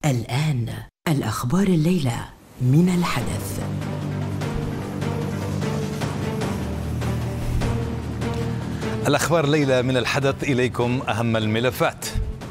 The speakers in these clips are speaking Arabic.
الآن الأخبار الليلة من الحدث. الأخبار الليلة من الحدث، إليكم أهم الملفات.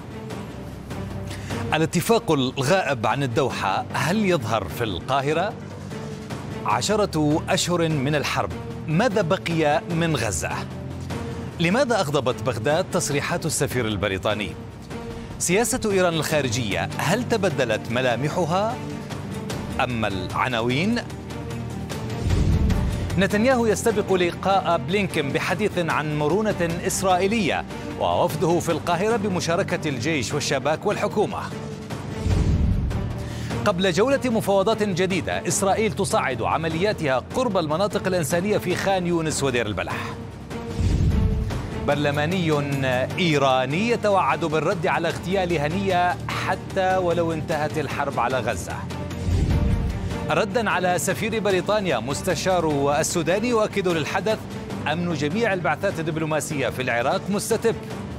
الاتفاق الغائب عن الدوحة هل يظهر في القاهرة؟ 10 أشهر من الحرب، ماذا بقي من غزة؟ لماذا أغضبت بغداد تصريحات السفير البريطاني؟ سياسة إيران الخارجية هل تبدلت ملامحها؟ أما العناوين: نتنياهو يستبق لقاء بلينكن بحديث عن مرونة إسرائيلية، ووفده في القاهرة بمشاركة الجيش والشباك والحكومة. قبل جولة مفاوضات جديدة، إسرائيل تصعد عملياتها قرب المناطق الإنسانية في خان يونس ودير البلح. برلماني إيراني يتوعد بالرد على اغتيال هنية حتى ولو انتهت الحرب على غزة. ردا على سفير بريطانيا، مستشار السوداني يؤكد للحدث أمن جميع البعثات الدبلوماسية في العراق مستتب.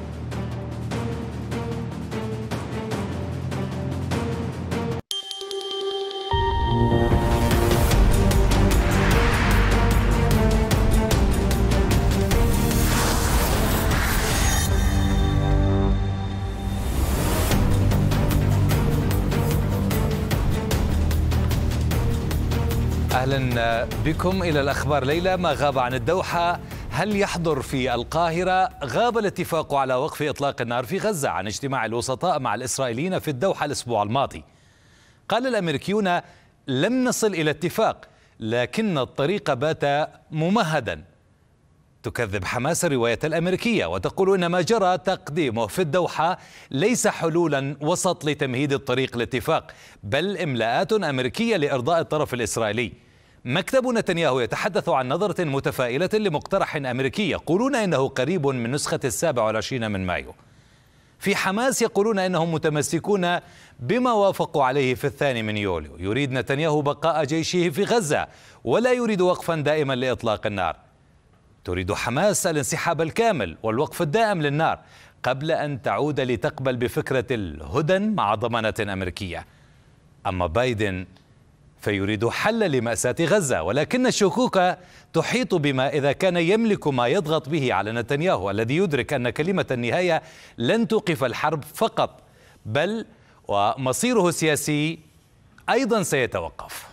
أهلا بكم إلى الأخبار ليلة. ما غاب عن الدوحة هل يحضر في القاهرة؟ غاب الاتفاق على وقف إطلاق النار في غزة عن اجتماع الوسطاء مع الإسرائيليين في الدوحة الأسبوع الماضي. قال الأمريكيون لم نصل إلى اتفاق، لكن الطريق بات ممهدا. تكذب حماس الرواية الأمريكية وتقول إن ما جرى تقديمه في الدوحة ليس حلولا وسط لتمهيد الطريق للاتفاق، بل إملاءات أمريكية لإرضاء الطرف الإسرائيلي. مكتب نتنياهو يتحدث عن نظرة متفائلة لمقترح أمريكي يقولون إنه قريب من نسخة 27 من مايو. في حماس يقولون إنهم متمسكون بما وافقوا عليه في 2 يوليو. يريد نتنياهو بقاء جيشه في غزة ولا يريد وقفا دائما لإطلاق النار. تريد حماس الانسحاب الكامل والوقف الدائم للنار قبل أن تعود لتقبل بفكرة الهدن مع ضمانات أمريكية. أما بايدن فيريد حل لمأساة غزة، ولكن الشكوك تحيط بما إذا كان يملك ما يضغط به على نتنياهو الذي يدرك أن كلمة النهاية لن توقف الحرب فقط، بل ومصيره السياسي أيضا سيتوقف.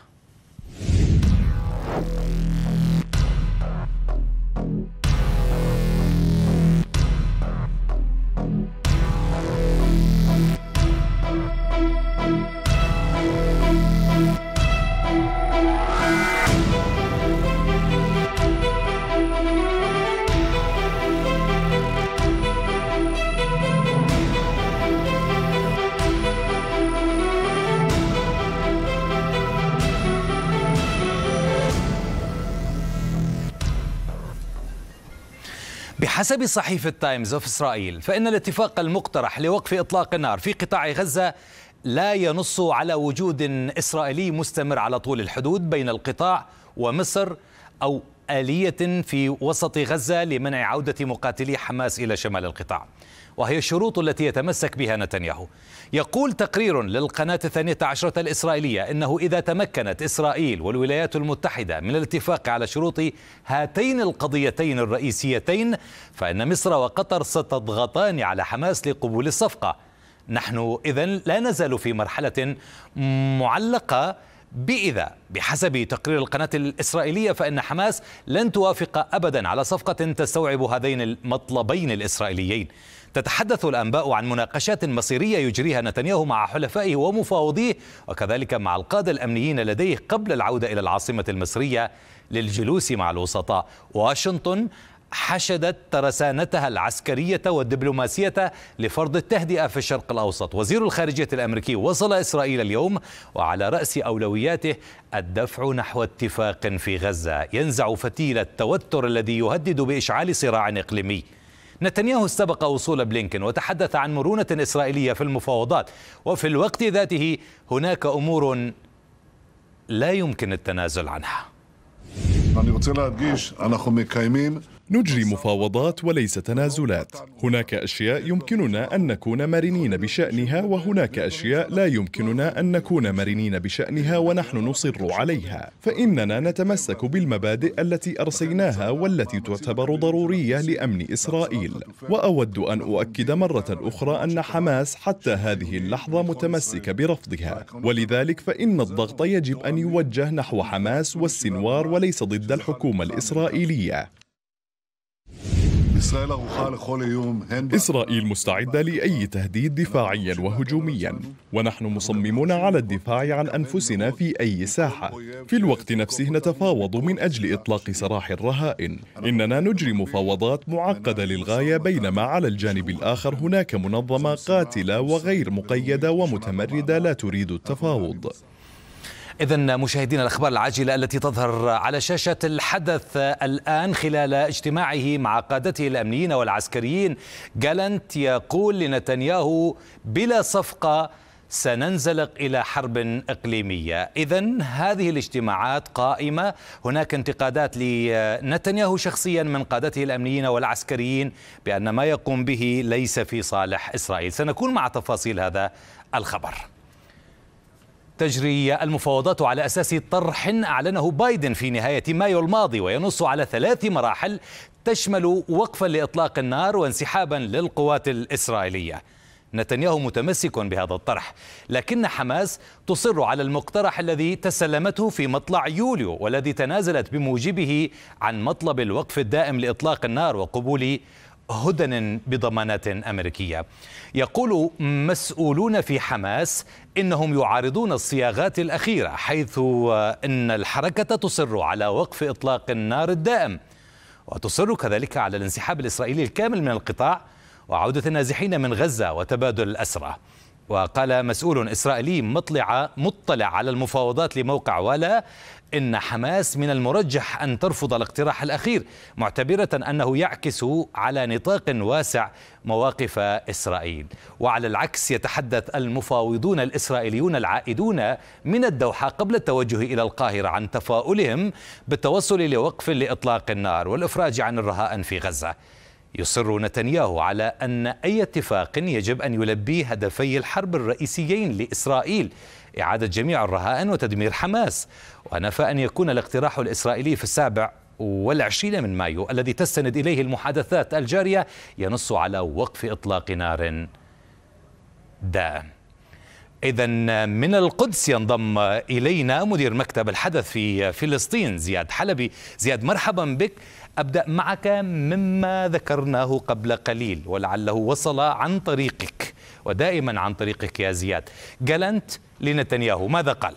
بحسب صحيفة تايمز اوف إسرائيل، فإن الاتفاق المقترح لوقف إطلاق النار في قطاع غزة لا ينص على وجود إسرائيلي مستمر على طول الحدود بين القطاع ومصر أو آلية في وسط غزة لمنع عودة مقاتلي حماس إلى شمال القطاع، وهي الشروط التي يتمسك بها نتنياهو. يقول تقرير للقناة 12 الإسرائيلية إنه إذا تمكنت إسرائيل والولايات المتحدة من الاتفاق على شروط هاتين القضيتين الرئيسيتين، فإن مصر وقطر ستضغطان على حماس لقبول الصفقة. نحن إذن لا نزال في مرحلة معلقة بإذا. بحسب تقرير القناة الإسرائيلية فإن حماس لن توافق أبدا على صفقة تستوعب هذين المطلبين الإسرائيليين. تتحدث الأنباء عن مناقشات مصيرية يجريها نتنياهو مع حلفائه ومفاوضيه وكذلك مع القادة الأمنيين لديه قبل العودة إلى العاصمة المصرية للجلوس مع الوسطاء. واشنطن حشدت ترسانتها العسكرية والدبلوماسية لفرض التهدئة في الشرق الأوسط. وزير الخارجية الأمريكي وصل إسرائيل اليوم وعلى رأس أولوياته الدفع نحو اتفاق في غزة ينزع فتيل التوتر الذي يهدد بإشعال صراع إقليمي. نتنياهو استبق وصول بلينكن وتحدث عن مرونة إسرائيلية في المفاوضات، وفي الوقت ذاته هناك أمور لا يمكن التنازل عنها. אני רוצה להדגיש, אנחנו מקיימים نجري مفاوضات وليس تنازلات. هناك أشياء يمكننا أن نكون مرنين بشأنها، وهناك أشياء لا يمكننا أن نكون مرنين بشأنها ونحن نصر عليها. فإننا نتمسك بالمبادئ التي أرسيناها والتي تعتبر ضرورية لأمن إسرائيل. وأود أن أؤكد مرة أخرى أن حماس حتى هذه اللحظة متمسكة برفضها، ولذلك فإن الضغط يجب أن يوجه نحو حماس والسنوار وليس ضد الحكومة الإسرائيلية. إسرائيل مستعدة لأي تهديد دفاعيا وهجوميا، ونحن مصممون على الدفاع عن أنفسنا في أي ساحة. في الوقت نفسه نتفاوض من أجل إطلاق سراح الرهائن. إننا نجري مفاوضات معقدة للغاية، بينما على الجانب الآخر هناك منظمة قاتلة وغير مقيدة ومتمردة لا تريد التفاوض. إذن مشاهدينا، الأخبار العاجلة التي تظهر على شاشة الحدث الآن خلال اجتماعه مع قادته الأمنيين والعسكريين. جالنت يقول لنتنياهو: بلا صفقة سننزلق إلى حرب إقليمية. إذن هذه الاجتماعات قائمة. هناك انتقادات لنتنياهو شخصيا من قادته الأمنيين والعسكريين بأن ما يقوم به ليس في صالح إسرائيل. سنكون مع تفاصيل هذا الخبر. تجري المفاوضات على أساس طرح أعلنه بايدن في نهاية مايو الماضي، وينص على 3 مراحل تشمل وقفا لإطلاق النار وانسحابا للقوات الإسرائيلية. نتنياهو متمسك بهذا الطرح، لكن حماس تصر على المقترح الذي تسلمته في مطلع يوليو، والذي تنازلت بموجبه عن مطلب الوقف الدائم لإطلاق النار وقبول هدن بضمانات أمريكية. يقول مسؤولون في حماس إنهم يعارضون الصياغات الأخيرة، حيث إن الحركة تصر على وقف إطلاق النار الدائم، وتصر كذلك على الانسحاب الإسرائيلي الكامل من القطاع وعودة النازحين من غزة وتبادل الأسرى. وقال مسؤول إسرائيلي مطلع على المفاوضات لموقع ولا إن حماس من المرجح أن ترفض الاقتراح الأخير، معتبرة أنه يعكس على نطاق واسع مواقف إسرائيل. وعلى العكس يتحدث المفاوضون الإسرائيليون العائدون من الدوحة قبل التوجه إلى القاهرة عن تفاؤلهم بالتوصل لوقف لإطلاق النار والإفراج عن الرهائن في غزة. يصر نتنياهو على أن أي اتفاق يجب أن يلبي هدفي الحرب الرئيسيين لإسرائيل: إعادة جميع الرهائن وتدمير حماس. ونفى أن يكون الاقتراح الإسرائيلي في 27 من مايو الذي تستند إليه المحادثات الجارية ينص على وقف إطلاق نار دائم. إذن من القدس ينضم إلينا مدير مكتب الحدث في فلسطين زياد حلبي. زياد، مرحبا بك. أبدأ معك مما ذكرناه قبل قليل ولعله وصل عن طريقك، ودائما عن طريقك يا زياد. جالنت لنتنياهو ماذا قال؟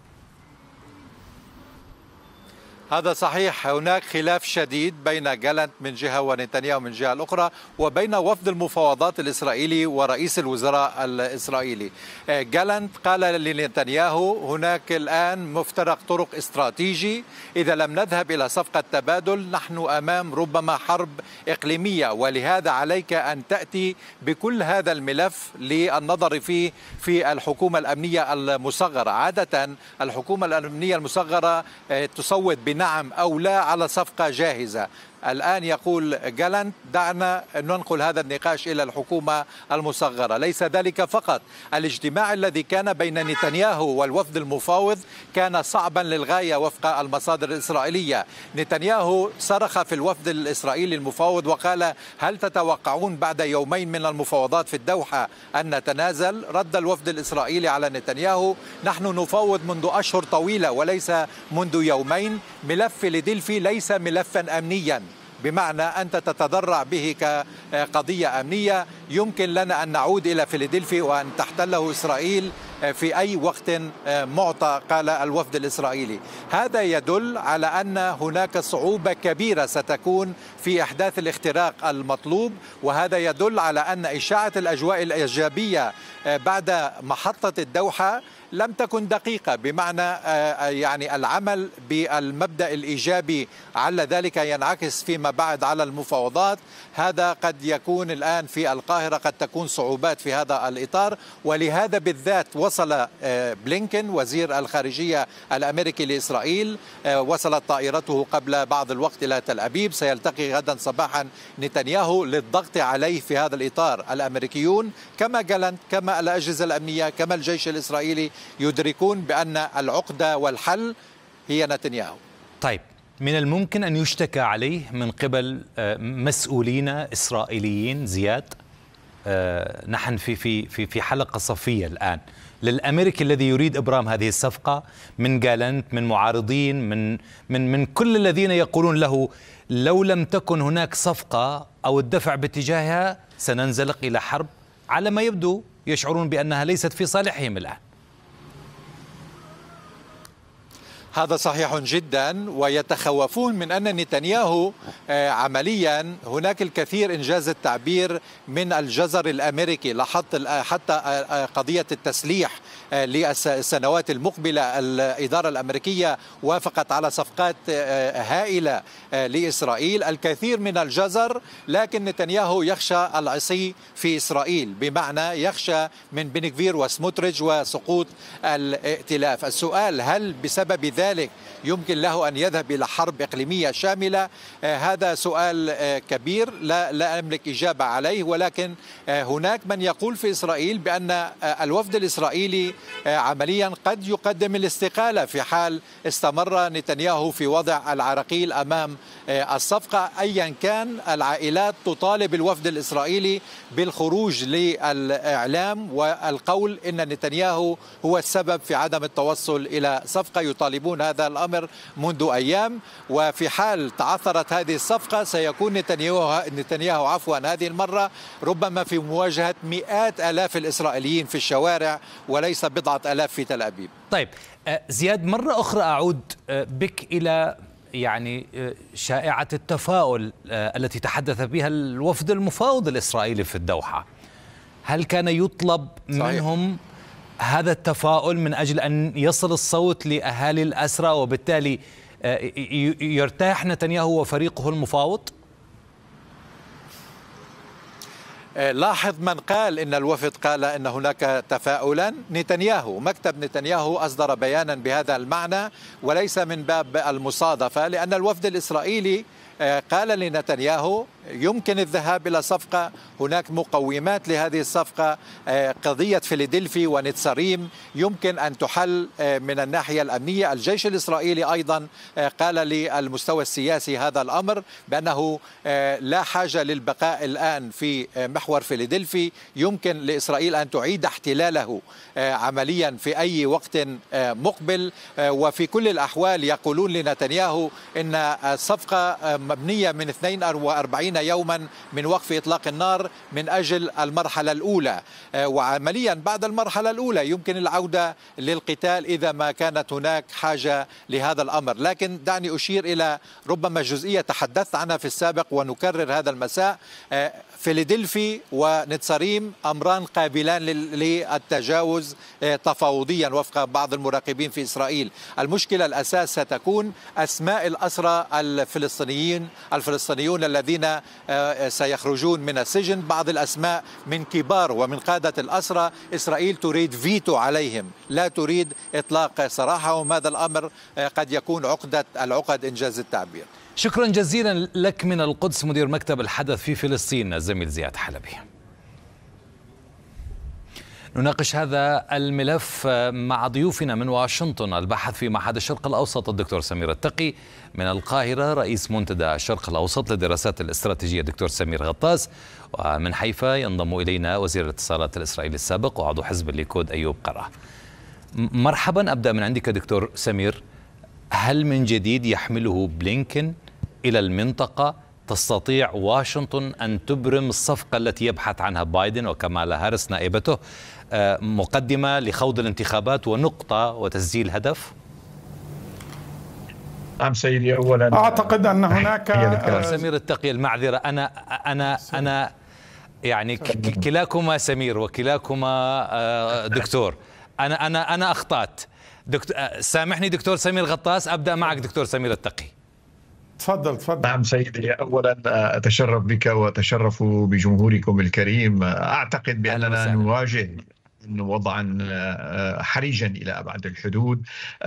هذا صحيح. هناك خلاف شديد بين جالنت من جهة ونتنياهو من جهة الأخرى، وبين وفد المفاوضات الإسرائيلي ورئيس الوزراء الإسرائيلي. جالنت قال لنتنياهو: هناك الآن مفترق طرق استراتيجي، إذا لم نذهب إلى صفقة تبادل نحن أمام ربما حرب إقليمية، ولهذا عليك أن تأتي بكل هذا الملف للنظر فيه في الحكومة الأمنية المصغرة. عادة الحكومة الأمنية المصغرة تصوت بنعم أو لا على صفقة جاهزة. الآن يقول جالنت: دعنا ننقل هذا النقاش إلى الحكومة المصغرة. ليس ذلك فقط، الاجتماع الذي كان بين نتنياهو والوفد المفاوض كان صعبا للغاية وفق المصادر الإسرائيلية. نتنياهو صرخ في الوفد الإسرائيلي المفاوض وقال: هل تتوقعون بعد يومين من المفاوضات في الدوحة أن نتنازل؟ رد الوفد الإسرائيلي على نتنياهو: نحن نفاوض منذ أشهر طويلة وليس منذ يومين. ملف فيلادلفي ليس ملفا أمنيا، بمعنى أنت تتضرع به كقضية أمنية، يمكن لنا أن نعود إلى فيلادلفي وأن تحتله إسرائيل في أي وقت معطى، قال الوفد الإسرائيلي. هذا يدل على أن هناك صعوبة كبيرة ستكون في إحداث الاختراق المطلوب، وهذا يدل على أن إشاعة الأجواء الإيجابية بعد محطة الدوحة لم تكن دقيقة، بمعنى يعني العمل بالمبدأ الإيجابي على ذلك ينعكس فيما بعد على المفاوضات. هذا قد يكون الآن في القاهرة قد تكون صعوبات في هذا الإطار، ولهذا بالذات وصل بلينكن وزير الخارجية الأمريكي لإسرائيل، وصلت طائرته قبل بعض الوقت إلى تل أبيب. سيلتقي غدا صباحا نتنياهو للضغط عليه في هذا الإطار. الأمريكيون كما جالنت كما الأجهزة الأمنية كما الجيش الإسرائيلي يدركون بأن العقدة والحل هي نتنياهو. طيب، من الممكن أن يشتكى عليه من قبل مسؤولين إسرائيليين زياد؟ نحن في حلقة صفية الآن للأمريكي الذي يريد إبرام هذه الصفقة، من جالنت، من معارضين، من كل الذين يقولون له لو لم تكن هناك صفقة أو الدفع باتجاهها سننزلق إلى حرب. على ما يبدو يشعرون بأنها ليست في صالحهم الآن. هذا صحيح جدا، ويتخوفون من أن نتنياهو عمليا هناك الكثير إنجاز التعبير من الجزر الأمريكي. لاحظت حتى قضية التسليح للسنوات المقبلة، الإدارة الأمريكية وافقت على صفقات هائلة لإسرائيل، الكثير من الجزر، لكن نتنياهو يخشى العصي في إسرائيل، بمعنى يخشى من بن غفير وسموتريتش وسقوط الائتلاف. السؤال هل بسبب ذلك يمكن له أن يذهب إلى حرب إقليمية شاملة؟ هذا سؤال كبير لا أملك إجابة عليه، ولكن هناك من يقول في إسرائيل بأن الوفد الإسرائيلي عمليا قد يقدم الاستقالة في حال استمر نتنياهو في وضع العراقيل أمام الصفقة. أيا كان العائلات تطالب الوفد الإسرائيلي بالخروج للإعلام والقول إن نتنياهو هو السبب في عدم التوصل إلى صفقة. يطالبون هذا الأمر منذ أيام، وفي حال تعثرت هذه الصفقة سيكون نتنياهو هذه المرة ربما في مواجهة مئات آلاف الإسرائيليين في الشوارع وليس بضعة آلاف في تل أبيب. طيب زياد، مرة أخرى أعود بك إلى يعني شائعة التفاؤل التي تحدث بها الوفد المفاوض الإسرائيلي في الدوحة. هل كان يطلب منهم هذا التفاؤل من أجل أن يصل الصوت لأهالي الأسرى وبالتالي يرتاح نتنياهو وفريقه المفاوض؟ لاحظ من قال إن الوفد قال إن هناك تفاؤلا. نتنياهو، مكتب نتنياهو أصدر بيانا بهذا المعنى، وليس من باب المصادفة، لأن الوفد الإسرائيلي قال لنتنياهو يمكن الذهاب إلى صفقة، هناك مقومات لهذه الصفقة، قضية فيلادلفي ونتساريم يمكن أن تحل من الناحية الأمنية. الجيش الإسرائيلي أيضا قال للمستوى السياسي هذا الأمر، بأنه لا حاجة للبقاء الآن في محور فيلادلفي، يمكن لإسرائيل أن تعيد احتلاله عمليا في أي وقت مقبل. وفي كل الأحوال يقولون لنتنياهو إن الصفقة مبنية من 42 يوما من وقف إطلاق النار من أجل المرحلة الأولى، وعمليا بعد المرحلة الأولى يمكن العودة للقتال إذا ما كانت هناك حاجة لهذا الأمر. لكن دعني أشير إلى ربما جزئية تحدثت عنها في السابق ونكرر هذا المساء. فيلادلفي ونتساريم أمران قابلان للتجاوز تفاوضيا وفق بعض المراقبين في إسرائيل. المشكلة الأساس ستكون أسماء الأسرى الفلسطينيون الذين سيخرجون من السجن. بعض الأسماء من كبار ومن قادة الأسرى إسرائيل تريد فيتو عليهم، لا تريد إطلاق سراحهم. هذا الأمر قد يكون عقد إنجاز التعبير. شكرا جزيلا لك من القدس مدير مكتب الحدث في فلسطين الزميل زياد حلبي. نناقش هذا الملف مع ضيوفنا من واشنطن، الباحث في معهد الشرق الأوسط الدكتور سمير التقي، من القاهرة رئيس منتدى الشرق الأوسط للدراسات الاستراتيجية الدكتور سمير غطاس، ومن حيفا ينضم إلينا وزير الاتصالات الإسرائيلي السابق وعضو حزب الليكود أيوب قرة. مرحبا، أبدأ من عندك دكتور سمير. هل من جديد يحمله بلينكن إلى المنطقة؟ تستطيع واشنطن أن تبرم الصفقة التي يبحث عنها بايدن وكمالا هاريس نائبته، مقدمة لخوض الانتخابات ونقطة وتسجيل هدف؟ نعم سيدي، أولا أعتقد أن هناك سمير التقي، المعذرة، أنا يعني كلاكما سمير وكلاكما دكتور. أنا أخطأت. سامحني دكتور سمير غطاس، أبدأ معك دكتور سمير التقي. تفضل. نعم سيدي، أولا أتشرف بك وأتشرف بجمهوركم الكريم. أعتقد بأننا نواجه وضعا حرجا إلى أبعد الحدود.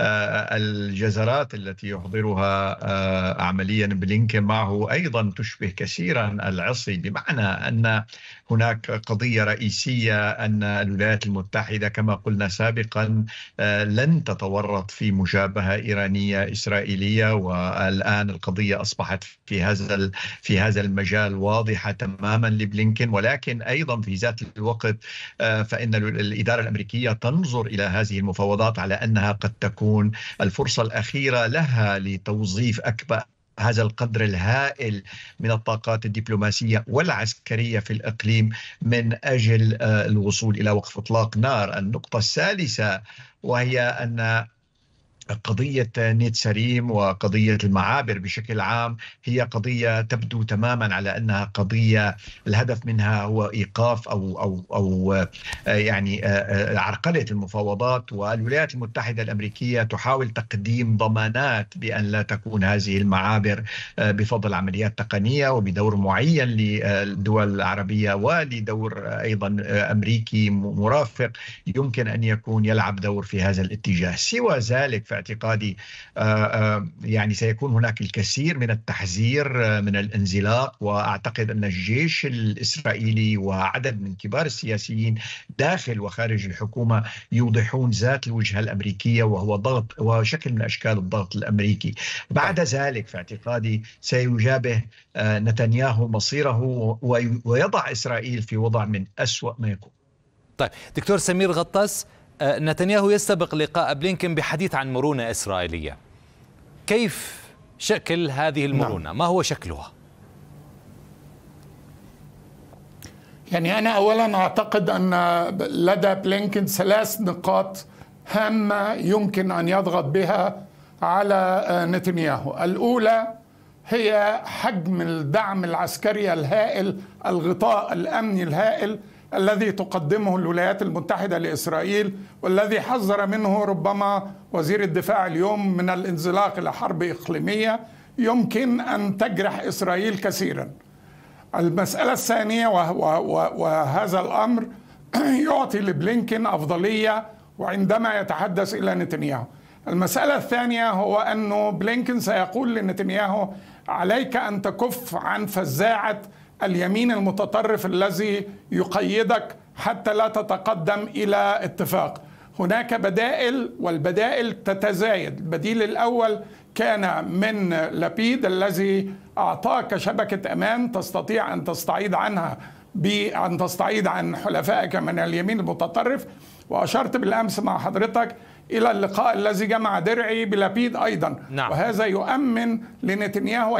الجزرات التي يحضرها عمليا بلينكن معه أيضا تشبه كثيرا العصي، بمعنى أن هناك قضية رئيسية أن الولايات المتحدة كما قلنا سابقا لن تتورط في مجابهة إيرانية إسرائيلية، والآن القضية أصبحت في هذا المجال واضحة تماما لبلينكن. ولكن أيضا في ذات الوقت فإن الإدارة الأمريكية تنظر إلى هذه المفاوضات على أنها قد تكون الفرصة الأخيرة لها لتوظيف أكبر هذا القدر الهائل من الطاقات الدبلوماسية والعسكرية في الإقليم من أجل الوصول إلى وقف إطلاق نار. النقطة الثالثة وهي أن قضية نيتساريم وقضية المعابر بشكل عام هي قضية تبدو تماما على أنها قضية الهدف منها هو إيقاف أو يعني عرقلة المفاوضات، والولايات المتحدة الأمريكية تحاول تقديم ضمانات بأن لا تكون هذه المعابر بفضل عمليات تقنية وبدور معين للدول العربية ولدور أيضا أمريكي مرافق يمكن أن يكون يلعب دور في هذا الاتجاه. سوى ذلك في اعتقادي يعني سيكون هناك الكثير من التحذير من الانزلاق، وأعتقد أن الجيش الإسرائيلي وعدد من كبار السياسيين داخل وخارج الحكومة يوضحون ذات الوجهة الأمريكية، وهو ضغط وشكل من أشكال الضغط الأمريكي. بعد ذلك في اعتقادي سيجابه نتنياهو مصيره ويضع إسرائيل في وضع من أسوأ ما يكون. طيب دكتور سمير غطاس، نتنياهو يستبق لقاء بلينكن بحديث عن مرونة إسرائيلية. كيف شكل هذه المرونة؟ ما هو شكلها؟ يعني أنا أولا أعتقد أن لدى بلينكن 3 نقاط هامة يمكن أن يضغط بها على نتنياهو. الأولى هي حجم الدعم العسكري الهائل، الغطاء الأمني الهائل الذي تقدمه الولايات المتحدة لإسرائيل، والذي حذر منه ربما وزير الدفاع اليوم من الانزلاق إلى حرب إقليمية يمكن أن تجرح إسرائيل كثيرا. المسألة الثانية وهذا الأمر يعطي لبلينكن أفضلية وعندما يتحدث إلى نتنياهو. المسألة الثانية هو أنه بلينكن سيقول لنتنياهو عليك أن تكف عن فزاعة اليمين المتطرف الذي يقيدك حتى لا تتقدم إلى اتفاق. هناك بدائل والبدائل تتزايد. البديل الأول كان من لبيد الذي أعطاك شبكة أمان تستطيع أن تستعيد عنها بأن تستعيد عن حلفائك من اليمين المتطرف. وأشرت بالأمس مع حضرتك إلى اللقاء الذي جمع درعي بلبيد أيضا. نعم. وهذا يؤمن لنتنياهو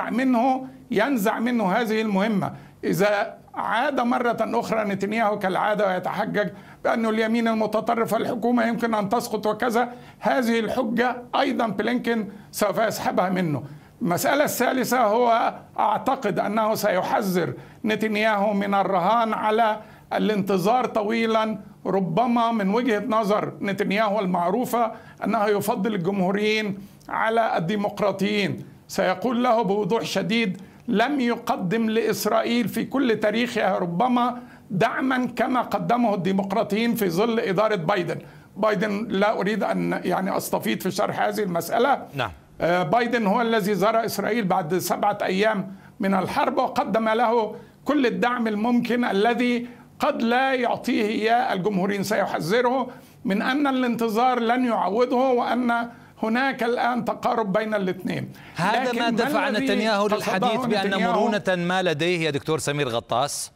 وينزع منه هذه المهمة. إذا عاد مرة أخرى نتنياهو كالعادة ويتحجج بأن اليمين المتطرف والحكومة يمكن أن تسقط وكذا، هذه الحجة أيضا بلينكن سوف يسحبها منه. المسألة الثالثة هو أعتقد أنه سيحذر نتنياهو من الرهان على الانتظار طويلا، ربما من وجهة نظر نتنياهو المعروفة أنه يفضل الجمهوريين على الديمقراطيين. سيقول له بوضوح شديد لم يقدم لإسرائيل في كل تاريخها ربما دعما كما قدمه الديمقراطيين في ظل إدارة بايدن. لا أريد أن يعني أستفيض في شرح هذه المسألة. نعم. بايدن هو الذي زار إسرائيل بعد 7 أيام من الحرب وقدم له كل الدعم الممكن الذي قد لا يعطيه إياه الجمهوريين. سيحذره من أن الانتظار لن يعوضه وأن هناك الآن تقارب بين الاثنين. هذا ما دفع نتنياهو للحديث بأن مرونة ما لديه يا دكتور سمير غطاس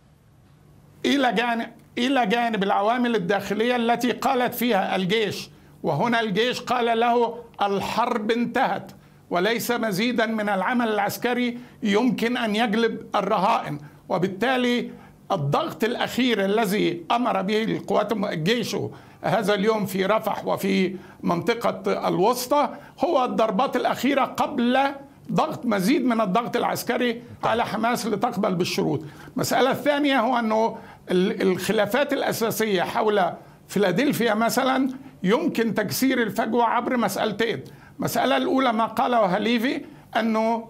إلى جانب العوامل الداخلية التي قالت فيها الجيش، وهنا الجيش قال له الحرب انتهت وليس مزيدا من العمل العسكري يمكن أن يجلب الرهائن. وبالتالي الضغط الأخير الذي أمر به القوات الجيش هذا اليوم في رفح وفي منطقة الوسطى هو الضربات الأخيرة قبل ضغط مزيد من الضغط العسكري على حماس لتقبل بالشروط. المسألة الثانية هو أنه الخلافات الأساسية حول فيلادلفيا مثلا يمكن تكسير الفجوة عبر مسألتين. المسألة الأولى ما قاله هاليفي أنه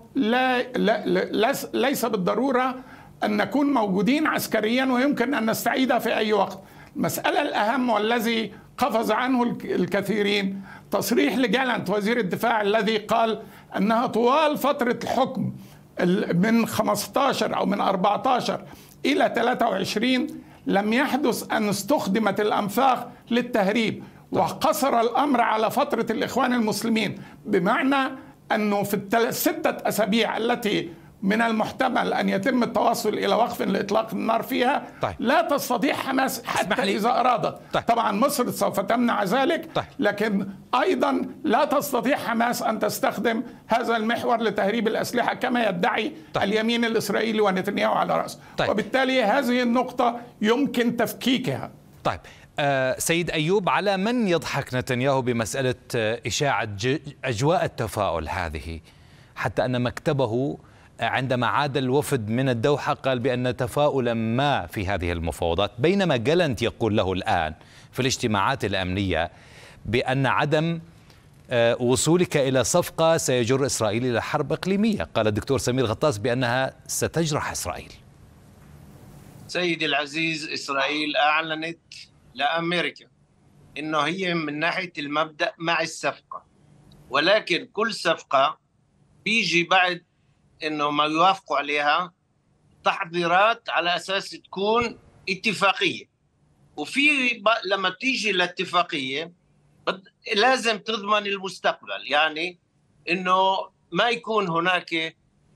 ليس بالضرورة أن نكون موجودين عسكريا ويمكن أن نستعيدها في أي وقت. المسألة الأهم والذي قفز عنه الكثيرين تصريح لجالنت وزير الدفاع الذي قال أنها طوال فترة الحكم من 15 أو من 14 إلى 23 لم يحدث أن استخدمت الأنفاق للتهريب، وقصر الأمر على فترة الإخوان المسلمين، بمعنى أنه في ال6 أسابيع التي من المحتمل أن يتم التوصل إلى وقف لإطلاق النار فيها لا تستطيع حماس حتى إذا أرادت. طبعا مصر سوف تمنع ذلك، لكن أيضا لا تستطيع حماس أن تستخدم هذا المحور لتهريب الأسلحة كما يدعي اليمين الإسرائيلي ونتنياهو على رأسه. وبالتالي هذه النقطة يمكن تفكيكها. طيب سيد أيوب، على من يضحك نتنياهو بمسألة إشاعة أجواء التفاؤل هذه، حتى أن مكتبه عندما عاد الوفد من الدوحة قال بأن تفاؤلا ما في هذه المفاوضات، بينما جالنت يقول له الآن في الاجتماعات الأمنية بأن عدم وصولك إلى صفقة سيجر إسرائيل إلى حرب إقليمية. قال الدكتور سمير غطاس بأنها ستجرح إسرائيل. سيدي العزيز، إسرائيل أعلنت لأمريكا إنه هي من ناحية المبدأ مع الصفقة، ولكن كل صفقة بيجي بعد إنه ما يوافقوا عليها تحضيرات على أساس تكون اتفاقية، وفي لما تيجي الاتفاقية لازم تضمن المستقبل، يعني إنه ما يكون هناك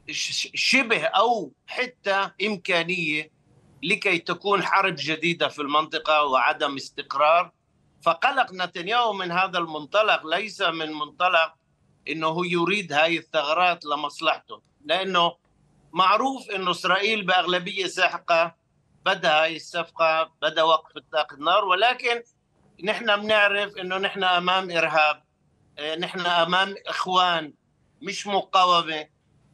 شبه أو حتى إمكانية لكي تكون حرب جديدة في المنطقة وعدم استقرار. فقلق نتنياهو من هذا المنطلق، ليس من منطلق إنه يريد هاي الثغرات لمصلحته، لأنه معروف إنه إسرائيل بأغلبية ساحقة بدأ هاي الصفقة، بدأ وقف إطلاق النار، ولكن نحن بنعرف إنه نحن أمام إرهاب، نحن أمام إخوان مش مقاومة،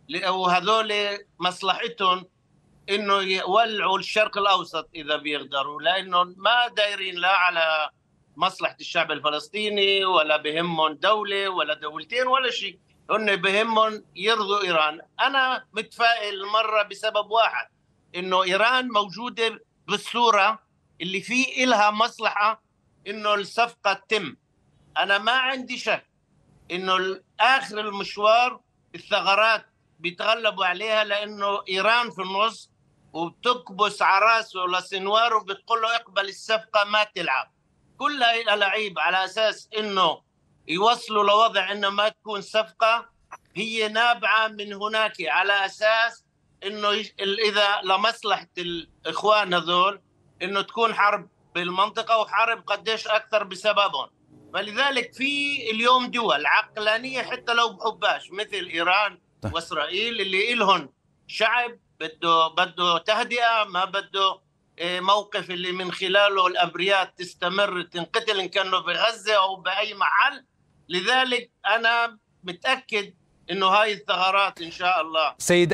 وهذول مصلحتهم إنه يولعوا الشرق الأوسط إذا بيقدروا، لأنه ما دايرين لا على مصلحة الشعب الفلسطيني ولا بهمهم دولة ولا دولتين ولا شيء، هن بهمهم يرضوا إيران. أنا متفائل المرة بسبب واحد، إنه إيران موجودة بالصورة اللي فيه إلها مصلحة إنه الصفقة تتم. أنا ما عندي شك إنه آخر المشوار الثغرات بيتغلبوا عليها، لأنه إيران في النص وبتكبس عراسه لسنوار وبتقول له اقبل الصفقة ما تلعب. كل هاي الألاعيب على أساس إنه يوصلوا لوضع إنه ما تكون صفقة هي نابعة من هناك، على أساس إنه إذا لمصلحة الإخوان هذول إنه تكون حرب بالمنطقة، وحرب قديش أكثر بسببهم. فلذلك في اليوم دول عقلانية حتى لو بحباش مثل إيران وإسرائيل اللي إلهن شعب بده تهدئة، ما بده موقف اللي من خلاله الأبرياء تستمر تنقتل إن كانوا في غزة أو بأي محل. لذلك أنا متأكد إنه هاي الثغرات إن شاء الله سيد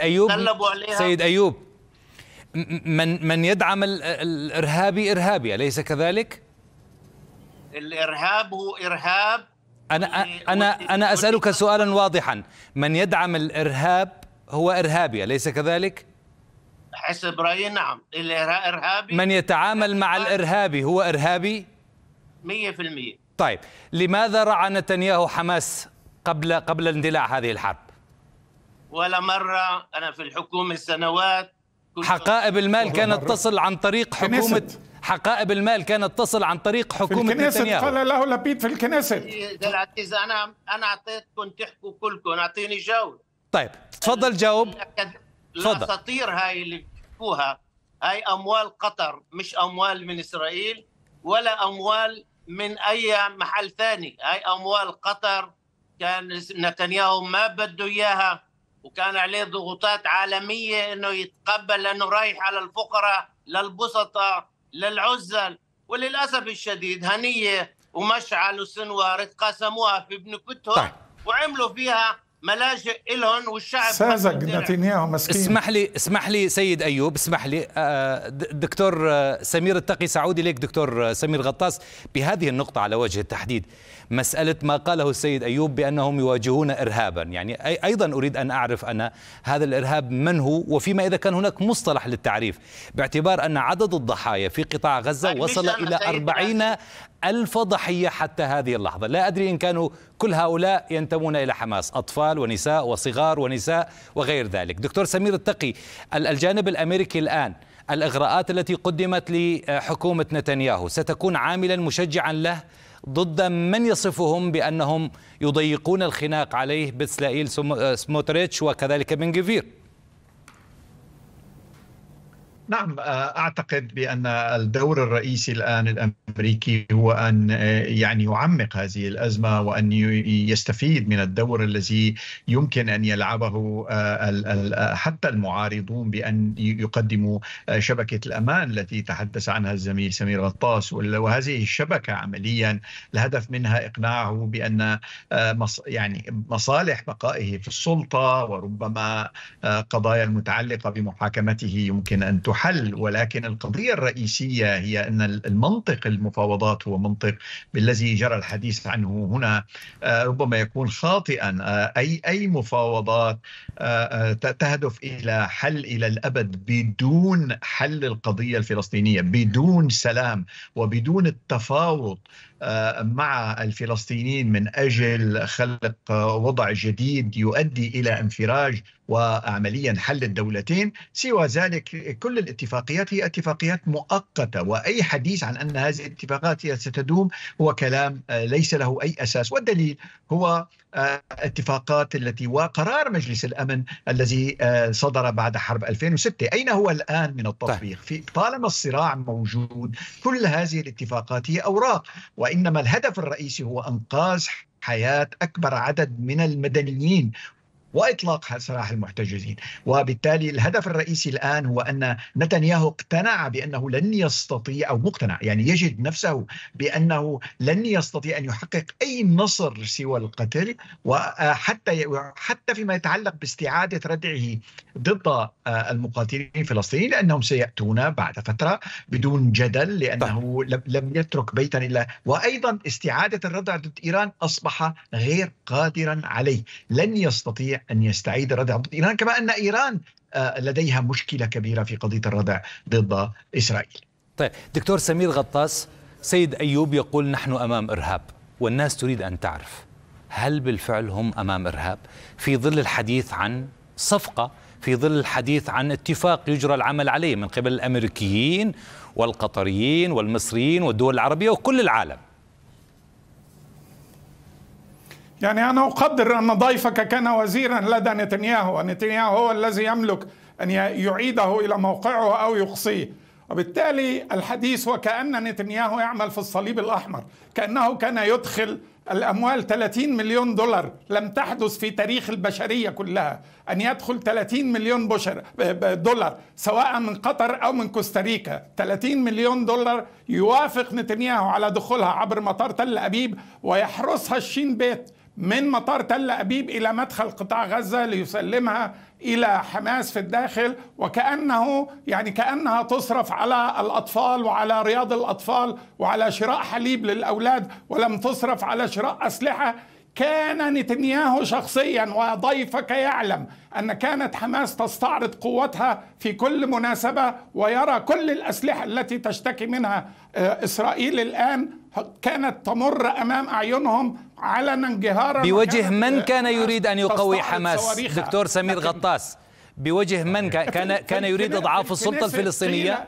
أيوب من يدعم الإرهابي إرهابي، أليس كذلك؟ الإرهاب هو إرهاب. أنا أسألك سؤالا واضحا، من يدعم الإرهاب هو إرهابي، أليس كذلك؟ حسب رأيي نعم، الإرهابي. من يتعامل مع الإرهابي هو إرهابي 100%. طيب لماذا رعى نتنياهو حماس قبل اندلاع هذه الحرب؟ ولا مرة أنا في الحكومة سنوات حقائب المال كانت تصل عن طريق حكومة، حقائب المال كانت تصل عن طريق حكومة نتنياهو. قال له لبيد في الكنيست. العزيز أنا أعطيتكم تحكوا كلكم، أعطيني جاوب. طيب تفضل جاوب. الأساطير هاي اللي بتحكوها هاي أموال قطر، مش أموال من إسرائيل ولا أموال من أي محل ثاني. هاي أموال قطر، كان نتنياهو ما بده إياها، وكان عليه ضغوطات عالمية إنه يتقبل، لأنه رايح على الفقراء للبسطة للعزل. وللأسف الشديد هنية ومشعل وسنوار اتقاسموها في بنكتهم وعملوا فيها ملاجئ لهم والشعب ساذج نتنياهو مسكين. اسمح لي سيد أيوب، اسمح لي دكتور سمير التقي، سعودي لك دكتور سمير غطاس بهذه النقطة على وجه التحديد، مسألة ما قاله السيد أيوب بأنهم يواجهون إرهابا، يعني أيضا أريد أن أعرف أنا هذا الإرهاب من هو، وفيما إذا كان هناك مصطلح للتعريف، باعتبار أن عدد الضحايا في قطاع غزة وصل إلى 40,000 ضحية حتى هذه اللحظة. لا أدري إن كانوا كل هؤلاء ينتمون إلى حماس، أطفال ونساء وصغار ونساء وغير ذلك. دكتور سمير التقي، الجانب الأمريكي الآن، الإغراءات التي قدمت لحكومة نتنياهو ستكون عاملا مشجعا له ضد من يصفهم بأنهم يضيقون الخناق عليه بتسلائيل سموتريتش وكذلك بن غفير؟ نعم، أعتقد بأن الدور الرئيسي الآن الأمريكي هو أن يعني يعمق هذه الأزمة وأن يستفيد من الدور الذي يمكن أن يلعبه حتى المعارضون بأن يقدموا شبكة الأمان التي تحدث عنها الزميل سمير غطاس. وهذه الشبكة عمليا الهدف منها إقناعه بأن يعني مصالح بقائه في السلطة وربما قضايا المتعلقة بمحاكمته يمكن أن تحل، ولكن القضية الرئيسية هي أن المنطق المفاوضات هو منطق بالذي جرى الحديث عنه هنا ربما يكون خاطئا. أي مفاوضات تهدف إلى حل إلى الأبد بدون حل القضية الفلسطينية، بدون سلام وبدون التفاوض مع الفلسطينيين من أجل خلق وضع جديد يؤدي إلى انفراج وعمليا حل الدولتين. سوى ذلك كل الاتفاقيات هي اتفاقيات مؤقتة، وأي حديث عن أن هذه الاتفاقات ستدوم هو كلام ليس له أي أساس. والدليل هو اتفاقات التي وقرار مجلس الأمن الذي صدر بعد حرب 2006. أين هو الآن من التطبيق؟ طالما الصراع موجود كل هذه الاتفاقات هي أوراق، وإنما الهدف الرئيسي هو إنقاذ حياة أكبر عدد من المدنيين وإطلاق سراح المحتجزين. وبالتالي الهدف الرئيسي الآن هو أن نتنياهو اقتنع بأنه لن يستطيع، أو مقتنع يعني يجد نفسه بأنه لن يستطيع أن يحقق أي نصر سوى القتل، وحتى فيما يتعلق باستعادة ردعه ضد المقاتلين الفلسطينيين، لأنهم سيأتون بعد فترة بدون جدل، لأنه لم يترك بيتا إلا. وأيضا استعادة الردع ضد إيران أصبح غير قادرا عليه، لن يستطيع أن يستعيد الردع ضد إيران، كما أن إيران لديها مشكلة كبيرة في قضية الردع ضد إسرائيل. طيب دكتور سمير غطاس، سيد أيوب يقول نحن أمام إرهاب، والناس تريد أن تعرف هل بالفعل هم أمام إرهاب في ظل الحديث عن صفقة، في ظل الحديث عن اتفاق يجرى العمل عليه من قبل الأمريكيين والقطريين والمصريين والدول العربية وكل العالم؟ يعني أنا أقدر أن ضيفك كان وزيرا لدى نتنياهو، ونتنياهو هو الذي يملك أن يعيده إلى موقعه أو يقصيه، وبالتالي الحديث وكأن نتنياهو يعمل في الصليب الأحمر، كأنه كان يدخل الأموال 30 مليون دولار، لم تحدث في تاريخ البشرية كلها أن يدخل 30 مليون دولار سواء من قطر أو من كوستاريكا. 30 مليون دولار يوافق نتنياهو على دخولها عبر مطار تل أبيب ويحرسها الشين بيت من مطار تل أبيب إلى مدخل قطاع غزة ليسلمها إلى حماس في الداخل، وكأنه يعني كأنها تصرف على الأطفال وعلى رياض الأطفال وعلى شراء حليب للأولاد، ولم تصرف على شراء أسلحة. كان نتنياهو شخصيا، وضيفك يعلم أن كانت حماس تستعرض قوتها في كل مناسبة ويرى كل الأسلحة التي تشتكي منها إسرائيل الآن كانت تمر أمام أعينهم علنا جهارا. بوجه من كان يريد أن يقوي حماس دكتور سمير غطاس؟ بوجه من كان يريد إضعاف السلطة الفلسطينية؟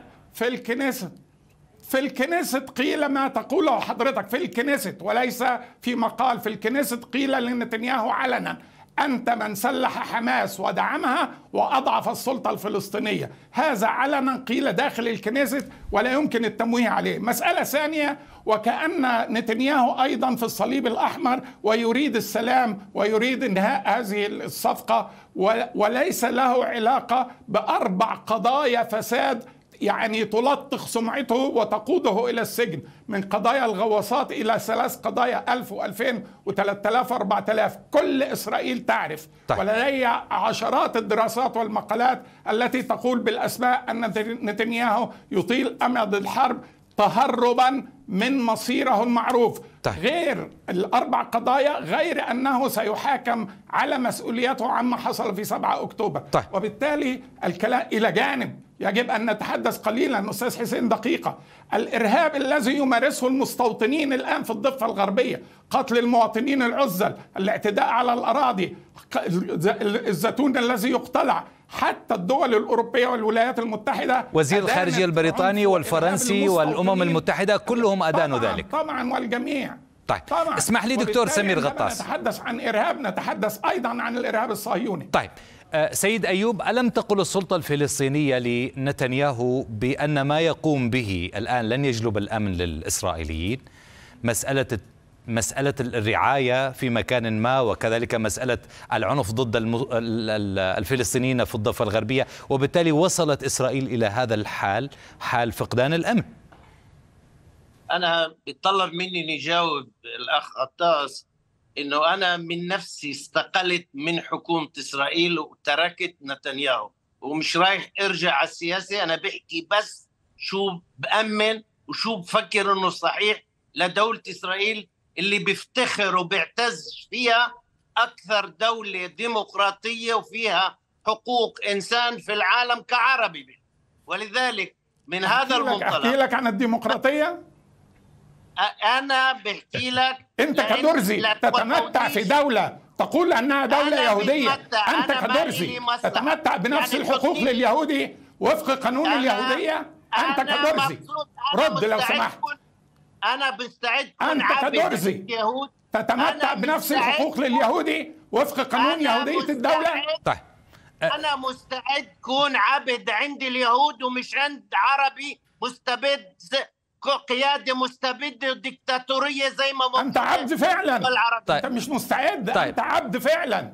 في الكنيست قيل ما تقوله حضرتك، في الكنيست وليس في مقال. في الكنيست قيل لنتنياهو علنا أنت من سلح حماس ودعمها وأضعف السلطة الفلسطينية. هذا علنا قيل داخل الكنيست ولا يمكن التمويه عليه. مسألة ثانية، وكأن نتنياهو أيضا في الصليب الأحمر ويريد السلام ويريد انهاء هذه الصفقة، وليس له علاقة ب4 قضايا فساد يعني تلطخ سمعته وتقوده إلى السجن، من قضايا الغواصات إلى 3 قضايا 1000 و2000 و3000 و4000. كل إسرائيل تعرف. طيب. ولدي عشرات الدراسات والمقالات التي تقول بالأسماء أن نتنياهو يطيل أمد الحرب تهربا من مصيره المعروف. طيب. غير ال4 قضايا، غير أنه سيحاكم على مسؤوليته عما حصل في 7 أكتوبر. طيب. وبالتالي الكلام إلى جانب، يجب أن نتحدث قليلا أستاذ حسين دقيقة. الإرهاب الذي يمارسه المستوطنين الآن في الضفة الغربية، قتل المواطنين العزل، الاعتداء على الأراضي، الزيتون الذي يقتلع، حتى الدول الأوروبية والولايات المتحدة، وزير الخارجية البريطاني والفرنسي والأمم المتحدة كلهم أدانوا ذلك طبعا والجميع. طيب طبعا. اسمح لي دكتور سمير غطاس، نتحدث عن إرهاب، نتحدث أيضا عن الإرهاب الصهيوني. طيب سيد أيوب، ألم تقل السلطة الفلسطينية لنتنياهو بأن ما يقوم به الآن لن يجلب الأمن للإسرائيليين؟ مسألة الرعاية في مكان ما، وكذلك مسألة العنف ضد الفلسطينيين في الضفة الغربية، وبالتالي وصلت إسرائيل إلى هذا الحال، حال فقدان الأمن. أنا بيطلب مني نجاوب الأخ غطاس إنه أنا من نفسي استقلت من حكومة إسرائيل وتركت نتنياهو ومش رايح أرجع على السياسة. أنا بحكي بس شو بأمن وشو بفكر إنه صحيح لدولة إسرائيل اللي بيفتخر وبيعتز فيها أكثر دولة ديمقراطية وفيها حقوق إنسان في العالم كعربي. ولذلك من هذا المنطلق أحكي لك عن الديمقراطية. أنا بحكي لك أنت كدرزي تتمتع في دولة تقول أنها دولة يهودية. أنت كدرزي تتمتع بنفس الحقوق لليهودي وفق قانون اليهودية. أنت كدرزي رد لو سمحت. أنا بستعد أنت كدرزي تتمتع بنفس الحقوق لليهودي وفق قانون يهودية الدولة. طيب أنا مستعد كون عبد عند اليهود ومش عند عربي مستبد، قيادة مستبدة وديكتاتورية زي ما أنت عبد فعلا. طيب. أنت مش مستعد. طيب. أنت عبد فعلا.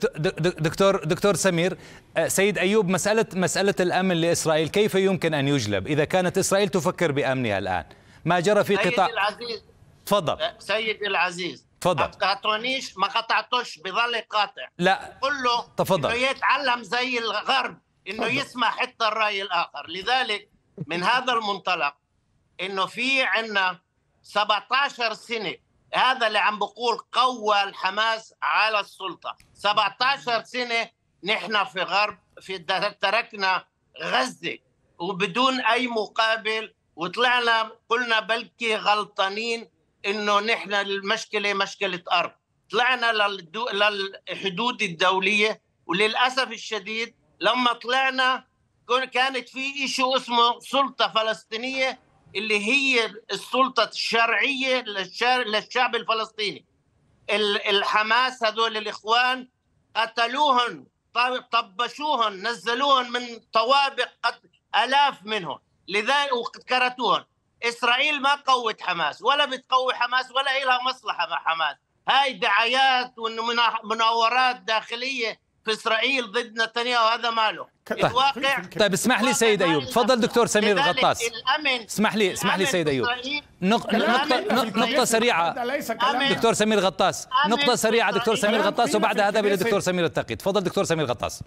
دكتور سمير، سيد أيوب، مسألة الأمن لإسرائيل كيف يمكن أن يجلب إذا كانت إسرائيل تفكر بأمنها الآن؟ ما جرى في قطاع. سيدي العزيز، تفضل. سيدي العزيز، تفضل. ما قاطعنيش، ما قطعتوش، بظل قاطع. لا قل له تفضل. إنه يتعلم زي الغرب إنه يسمع حتى الرأي الآخر. لذلك من هذا المنطلق إنه في عنا 17 سنة، هذا اللي عم بقول قوى الحماس على السلطة. 17 سنة نحن في غرب تركنا غزة وبدون أي مقابل، وطلعنا قلنا بلكي غلطانين إنه نحن المشكلة مشكلة أرض. طلعنا للحدود الدولية، وللأسف الشديد لما طلعنا كانت في إشي اسمه سلطة فلسطينية اللي هي السلطة الشرعية للشعب الفلسطيني. الحماس هذول الإخوان قتلوهن، طبشوهن، نزلوهن من طوابق آلاف منهم، لذلك وكرتوهن. إسرائيل ما قوت حماس ولا بتقوي حماس ولا إلها مصلحة مع حماس. هاي دعايات ومناورات داخلية في إسرائيل ضد نتنياهو، هذا ماله الواقع. طيب اسمح لي سيد أيوب، تفضل دكتور سمير غطاس. اسمح لي سيد أيوب، نقطة سريعة دكتور سمير غطاس، نقطة سريعة دكتور سمير غطاس، وبعد هذا إلى دكتور سمير التقي. تفضل دكتور سمير غطاس.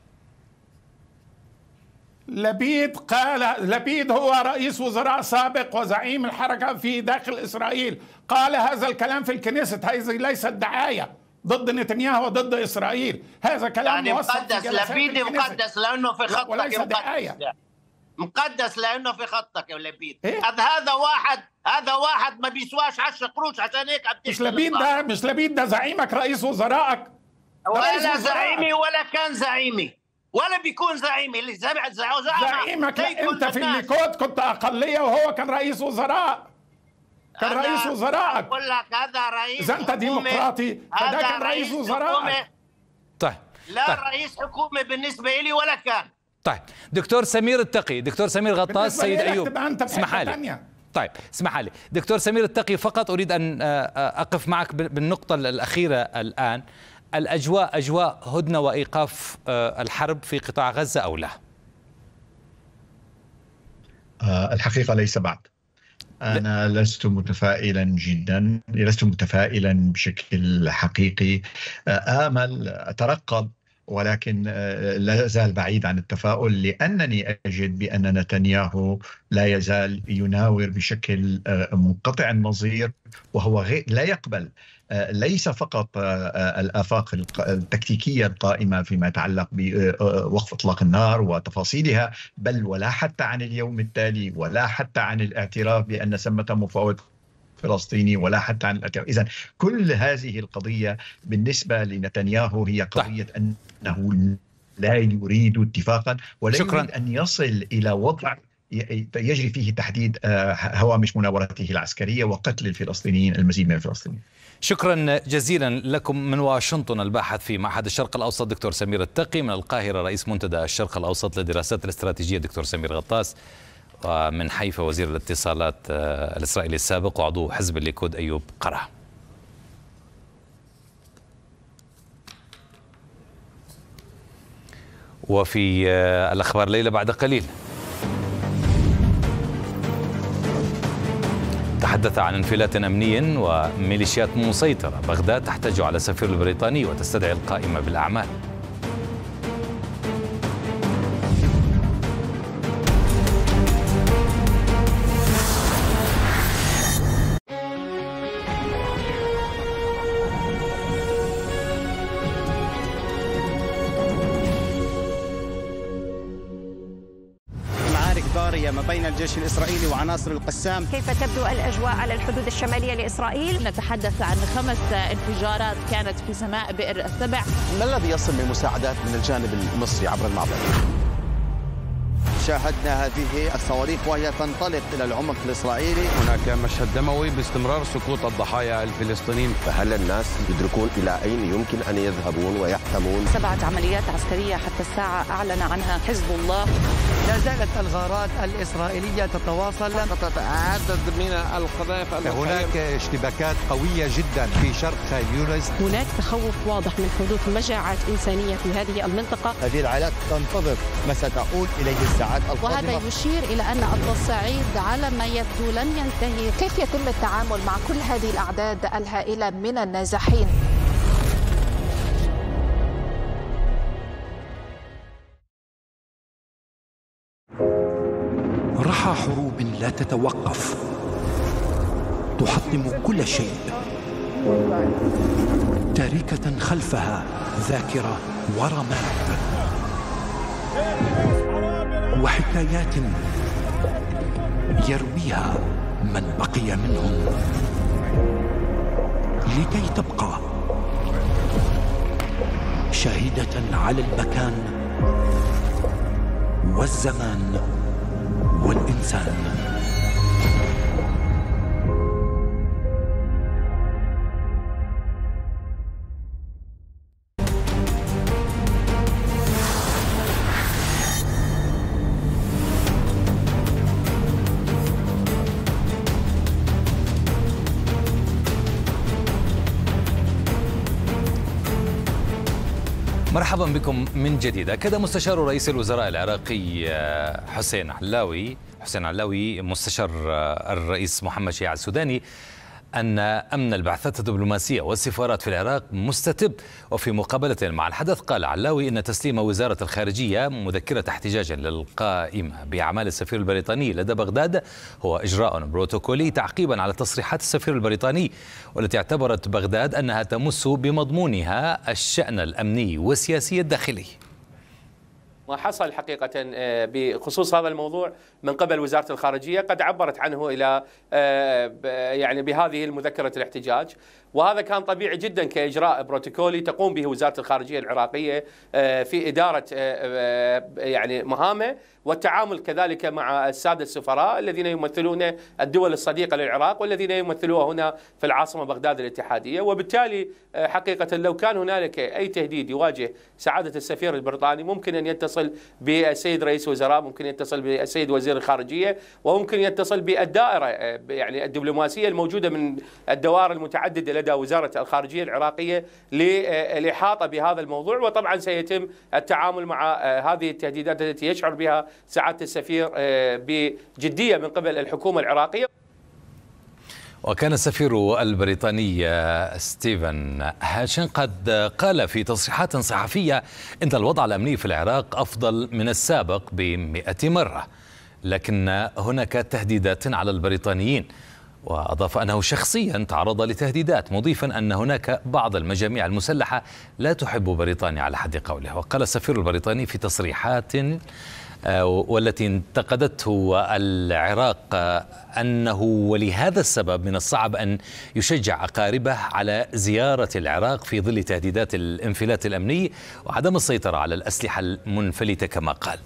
لبيد هو رئيس وزراء سابق وزعيم الحركة في داخل إسرائيل، قال هذا الكلام في الكنيست. هذه ليست دعاية ضد نتنياهو وضد إسرائيل، هذا كلام يعني مقدس. لبيد مقدس لأنه في خطك، وليس دعاية. مقدس لأنه في خطك يا لبيد. إيه؟ هذا واحد ما بيسواش 10 قروش، عشان هيك عم مش لبيد ده زعيمك رئيس وزرائك. ولا زعيمي ولا كان زعيمي ولا بيكون زعيمي. اللي زعيمك انت في الليكود كنت اقليه وهو كان رئيس وزراء. كان رئيس وزرائك. اقول لك هذا رئيس، اذا انت ديمقراطي فده كان رئيس وزرائك. طيب لا رئيس حكومه بالنسبه لي ولا كان. طيب دكتور سمير التقي، دكتور سمير غطاس، سيد ايوب اسمح لي. طيب اسمح لي دكتور سمير التقي، فقط اريد ان اقف معك بالنقطه الاخيره الان. الأجواء أجواء هدنة وإيقاف الحرب في قطاع غزة أو لا؟ الحقيقة ليس بعد. أنا لست متفائلا جدا، لست متفائلا بشكل حقيقي. آمل، أترقب، ولكن لا زال بعيد عن التفاؤل، لأنني أجد بأن نتنياهو لا يزال يناور بشكل منقطع النظير، وهو لا يقبل ليس فقط الآفاق التكتيكية القائمة فيما يتعلق بوقف إطلاق النار وتفاصيلها، بل ولا حتى عن اليوم التالي، ولا حتى عن الاعتراف بأن ثمة مفاوض فلسطيني، ولا حتى عن الاعتراف. إذن كل هذه القضية بالنسبة لنتنياهو هي قضية أنه لا يريد اتفاقا، ولا يريد أن يصل إلى وضع يجري فيه تحديد هوامش مناورته العسكرية وقتل الفلسطينيين، المزيد من الفلسطينيين. شكرا جزيلا لكم من واشنطن الباحث في معهد الشرق الأوسط دكتور سمير التقي، من القاهرة رئيس منتدى الشرق الأوسط للدراسات الاستراتيجية دكتور سمير غطاس، ومن حيفا وزير الاتصالات الإسرائيلي السابق وعضو حزب الليكود أيوب قرة. وفي الأخبار ليلة بعد قليل تحدث عن انفلات أمني وميليشيات مسيطرة، بغداد تحتج على السفير البريطاني وتستدعي القائمة بالأعمال. ما بين الجيش الإسرائيلي وعناصر القسام. كيف تبدو الأجواء على الحدود الشمالية لإسرائيل؟ نتحدث عن 5 انفجارات كانت في سماء بئر السبع. ما الذي يصل من مساعدات من الجانب المصري عبر المعبر؟ شاهدنا هذه الصواريخ وهي تنطلق إلى العمق الإسرائيلي. هناك مشهد دموي باستمرار سقوط الضحايا الفلسطينيين. فهل الناس يدركون إلى أين يمكن أن يذهبون ويحتمون؟ 7 عمليات عسكرية حتى الساعة أعلن عنها حزب الله. لا زالت الغارات الإسرائيلية تتواصل. سقطت عدد من القذائف. هناك اشتباكات قوية جدا في شرق خان يونس. هناك تخوف واضح من حدوث مجاعات إنسانية في هذه المنطقة. هذه العائلات تنتظر ما ستعود إليه الساعات القادمة. وهذا يشير إلى أن التصعيد على ما يبدو لن ينتهي. كيف يتم التعامل مع كل هذه الأعداد الهائلة من النازحين؟ رحى حروب لا تتوقف تحطم كل شيء، تاركة خلفها ذاكرة ورماد وحكايات يرويها من بقي منهم، لكي تبقى شاهدة على المكان والزمان والإنسان. مرحبا بكم من جديد. أكد مستشار رئيس الوزراء العراقي حسين علاوي مستشار الرئيس محمد شيع السوداني أن أمن البعثات الدبلوماسية والسفارات في العراق مستتب. وفي مقابلة مع الحدث قال علاوي إن تسليم وزارة الخارجية مذكرة احتجاج للقائمة بأعمال السفير البريطاني لدى بغداد هو إجراء بروتوكولي تعقيبا على تصريحات السفير البريطاني، والتي اعتبرت بغداد أنها تمس بمضمونها الشأن الأمني والسياسي الداخلي. ما حصل حقيقة بخصوص هذا الموضوع من قبل وزارة الخارجية قد عبرت عنه إلى يعني بهذه المذكرة الاحتجاج، وهذا كان طبيعي جدا كإجراء بروتوكولي تقوم به وزارة الخارجية العراقية في إدارة يعني مهامه والتعامل كذلك مع السادة السفراء الذين يمثلون الدول الصديقة للعراق والذين يمثلوها هنا في العاصمة بغداد الاتحادية. وبالتالي حقيقة لو كان هنالك أي تهديد يواجه سعادة السفير البريطاني ممكن أن يتصل يتصل بالسيد رئيس وزراء، ممكن يتصل بالسيد وزير الخارجية، وممكن يتصل بالدائرة يعني الدبلوماسية الموجودة من الدوائر المتعددة لدى وزارة الخارجية العراقية للإحاطة بهذا الموضوع. وطبعا سيتم التعامل مع هذه التهديدات التي يشعر بها سعادة السفير بجدية من قبل الحكومة العراقية. وكان السفير البريطاني ستيفن هاشن قد قال في تصريحات صحفية إن الوضع الأمني في العراق أفضل من السابق ب100 مرة، لكن هناك تهديدات على البريطانيين. وأضاف أنه شخصيا تعرض لتهديدات، مضيفا أن هناك بعض المجاميع المسلحة لا تحب بريطانيا على حد قوله. وقال السفير البريطاني في تصريحات والتي انتقدته العراق أنه ولهذا السبب من الصعب أن يشجع أقاربه على زيارة العراق في ظل تهديدات الانفلات الأمني وعدم السيطرة على الأسلحة المنفلتة كما قال.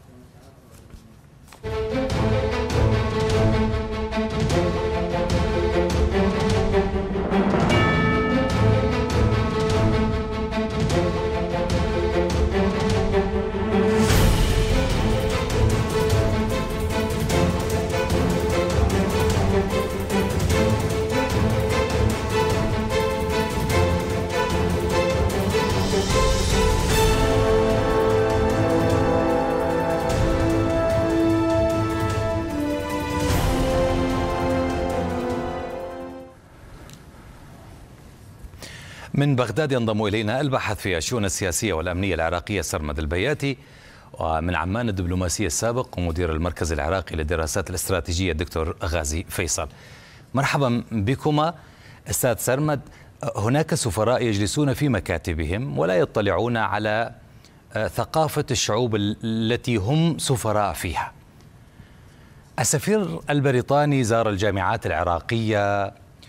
من بغداد ينضم إلينا الباحث في الشؤون السياسية والأمنية العراقية سرمد البياتي، ومن عمان الدبلوماسي السابق ومدير المركز العراقي للدراسات الاستراتيجية الدكتور غازي فيصل. مرحبا بكما أستاذ سرمد. هناك سفراء يجلسون في مكاتبهم ولا يطلعون على ثقافة الشعوب التي هم سفراء فيها. السفير البريطاني زار الجامعات العراقية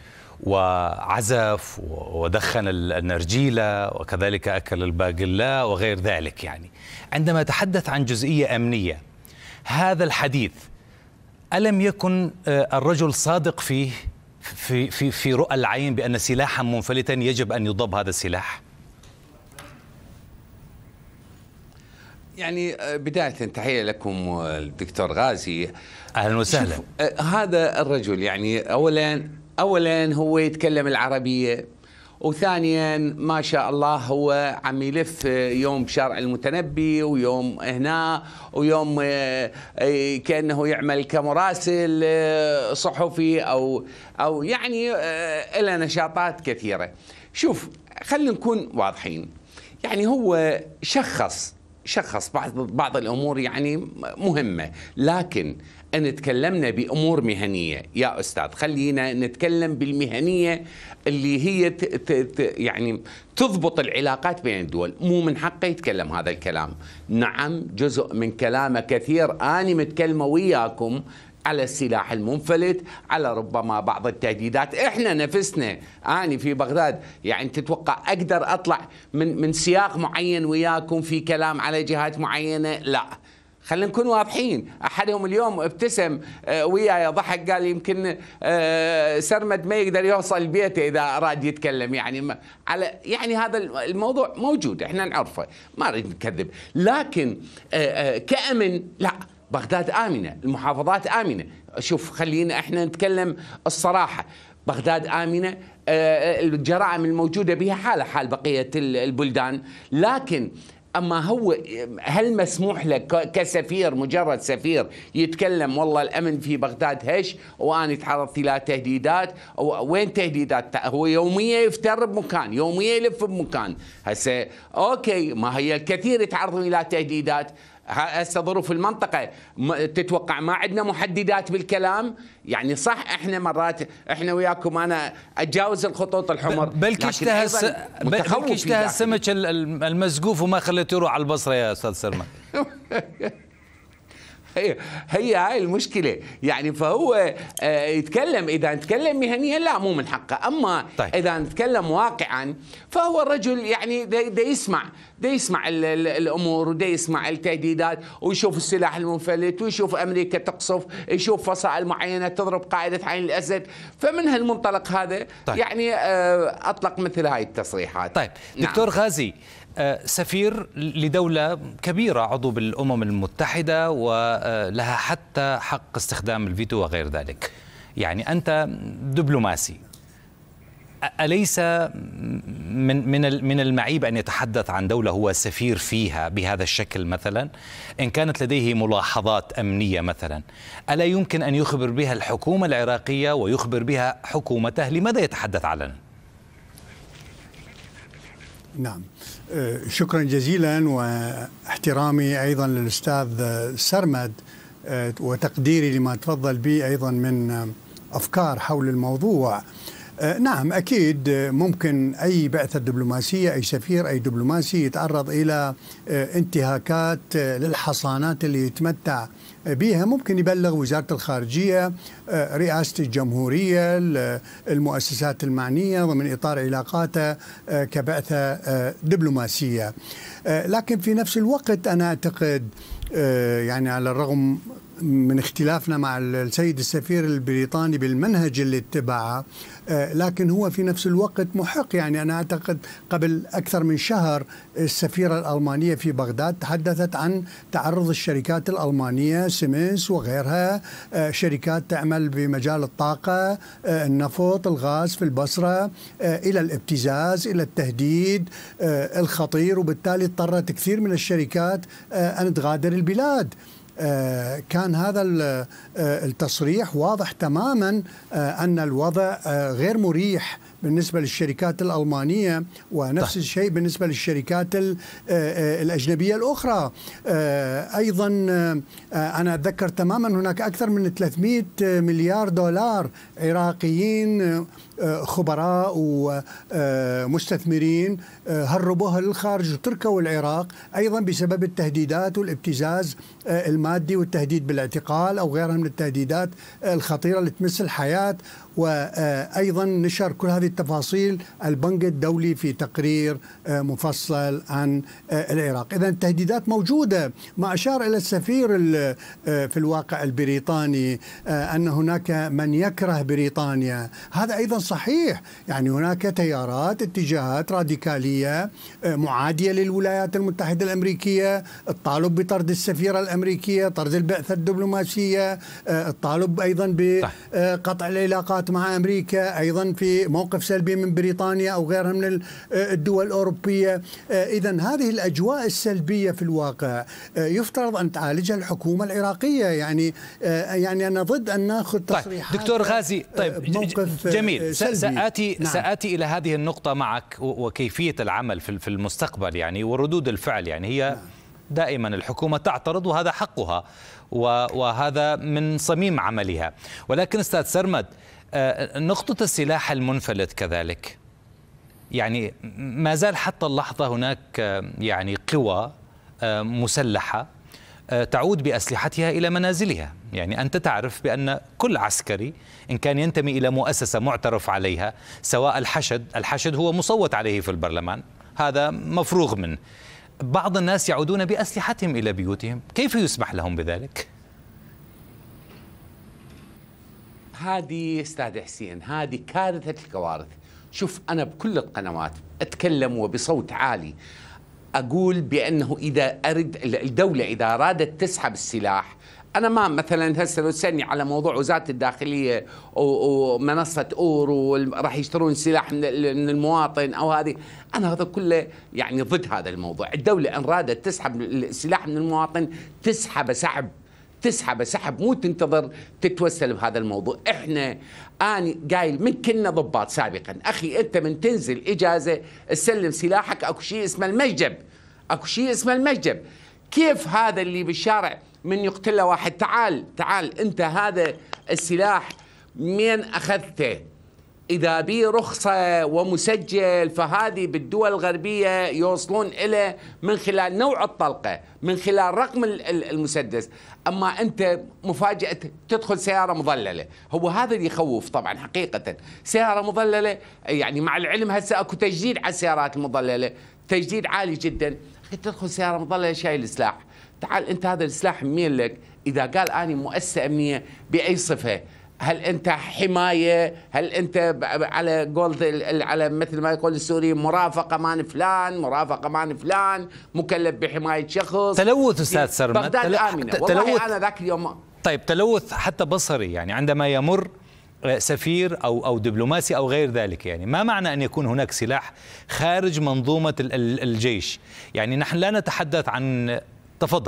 وعزف ودخن النرجيلة وكذلك أكل الباقلاء وغير ذلك. يعني عندما تحدث عن جزئية أمنية، هذا الحديث ألم يكن الرجل صادق فيه في رؤى العين بأن سلاحا منفلتا يجب أن يضب هذا السلاح؟ يعني بداية تحية لكم الدكتور غازي، أهلا وسهلا. هذا الرجل يعني أولا هو يتكلم العربية، وثانيا ما شاء الله هو عم يلف يوم بشارع المتنبي ويوم هنا ويوم كأنه يعمل كمراسل صحفي أو يعني له نشاطات كثيرة. شوف خلينا نكون واضحين، يعني هو شخص بعض الأمور يعني مهمة، لكن أن تكلمنا بأمور مهنية يا أستاذ، خلينا نتكلم بالمهنية اللي هي يعني تضبط العلاقات بين الدول. مو من حقه يتكلم هذا الكلام. نعم جزء من كلامه كثير أنا متكلمة وياكم على السلاح المنفلت، على ربما بعض التهديدات. احنا نفسنا أنا في بغداد يعني تتوقع أقدر أطلع من سياق معين وياكم في كلام على جهات معينة؟ لا، خلينا نكون واضحين. احدهم اليوم ابتسم وياي ضحك قال يمكن سرمد ما يقدر يوصل بيته اذا اراد يتكلم، يعني على يعني هذا الموضوع موجود احنا نعرفه، ما نريد نكذب. لكن كأمن لا، بغداد آمنة، المحافظات آمنة. شوف خلينا احنا نتكلم الصراحة، بغداد آمنة، الجرائم الموجودة بها حال بقية البلدان. لكن أما هو هل مسموح لك كسفير مجرد سفير يتكلم والله الأمن في بغداد هش وأنا تعرضت إلى تهديدات؟ وين تهديدات؟ هو يوميا يفتر بمكان، يوميا يلف بمكان. هسه أوكي، ما هي الكثير يتعرضون إلى تهديدات. هسه ظروف المنطقة تتوقع ما عندنا محددات بالكلام؟ يعني صح احنا مرات احنا وياكم انا اتجاوز الخطوط الحمر، بلكي اشتهى السمك المسقوف وما خليته يروح على البصرة يا استاذ سرمد. هي هاي المشكلة يعني. فهو يتكلم إذا نتكلم مهنيا لا مو من حقه، أما طيب. إذا نتكلم واقعا فهو الرجل يعني دا يسمع الأمور ودا يسمع التهديدات ويشوف السلاح المنفلت ويشوف أمريكا تقصف، يشوف فصائل معينة تضرب قاعدة عين الأسد. فمن هالمنطلق هذا طيب. يعني أطلق مثل هاي التصريحات. طيب دكتور غازي، سفير لدولة كبيرة عضو بالأمم المتحدة ولها حتى حق استخدام الفيتو وغير ذلك، يعني أنت دبلوماسي، أليس من المعيب أن يتحدث عن دولة هو سفير فيها بهذا الشكل مثلا؟ إن كانت لديه ملاحظات أمنية مثلا، ألا يمكن أن يخبر بها الحكومة العراقية ويخبر بها حكومته؟ لماذا يتحدث علنا؟ نعم، شكرا جزيلا، واحترامي أيضا للأستاذ سرمد وتقديري لما تفضل به أيضا من أفكار حول الموضوع. نعم أكيد ممكن أي بعثة دبلوماسية، أي سفير، أي دبلوماسي يتعرض إلى انتهاكات للحصانات اللي يتمتع بها. ممكن يبلغ وزارة الخارجية، رئاسة الجمهورية، المؤسسات المعنية ضمن إطار علاقاته كبعثة دبلوماسية. لكن في نفس الوقت أنا أعتقد يعني على الرغم من اختلافنا مع السيد السفير البريطاني بالمنهج اللي اتبعه، لكن هو في نفس الوقت محق. يعني أنا أعتقد قبل أكثر من شهر السفيرة الألمانية في بغداد تحدثت عن تعرض الشركات الألمانية سيمنز وغيرها، شركات تعمل بمجال الطاقة، النفط، الغاز في البصرة، إلى الابتزاز، إلى التهديد الخطير، وبالتالي اضطرت كثير من الشركات أن تغادر البلاد. كان هذا التصريح واضح تماما أن الوضع غير مريح بالنسبة للشركات الألمانية، ونفس الشيء بالنسبة للشركات الأجنبية الأخرى. أيضا أنا أتذكر تماما هناك أكثر من 300 مليار دولار عراقيين خبراء ومستثمرين هربوها للخارج وتركوا العراق، أيضا بسبب التهديدات والابتزاز المادي والتهديد بالاعتقال أو غيرها من التهديدات الخطيرة اللي تمس الحياة. وأيضا نشر كل هذه التفاصيل البنك الدولي في تقرير مفصل عن العراق. إذن التهديدات موجودة. ما أشار إلى السفير في الواقع البريطاني أن هناك من يكره بريطانيا، هذا أيضا صحيح. يعني هناك تيارات، اتجاهات راديكالية معادية للولايات المتحدة الأمريكية، الطالب بطرد السفيرة الأمريكية، طرد البعثة الدبلوماسية، الطالب أيضا بقطع العلاقات مع أمريكا، أيضا في موقف سلبي من بريطانيا أو غيرها من الدول الأوروبية. إذن هذه الأجواء السلبية في الواقع يفترض أن تعالجها الحكومة العراقية. يعني أنا ضد أن نأخذ تصريحات. دكتور غازي، طيب جميل، سآتي نعم. سآتي إلى هذه النقطة معك وكيفية العمل في المستقبل يعني وردود الفعل. يعني هي دائما الحكومة تعترض وهذا حقها وهذا من صميم عملها، ولكن أستاذ سرمد، نقطة السلاح المنفلت كذلك، يعني ما زال حتى اللحظة هناك يعني قوى مسلحة تعود بأسلحتها إلى منازلها. يعني أنت تعرف بأن كل عسكري إن كان ينتمي إلى مؤسسة معترف عليها، سواء الحشد هو مصوت عليه في البرلمان، هذا مفروغ منه. بعض الناس يعودون بأسلحتهم إلى بيوتهم، كيف يسمح لهم بذلك؟ هذه استاذ حسين، هذه كارثة الكوارث. شوف، أنا بكل القنوات أتكلم وبصوت عالي أقول بأنه إذا الدولة إذا أرادت تسحب السلاح، أنا ما مثلا هسه لو تسألني على موضوع وزارة الداخلية ومنصة أور وراح يشترون سلاح من المواطن أو هذه، أنا هذا كله يعني ضد هذا الموضوع. الدولة إن أرادت تسحب السلاح من المواطن تسحب سحب، مو تنتظر تتوسل بهذا الموضوع. احنا اني قايل من كنا ضباط سابقا، اخي انت من تنزل اجازه تسلم سلاحك اكو شيء اسمه المجب، كيف هذا اللي بالشارع من يقتل له واحد، تعال انت هذا السلاح من اخذته؟ إذا بيه رخصة ومسجل، فهذه بالدول الغربية يوصلون إلى من خلال نوع الطلقة، من خلال رقم المسدس. أما أنت مفاجأة تدخل سيارة مظللة، هو هذا اللي يخوف طبعا حقيقة. سيارة مظللة، يعني مع العلم هسه أكو تجديد على السيارات المظللة، تجديد عالي جدا. أخي تدخل سيارة مظللة شايل سلاح، تعال أنت هذا السلاح مين لك؟ إذا قال أنا مؤسسة أمنية بأي صفة، هل انت حمايه؟ هل انت على قول على مثل ما يقول السوري مرافقه مان فلان، مرافقه مان فلان، مكلف بحمايه شخص. تلوث استاذ سرمد، بغداد امنه والله. انا ذاك اليوم طيب تلوث حتى بصري، يعني عندما يمر سفير او دبلوماسي او غير ذلك، يعني ما معنى ان يكون هناك سلاح خارج منظومه الجيش؟ يعني نحن لا نتحدث عن تفضل.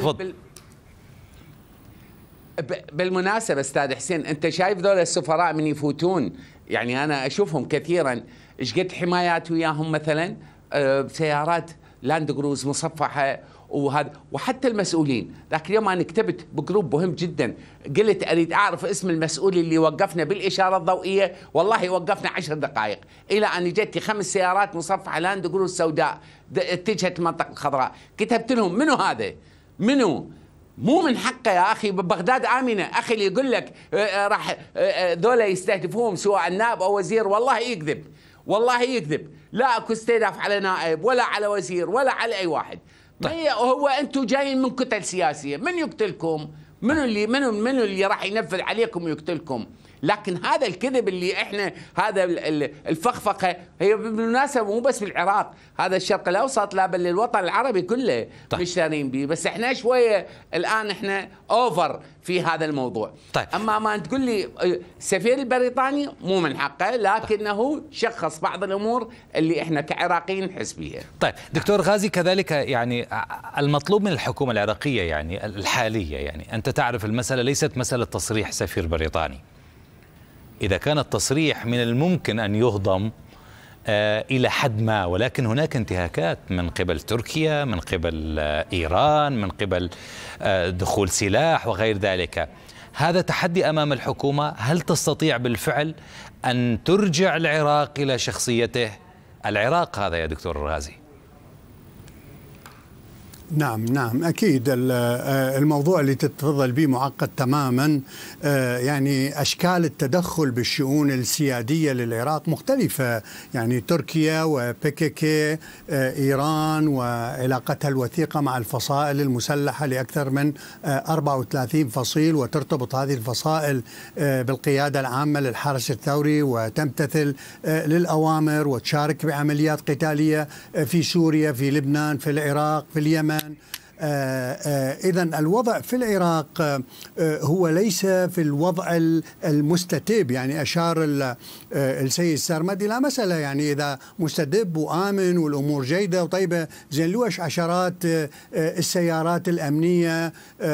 بالمناسبة استاذ حسين، انت شايف ذول السفراء من يفوتون، يعني انا اشوفهم كثيرا ايش قد حمايات وياهم مثلا بسيارات لاند كروز مصفحة وهذا، وحتى المسؤولين. ذاك اليوم انا كتبت بجروب مهم جدا، قلت اريد اعرف اسم المسؤول اللي وقفنا بالاشاره الضوئيه، والله وقفنا 10 دقائق الى ان جتني 5 سيارات مصفحه لاند كروز سوداء اتجهت المنطقه الخضراء. كتبت لهم منو هذا؟ منو؟ مو من حقه يا اخي، بغداد امنه. اخي اللي يقول لك راح ذولا يستهدفوهم سواء نائب او وزير، والله يكذب، والله يكذب. لا اكو استهداف على نائب ولا على وزير ولا على اي واحد. طيب. هو انتم جايين من كتل سياسيه، من يقتلكم؟ منو اللي راح ينفذ عليكم ويقتلكم؟ لكن هذا الكذب اللي احنا، هذا الفخفقه، هي بالمناسبه مو بس بالعراق، هذا الشرق الاوسط لا بل الوطن العربي كله. طيب. مشترين به، بس احنا شويه الان احنا اوفر في هذا الموضوع. طيب. اما ما تقول لي السفير البريطاني مو من حقه، لكنه شخص بعض الامور اللي احنا كعراقيين نحس بها. طيب دكتور غازي، كذلك يعني المطلوب من الحكومه العراقيه يعني الحاليه، يعني انت تعرف المساله ليست مساله تصريح سفير بريطاني. إذا كان التصريح من الممكن أن يهضم إلى حد ما، ولكن هناك انتهاكات من قبل تركيا، من قبل إيران، من قبل دخول سلاح وغير ذلك. هذا تحدي أمام الحكومة. هل تستطيع بالفعل أن ترجع العراق إلى شخصيته؟ العراق هذا يا دكتور غازي. نعم أكيد. الموضوع اللي تتفضل به معقد تماما. يعني أشكال التدخل بالشؤون السيادية للعراق مختلفة، يعني تركيا وبيكيكي، إيران وعلاقتها الوثيقة مع الفصائل المسلحة لأكثر من 34 فصيل، وترتبط هذه الفصائل بالقيادة العامة للحرس الثوري وتمتثل للأوامر وتشارك بعمليات قتالية في سوريا، في لبنان، في العراق، في اليمن. إذن الوضع في العراق هو ليس في الوضع المستتب. يعني أشار السيد سرمد إلى مسألة، يعني إذا مستتب وآمن والأمور جيدة وطيبة، زين لوش عشرات السيارات الأمنية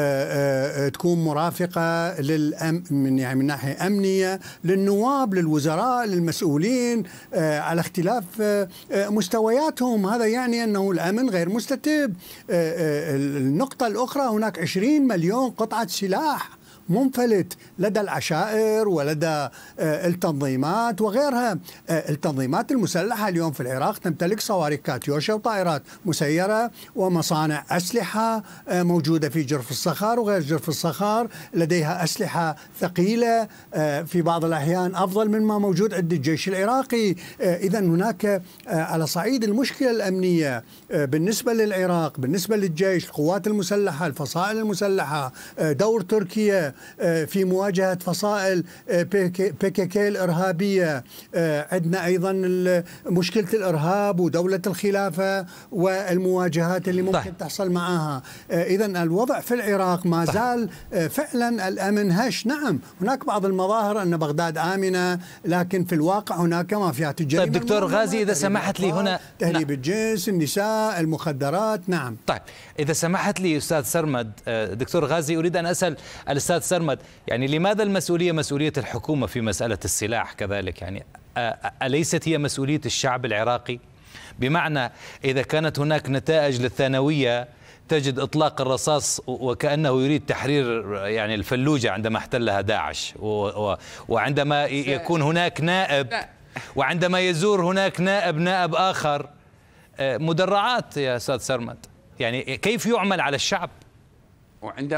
تكون مرافقة من ناحية أمنية للنواب، للوزراء، للمسؤولين على اختلاف مستوياتهم؟ هذا يعني أنه الأمن غير مستتب. النقطة الأخرى، هناك 20 مليون قطعة سلاح منفلت لدى العشائر ولدى التنظيمات وغيرها. التنظيمات المسلحة اليوم في العراق تمتلك صواريخ كاتيوشا وطائرات مسيرة ومصانع أسلحة موجودة في جرف الصخر وغير جرف الصخر، لديها أسلحة ثقيلة في بعض الأحيان أفضل مما موجود عند الجيش العراقي. إذن هناك على صعيد المشكلة الأمنية بالنسبة للعراق، بالنسبة للجيش، القوات المسلحة، الفصائل المسلحة، دور تركيا في مواجهة فصائل بيكيكي الإرهابية. عندنا أيضا مشكلة الإرهاب ودولة الخلافة والمواجهات اللي ممكن تحصل معها. إذن الوضع في العراق ما زال فعلا الأمن هش. نعم هناك بعض المظاهر أن بغداد آمنة، لكن في الواقع هناك مافيات الجريمة. طيب دكتور غازي، إذا سمحت لي هنا، تهريب الجنس، النساء، المخدرات. نعم. طيب إذا سمحت لي أستاذ سرمد، دكتور غازي، أريد أن أسأل الأستاذ سرمد، يعني لماذا المسؤولية مسؤولية الحكومة في مسألة السلاح كذلك؟ يعني أليست هي مسؤولية الشعب العراقي؟ بمعنى إذا كانت هناك نتائج للثانوية تجد إطلاق الرصاص وكأنه يريد تحرير يعني الفلوجة عندما احتلها داعش، وعندما يكون هناك نائب، وعندما يزور هناك نائب آخر، مدرعات يا أستاذ سرمد. يعني كيف يعمل على الشعب؟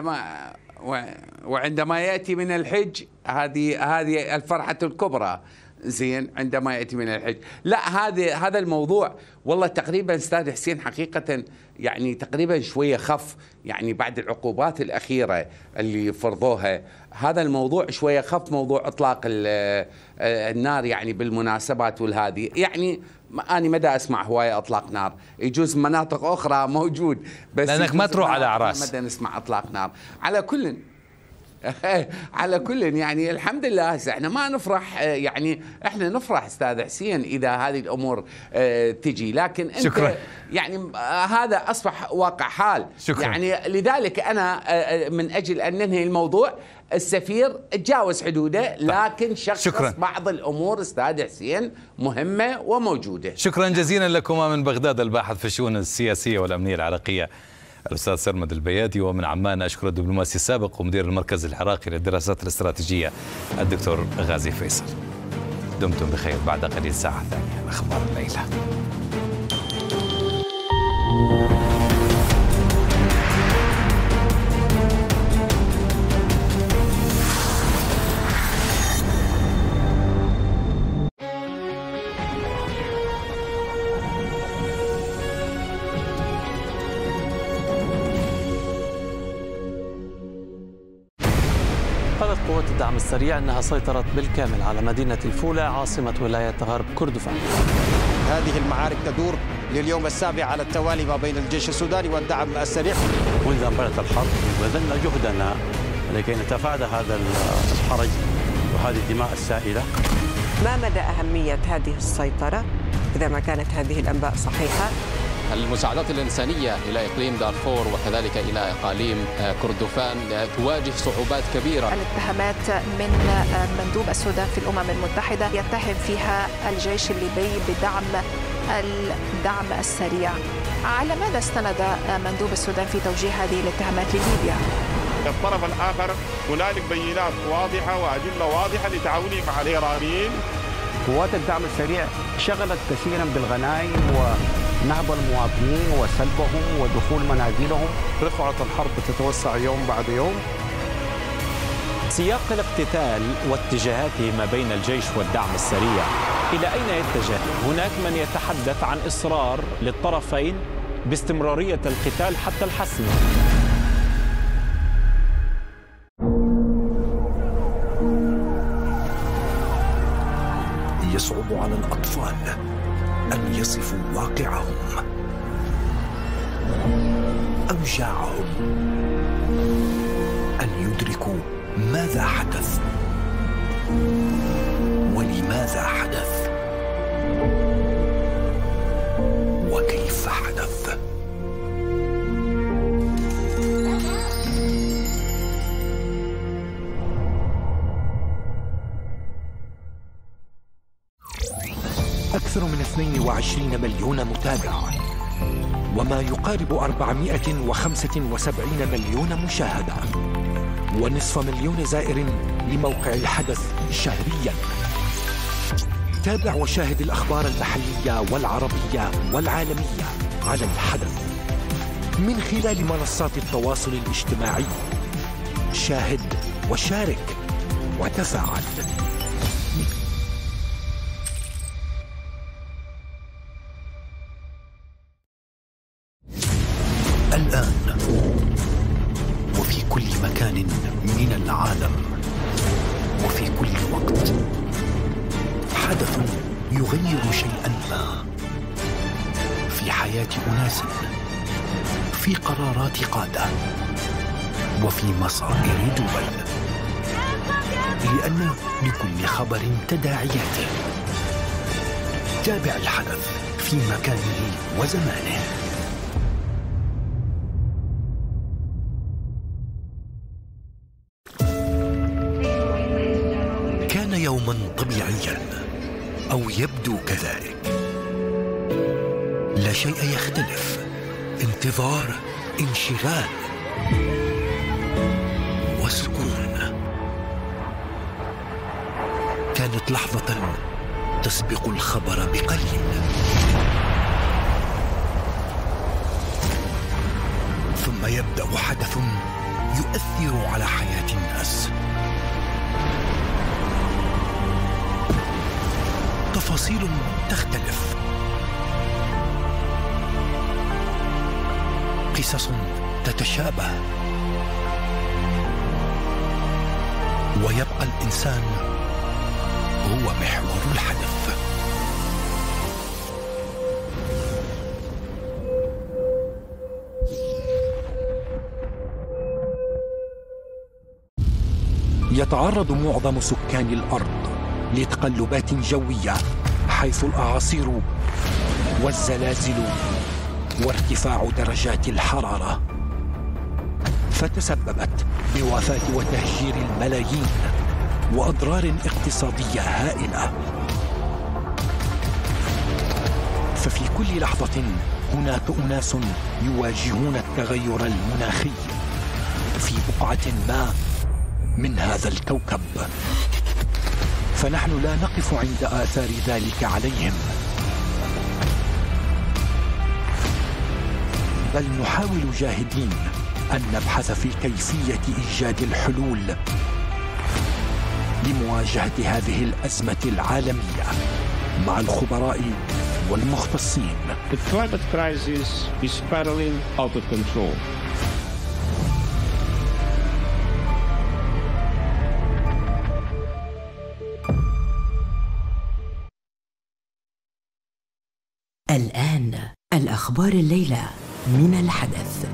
وعندما يأتي من الحج، هذه الفرحة الكبرى. زين عندما يأتي من الحج. لا هذا الموضوع والله تقريبا أستاذ حسين حقيقة يعني تقريبا شوية خف، يعني بعد العقوبات الأخيرة اللي فرضوها هذا الموضوع شوية خف، موضوع إطلاق النار يعني بالمناسبات والهذه. يعني أنا مدى أسمع هواية إطلاق نار، يجوز مناطق أخرى موجود بس لأنك ما تروح على أعراس مدى نسمع إطلاق نار. على كل يعني الحمد لله هسه احنا ما نفرح، يعني احنا نفرح استاذ حسين اذا هذه الامور تجي، لكن انت شكرا. يعني هذا اصبح واقع حال. شكرا. يعني لذلك انا من اجل ان ننهي الموضوع، السفير تجاوز حدوده لكن شخص بعض الامور استاذ حسين مهمه وموجوده. شكرا جزيلا لكما من بغداد الباحث في الشؤون السياسيه والامنيه العراقيه الأستاذ سرمد البياتي، ومن عمان أشكر الدبلوماسي السابق ومدير المركز العراقي للدراسات الاستراتيجية الدكتور غازي فيصل. دمتم بخير. بعد قليل ساعة ثانية أخبار الليلة. قوات الدعم السريع أنها سيطرت بالكامل على مدينة الفولة عاصمة ولاية غرب كردفان. هذه المعارك تدور لليوم السابع على التوالي ما بين الجيش السوداني والدعم السريع. منذ أن بدأت الحرب بذلنا جهدنا لكي نتفادى هذا الحرج وهذه الدماء السائلة. ما مدى أهمية هذه السيطرة إذا ما كانت هذه الأنباء صحيحة؟ المساعدات الإنسانية إلى إقليم دارفور وكذلك إلى إقاليم كردفان تواجه صعوبات كبيرة. الاتهامات من مندوب السودان في الأمم المتحدة يتهم فيها الجيش الليبي الدعم السريع. على ماذا استند مندوب السودان في توجيه هذه الاتهامات لليبيا؟ الطرف الآخر هنالك بينات واضحة وأدلة واضحة لتعاونه مع الإيرانيين. قوات الدعم السريع شغلت كثيرا بالغنائم ونهب المواطنين وسلبهم ودخول منازلهم. رقعة الحرب تتوسع يوم بعد يوم. سياق الاقتتال واتجاهاته ما بين الجيش والدعم السريع إلى أين يتجه؟ هناك من يتحدث عن إصرار للطرفين باستمرارية القتال حتى الحسم. يصعب على الأطفال أن يصفوا واقعهم، أوجاعهم، أن يدركوا ماذا حدث ولماذا حدث وكيف حدث. أكثر من 22 مليون متابع وما يقارب 475 مليون مشاهدة ونصف مليون زائر لموقع الحدث شهرياً. تابع وشاهد الأخبار المحلية والعربية والعالمية على الحدث من خلال منصات التواصل الاجتماعي. شاهد وشارك وتفاعل. الآن وفي كل مكان من العالم وفي كل وقت حدث يغير شيئا ما في حياة أناس، في قرارات قادة، وفي مصائر دول، لأن لكل خبر تداعياته. تابع الحدث في مكانه وزمانه. كان يوما طبيعيا أو يبدو كذلك، لا شيء يختلف، انتظار، انشغال وسكون. كانت لحظة تسبق الخبر بقليل، ثم يبدأ حدث يؤثر على حياة الناس. تفاصيل تختلف، قصص تتشابه، ويبقى الإنسان هو محور الحدث. يتعرض معظم سكان الأرض لتقلبات جوية، حيث الأعاصير والزلازل وارتفاع درجات الحرارة، فتسببت بوفاة وتهجير الملايين وأضرار اقتصادية هائلة. ففي كل لحظة هناك أناس يواجهون التغير المناخي في بقعة ما من هذا الكوكب، فنحن لا نقف عند آثار ذلك عليهم، بل نحاول جاهدين أن نبحث في كيفية إيجاد الحلول لمواجهة هذه الأزمة العالمية مع الخبراء والمختصين. The climate crisis is spiraling out of control. الآن الأخبار الليلة من الحدث.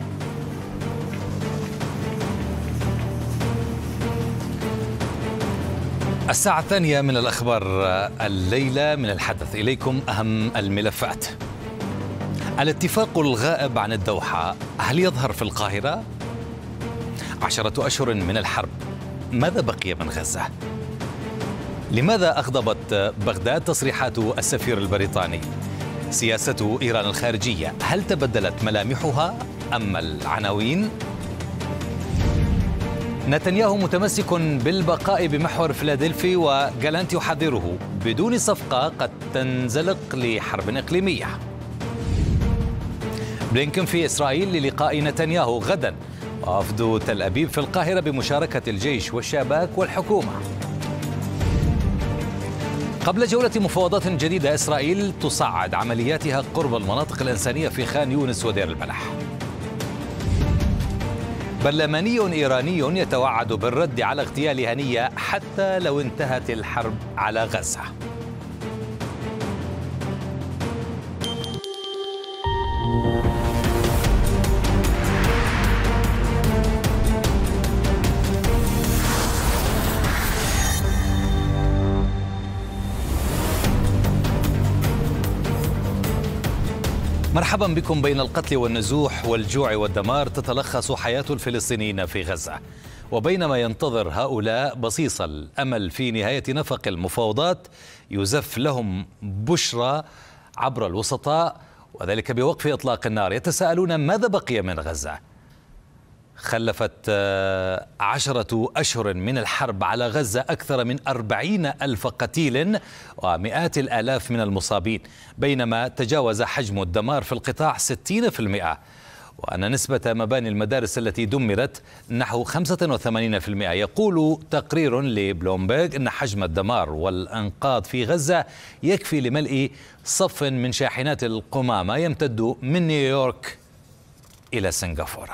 الساعة الثانية من الأخبار الليلة من الحدث، إليكم أهم الملفات. الاتفاق الغائب عن الدوحة هل يظهر في القاهرة؟ 10 أشهر من الحرب، ماذا بقي من غزة؟ لماذا أغضبت بغداد تصريحات السفير البريطاني؟ سياسة إيران الخارجية هل تبدلت ملامحها أم العناوين؟ نتنياهو متمسك بالبقاء بمحور فيلادلفي، وجالانت يحذره بدون صفقة قد تنزلق لحرب إقليمية. بلينكن في إسرائيل للقاء نتنياهو غدا، ووفد تل أبيب في القاهرة بمشاركة الجيش والشباك والحكومة. قبل جولة مفاوضات جديدة، إسرائيل تصعد عملياتها قرب المناطق الإنسانية في خان يونس ودير البلح. برلماني إيراني يتوعد بالرد على اغتيال هنية حتى لو انتهت الحرب على غزة. مرحبا بكم. بين القتل والنزوح والجوع والدمار تتلخص حياة الفلسطينيين في غزة، وبينما ينتظر هؤلاء بصيص الأمل في نهاية نفق المفاوضات، يزف لهم بشرى عبر الوسطاء، وذلك بوقف إطلاق النار. يتساءلون ماذا بقي من غزة؟ خلفت 10 أشهر من الحرب على غزة أكثر من 40,000 قتيل ومئات الآلاف من المصابين، بينما تجاوز حجم الدمار في القطاع 60%، وأن نسبة مباني المدارس التي دمرت نحو 85%. يقول تقرير لبلومبرغ أن حجم الدمار والأنقاض في غزة يكفي لملء صف من شاحنات القمامة يمتد من نيويورك إلى سنغافورة.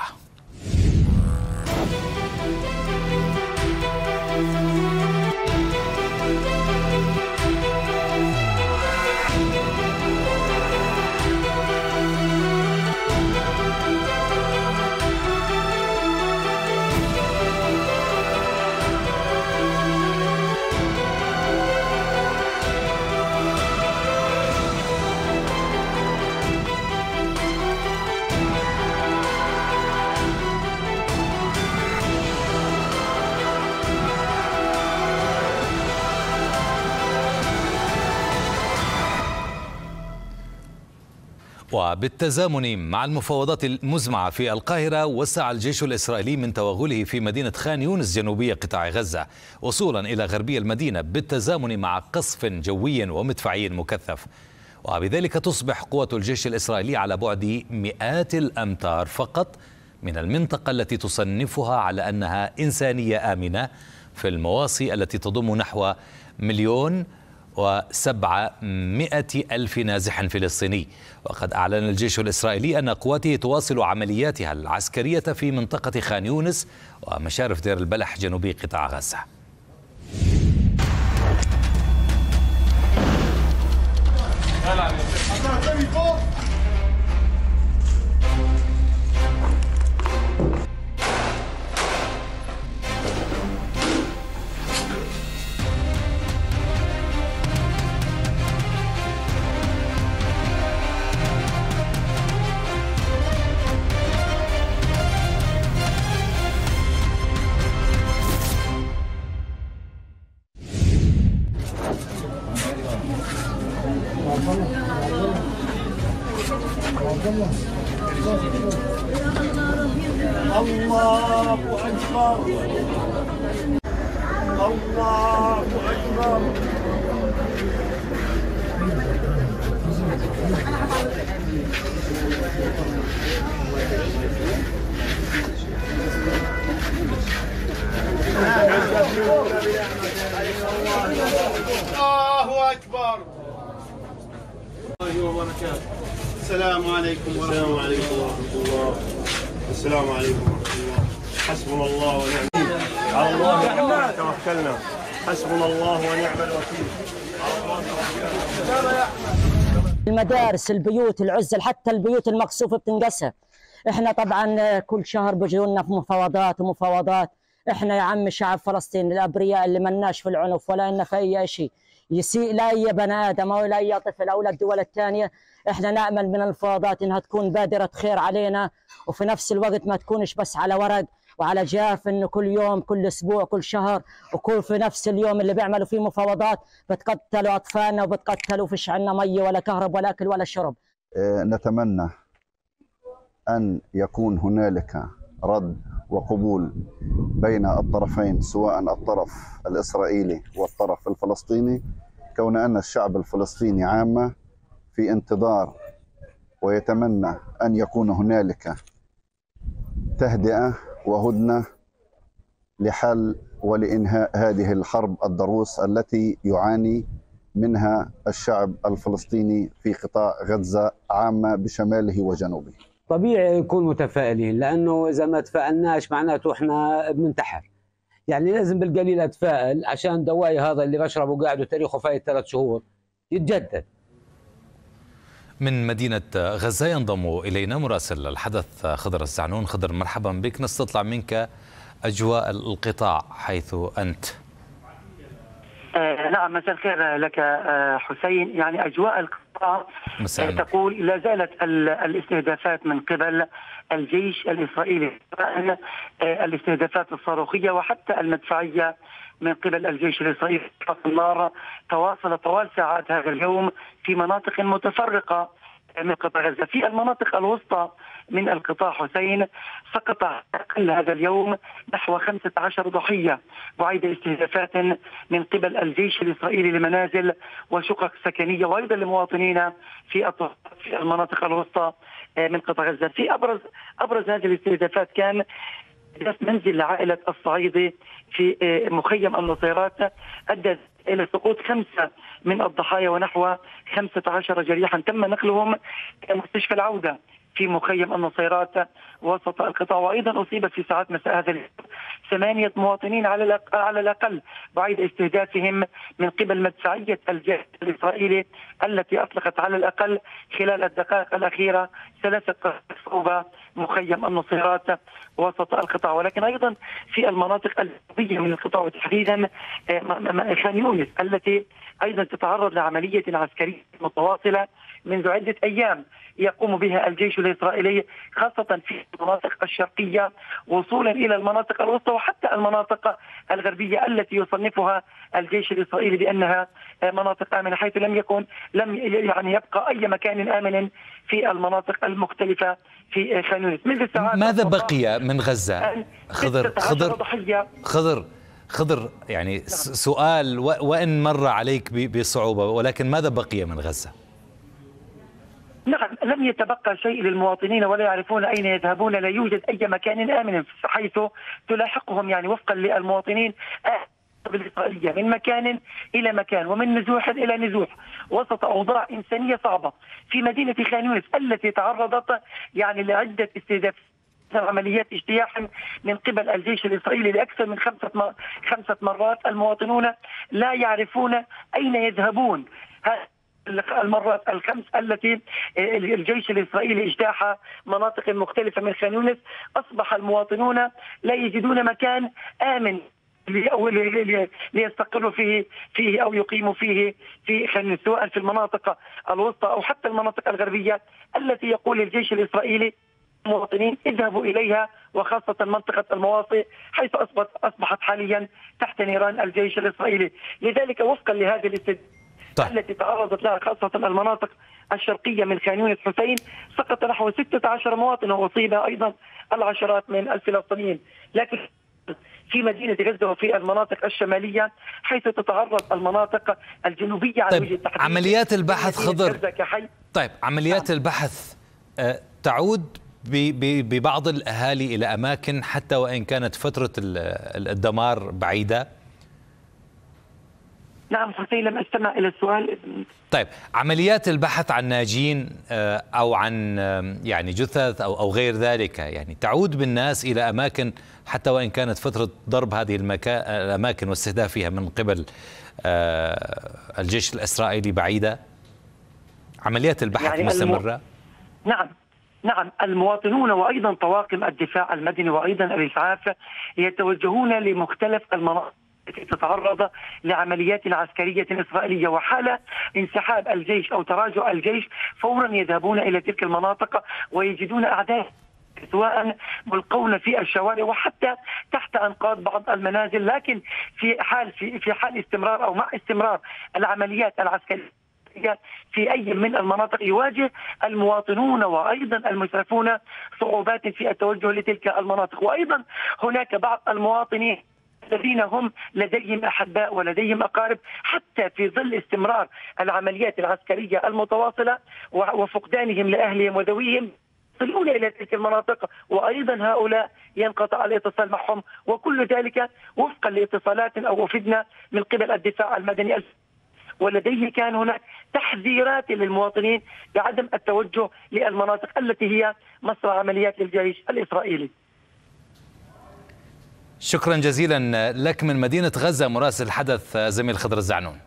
وبالتزامن مع المفاوضات المزمعة في القاهرة، وسع الجيش الإسرائيلي من توغله في مدينة خان يونس جنوبية قطاع غزة وصولا إلى غربي المدينة، بالتزامن مع قصف جوي ومدفعي مكثف، وبذلك تصبح قوة الجيش الإسرائيلي على بعد مئات الأمتار فقط من المنطقة التي تصنفها على أنها إنسانية آمنة في المواصي التي تضم نحو 1,200,000 و700,000 نازح فلسطيني. وقد أعلن الجيش الإسرائيلي أن قواته تواصل عملياتها العسكرية في منطقة خان يونس ومشارف دير البلح جنوبي قطاع غزة. الله أكبر الله أكبر. الله أكبر. الله وبركاته. السلام عليكم ورحمة الله. السلام عليكم ورحمة الله. حسبنا الله ونعم الوكيل. على الله توكلنا. حسبنا الله ونعم الوكيل. المدارس، البيوت، العزل، حتى البيوت المقصوفة بتنقسم. احنا طبعا كل شهر بيجونا في مفاوضات. احنا يا عم شعب فلسطين الابرياء اللي ملناش في العنف ولا لنا في اي شيء يسيء لا اي بني ادم او لا اي طفل او للدول الثانيه. احنا نامل من المفاوضات انها تكون بادره خير علينا، وفي نفس الوقت ما تكونش بس على ورق وعلى جاف، انه كل يوم كل اسبوع كل شهر وكل في نفس اليوم اللي بيعملوا فيه مفاوضات بتقتلوا اطفالنا وبتقتلوا فيش عندنا ميه ولا كهرب ولا اكل ولا شرب. نتمنى ان يكون هنالك رد وقبول بين الطرفين، سواء الطرف الإسرائيلي والطرف الفلسطيني، كون أن الشعب الفلسطيني عامة في انتظار ويتمنى أن يكون هنالك تهدئة وهدنة لحل ولإنهاء هذه الحرب الضروس التي يعاني منها الشعب الفلسطيني في قطاع غزة عامة بشماله وجنوبه. طبيعي نكون متفائلين، لانه اذا ما تفائلناش معناته احنا بننتحر. يعني لازم بالقليل اتفائل عشان دواي هذا اللي بشربه قاعد وتاريخه فايت 3 شهور يتجدد. من مدينة غزة ينضم إلينا مراسل الحدث خضر الزعنون. خضر، مرحبا بك، نستطلع منك أجواء القطاع حيث أنت. نعم، مساء الخير لك حسين. يعني أجواء القطاع تقول لا زالت الاستهدافات من قبل الجيش الإسرائيلي، الاستهدافات الصاروخية وحتى المدفعية من قبل الجيش الإسرائيلي. النار تواصل طوال ساعات هذا اليوم في مناطق متفرقة من قطاع غزة. في المناطق الوسطى من القطاع حسين سقط أقل هذا اليوم نحو 15 ضحية، وعيد استهدافات من قبل الجيش الإسرائيلي لمنازل وشقق سكنية وأيضا لمواطنين في المناطق الوسطى من قطاع غزة. في أبرز هذه الاستهدافات كان منزل لعائلة الصعيدي في مخيم النصيرات، أدى إلى سقوط 5 من الضحايا ونحو 15 جريحا تم نقلهم إلى مستشفى العودة في مخيم النصيرات وسط القطاع. وأيضا أصيب في ساعات مساء هذا اليوم 8 مواطنين على الأقل بعد استهدافهم من قبل مدفعية الجيش الإسرائيلي التي أطلقت على الأقل خلال الدقائق الأخيرة 3 قذائف صوب مخيم النصيرات وسط القطاع. ولكن أيضا في المناطق الجنوبية من القطاع وتحديدا خان يونس التي أيضا تتعرض لعملية عسكرية متواصلة منذ عدة أيام يقوم بها الجيش الإسرائيلي، خاصة في المناطق الشرقية وصولا إلى المناطق الوسطى وحتى المناطق الغربية التي يصنفها الجيش الإسرائيلي بأنها مناطق آمنة، حيث لم يبقى أي مكان آمن في المناطق المختلفة في خان يونس. منذ الساعات ماذا بقي من غزة؟ خضر يعني سؤال وإن مر عليك بصعوبة، ولكن ماذا بقي من غزة؟ نعم، لم يتبقى شيء للمواطنين ولا يعرفون أين يذهبون. لا يوجد أي مكان آمن حيث تلاحقهم يعني وفقا للمواطنين الإسرائيلية من مكان إلى مكان ومن نزوح إلى نزوح وسط أوضاع إنسانية صعبة في مدينة خان يونس التي تعرضت يعني لعدة استهدافات عمليات اجتياح من قبل الجيش الإسرائيلي لأكثر من خمسة مرات. المواطنون لا يعرفون أين يذهبون المرات الخمس التي الجيش الإسرائيلي اجتاح مناطق مختلفة من خان يونس. أصبح المواطنون لا يجدون مكان آمن ليستقروا فيه أو يقيموا فيه في خان يونس، سواء في المناطق الوسطى أو حتى المناطق الغربية التي يقول الجيش الإسرائيلي المواطنين اذهبوا إليها، وخاصة منطقة المواصي حيث أصبحت حاليا تحت نيران الجيش الإسرائيلي. لذلك وفقا لهذه الاستهدافات التي تعرضت لها خاصة المناطق الشرقية من خان يونس حسين، سقط نحو 16 مواطن وأصيب أيضا العشرات من الفلسطينيين. لكن في مدينة غزة وفي المناطق الشمالية حيث تتعرض المناطق الجنوبية على وجه التحديد عمليات البحث خضر. طيب عمليات البحث تعود ببعض الأهالي إلى أماكن حتى وإن كانت فترة الدمار بعيدة؟ نعم حسين، لم أستمع إلى السؤال. طيب عمليات البحث عن ناجين أو عن يعني جثث أو غير ذلك يعني تعود بالناس إلى أماكن حتى وإن كانت فترة ضرب هذه الأماكن واستهدافها من قبل الجيش الإسرائيلي بعيدة؟ عمليات البحث يعني مستمرة؟ نعم المواطنون وأيضا طواقم الدفاع المدني وأيضا الإسعاف يتوجهون لمختلف المناطق التي تتعرض لعمليات عسكرية إسرائيلية، وحال انسحاب الجيش أو تراجع الجيش فورا يذهبون إلى تلك المناطق ويجدون أعداء سواء ملقون في الشوارع وحتى تحت أنقاض بعض المنازل. لكن في حال استمرار أو مع استمرار العمليات العسكرية في أي من المناطق يواجه المواطنون وأيضا المسعفون صعوبات في التوجه لتلك المناطق. وأيضا هناك بعض المواطنين الذين هم لديهم أحباء ولديهم أقارب حتى في ظل استمرار العمليات العسكرية المتواصلة وفقدانهم لأهلهم وذويهم يصلون إلى تلك المناطق، وأيضا هؤلاء ينقطع الاتصال معهم، وكل ذلك وفقا لاتصالات أو وفدنا من قبل الدفاع المدني. ولديه كان هناك تحذيرات للمواطنين بعدم التوجه للمناطق التي هي مصرع عمليات للجيش الإسرائيلي. شكرا جزيلا لك من مدينة غزة مراسل الحدث زميل خضر الزعنون.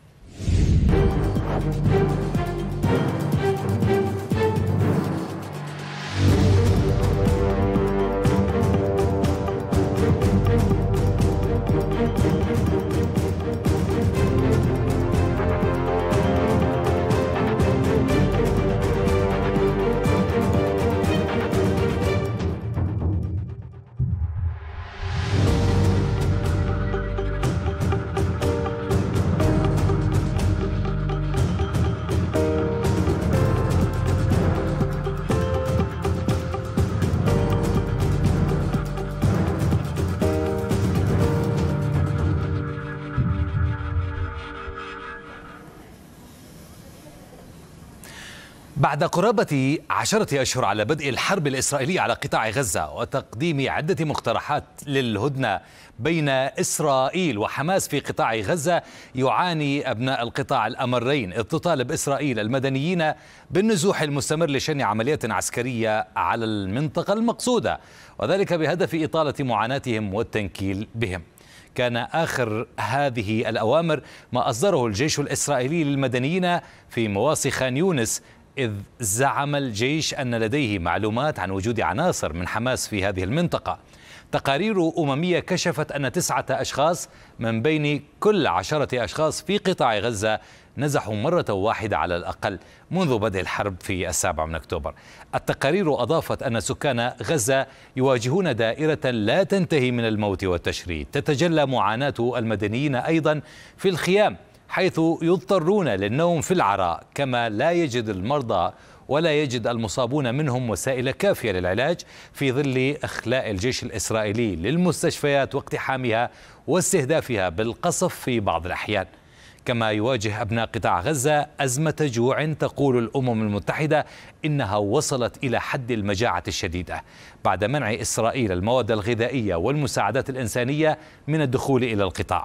بعد قرابة 10 أشهر على بدء الحرب الإسرائيلية على قطاع غزة وتقديم عدة مقترحات للهدنة بين إسرائيل وحماس في قطاع غزة، يعاني أبناء القطاع الأمرين إذ تطالب إسرائيل المدنيين بالنزوح المستمر لشن عمليات عسكرية على المنطقة المقصودة، وذلك بهدف إطالة معاناتهم والتنكيل بهم. كان آخر هذه الأوامر ما أصدره الجيش الإسرائيلي للمدنيين في مواصي خان يونس، إذ زعم الجيش أن لديه معلومات عن وجود عناصر من حماس في هذه المنطقة. تقارير أممية كشفت أن 9 أشخاص من بين كل 10 أشخاص في قطاع غزة نزحوا مرة واحدة على الأقل منذ بدء الحرب في 7 أكتوبر. التقارير أضافت أن سكان غزة يواجهون دائرة لا تنتهي من الموت والتشريد. تتجلى معاناة المدنيين أيضا في الخيام، حيث يضطرون للنوم في العراء، كما لا يجد المرضى ولا يجد المصابون منهم وسائل كافية للعلاج في ظل إخلاء الجيش الإسرائيلي للمستشفيات واقتحامها واستهدافها بالقصف في بعض الأحيان. كما يواجه أبناء قطاع غزة أزمة جوع تقول الأمم المتحدة إنها وصلت إلى حد المجاعة الشديدة بعد منع إسرائيل المواد الغذائية والمساعدات الإنسانية من الدخول إلى القطاع.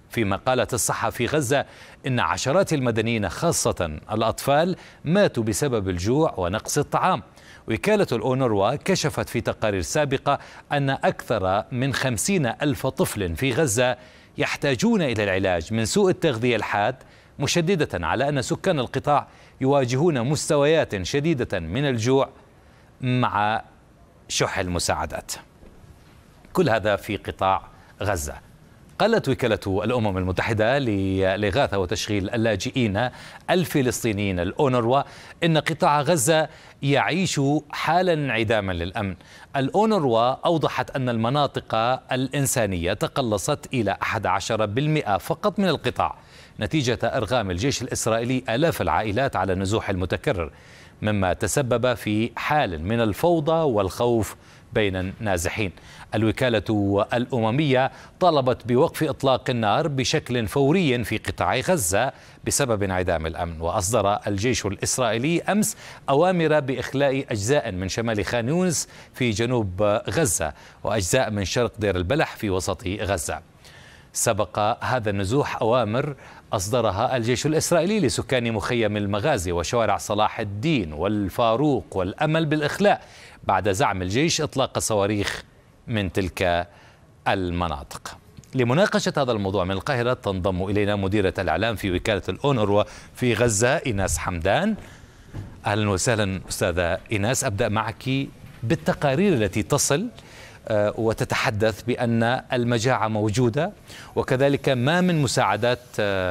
فيما قالت الصحة في غزة إن عشرات المدنيين خاصة الأطفال ماتوا بسبب الجوع ونقص الطعام. وكالة الأونروا كشفت في تقارير سابقة أن أكثر من 50,000 طفل في غزة يحتاجون إلى العلاج من سوء التغذية الحاد، مشددة على أن سكان القطاع يواجهون مستويات شديدة من الجوع مع شح المساعدات. كل هذا في قطاع غزة. قالت وكالة الأمم المتحدة للإغاثة وتشغيل اللاجئين الفلسطينيين الأونروا إن قطاع غزة يعيش حالا انعداما للأمن. الأونروا أوضحت أن المناطق الإنسانية تقلصت إلى 11% فقط من القطاع نتيجة إرغام الجيش الإسرائيلي آلاف العائلات على النزوح المتكرر، مما تسبب في حال من الفوضى والخوف بين النازحين. الوكالة الأممية طالبت بوقف إطلاق النار بشكل فوري في قطاع غزة بسبب انعدام الأمن. وأصدر الجيش الإسرائيلي أمس أوامر بإخلاء أجزاء من شمال خان يونس في جنوب غزة وأجزاء من شرق دير البلح في وسط غزة. سبق هذا النزوح أوامر أصدرها الجيش الإسرائيلي لسكان مخيم المغازي وشوارع صلاح الدين والفاروق والأمل بالإخلاء بعد زعم الجيش إطلاق صواريخ من تلك المناطق. لمناقشة هذا الموضوع من القاهرة تنضم إلينا مديرة الإعلام في وكالة الأونروا في غزة إيناس حمدان. أهلا وسهلا أستاذة إيناس، أبدأ معك بالتقارير التي تصل وتتحدث بأن المجاعة موجودة وكذلك ما من مساعدات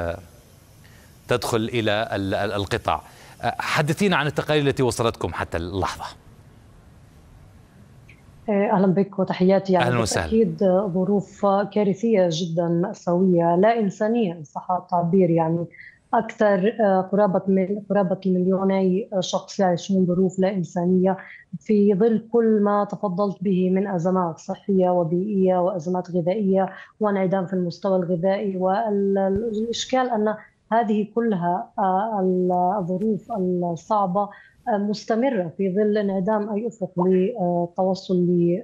تدخل إلى القطاع. حدثينا عن التقارير التي وصلتكم حتى اللحظة. أهلا بك وتحياتي. يعني بالتأكيد ظروف كارثية جدا مأساوية لا إنسانية إن صح التعبير. يعني أكثر قرابة 2,000,000 شخص يعيشون ظروف لا إنسانية في ظل كل ما تفضلت به من أزمات صحية وبيئية وأزمات غذائية وانعدام في المستوى الغذائي. والإشكال أن هذه كلها الظروف الصعبة مستمرة في ظل انعدام أي أفق للتوصل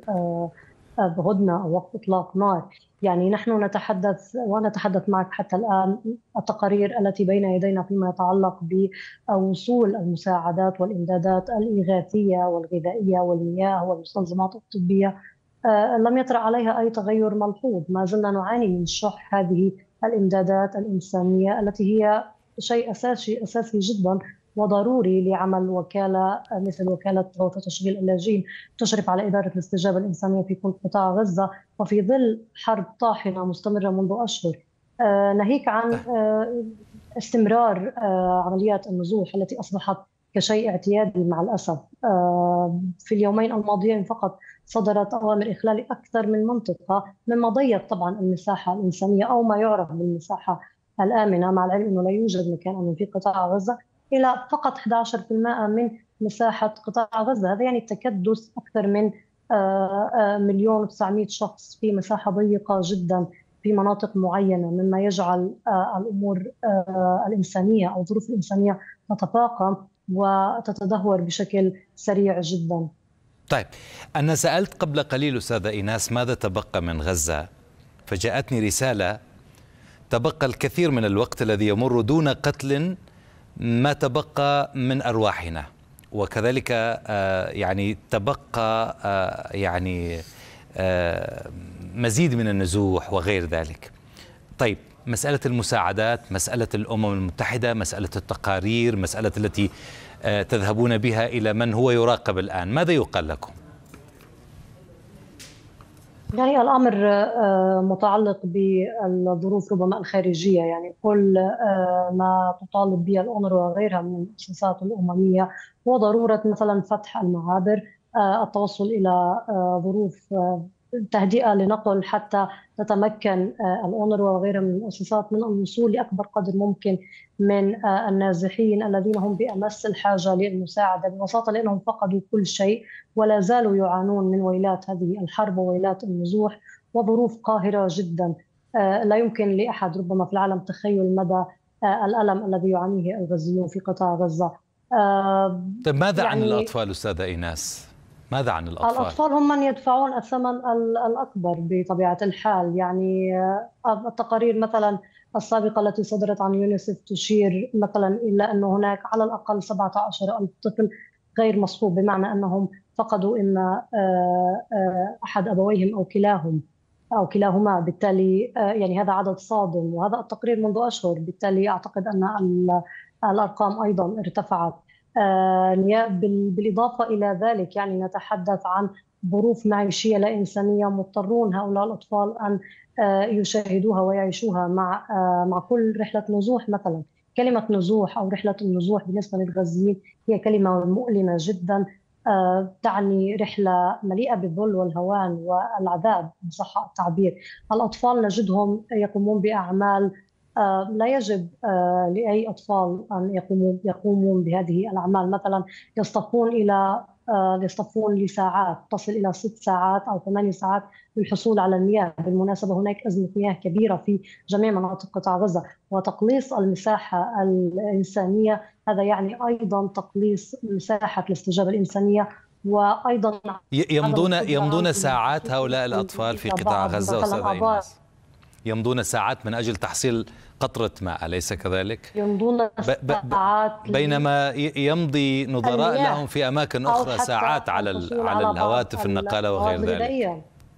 لهدنة أو وقف إطلاق نار. يعني نحن نتحدث معك حتى الآن التقارير التي بين يدينا فيما يتعلق بوصول المساعدات والإمدادات الإغاثية والغذائية والمياه والمستلزمات الطبية لم يطرأ عليها أي تغير ملحوظ. ما زلنا نعاني من شح هذه الإمدادات الإنسانية التي هي شيء أساسي جدا وضروري لعمل وكالة مثل وكالة وتشغيل اللاجئين تشرف على إدارة الاستجابة الإنسانية في كل قطاع غزة وفي ظل حرب طاحنة مستمرة منذ أشهر. ناهيك عن استمرار عمليات النزوح التي أصبحت كشيء اعتيادي مع الأسف. في اليومين الماضيين فقط صدرت أوامر إخلال أكثر من منطقة مما ضيق طبعا المساحة الإنسانية أو ما يعرف بالمساحة الآمنة، مع العلم أنه لا يوجد مكان أمن في قطاع غزة إلى فقط 11% من مساحة قطاع غزة. هذا يعني تكدس أكثر من 1,900,000 شخص في مساحة ضيقة جدا في مناطق معينة، مما يجعل الأمور الإنسانية أو الظروف الإنسانية تتفاقم وتتدهور بشكل سريع جدا. طيب، أنا سألت قبل قليل أستاذة إيناس ماذا تبقى من غزة، فجاءتني رسالة تبقى الكثير من الوقت الذي يمر دون قتل ما تبقى من أرواحنا، وكذلك يعني تبقى يعني مزيد من النزوح وغير ذلك. طيب، مسألة المساعدات، مسألة الأمم المتحدة، مسألة التقارير، مسألة التي تذهبون بها إلى من هو يراقب الآن، ماذا يقال لكم؟ يعني الأمر متعلق بالظروف ربما الخارجية. يعني كل ما تطالب به الأونروا وغيرها من المؤسسات الأممية هو ضرورة مثلا فتح المعابر، التوصل إلى ظروف تهدئة لنقل حتى تتمكن الأونروا وغيرها من المؤسسات من الوصول لأكبر قدر ممكن من النازحين الذين هم بأمس الحاجة للمساعدة ببساطة لأنهم فقدوا كل شيء ولا زالوا يعانون من ويلات هذه الحرب وويلات النزوح وظروف قاهرة جدا. لا يمكن لأحد ربما في العالم تخيل مدى الألم الذي يعانيه الغزيون في قطاع غزة. طيب، ماذا عن الأطفال أستاذة إيناس؟ ماذا عن الأطفال؟ الأطفال هم من يدفعون الثمن الأكبر بطبيعة الحال. يعني التقارير مثلا السابقة التي صدرت عن يونيسف تشير مثلا إلى أن هناك على الأقل 17,000 طفل غير مصحوب، بمعنى أنهم فقدوا إما أحد أبويهم أو كلاهما. بالتالي يعني هذا عدد صادم، وهذا التقرير منذ أشهر. بالتالي أعتقد أن الأرقام أيضا ارتفعت. بالإضافة إلى ذلك يعني نتحدث عن ظروف معيشية لا إنسانية مضطرون هؤلاء الأطفال أن يشاهدوها ويعيشوها مع كل رحلة نزوح. مثلا كلمة نزوح أو رحلة النزوح بالنسبة للغزيين هي كلمة مؤلمة جدا، تعني رحلة مليئة بالذل والهوان والعذاب إن صح التعبير. الأطفال نجدهم يقومون بأعمال لا يجب لأي أطفال أن يقومون بهذه الأعمال. مثلا يصطفون لساعات تصل إلى 6 ساعات أو 8 ساعات للحصول على المياه. بالمناسبة هناك أزمة مياه كبيرة في جميع مناطق قطاع غزة، وتقليص المساحة الإنسانية هذا يعني أيضا تقليص مساحة الاستجابة الإنسانية. وأيضا يمضون ساعات هؤلاء الأطفال في قطاع غزة أستاذة إيناس، يمضون ساعات من أجل تحصيل قطرة ماء، أليس كذلك؟ يمضون ساعات بينما يمضي نظراء لهم في أماكن أخرى ساعات على الهواتف النقالة وغير ذلك.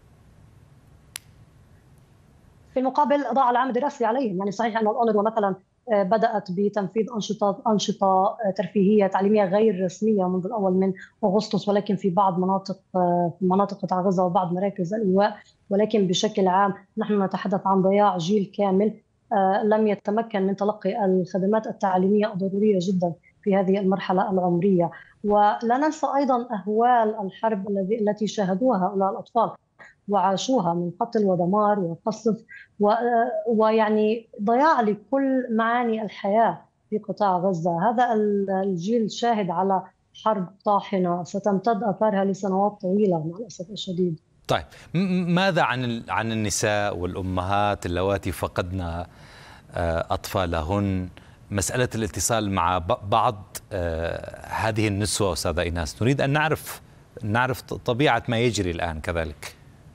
في المقابل ضاع العام الدراسي عليهم. يعني صحيح أن الأونروا مثلا بدأت بتنفيذ أنشطة ترفيهية تعليمية غير رسمية منذ الأول من أغسطس، ولكن في بعض مناطق قطاع غزة وبعض مراكز الإيواء. ولكن بشكل عام نحن نتحدث عن ضياع جيل كامل لم يتمكن من تلقي الخدمات التعليمية الضرورية جدا في هذه المرحلة العمرية. ولا ننسى أيضا أهوال الحرب التي شاهدوها هؤلاء الأطفال وعاشوها من قتل ودمار وقصف ويعني ضياع لكل معاني الحياة في قطاع غزة. هذا الجيل شاهد على حرب طاحنة ستمتد آثارها لسنوات طويلة مع الأسف الشديد. طيب ماذا عن النساء والأمهات اللواتي فقدن أطفالهن؟ مسألة الاتصال مع بعض هذه النسوة أستاذة إيناس، نريد أن نعرف طبيعة ما يجري الآن كذلك.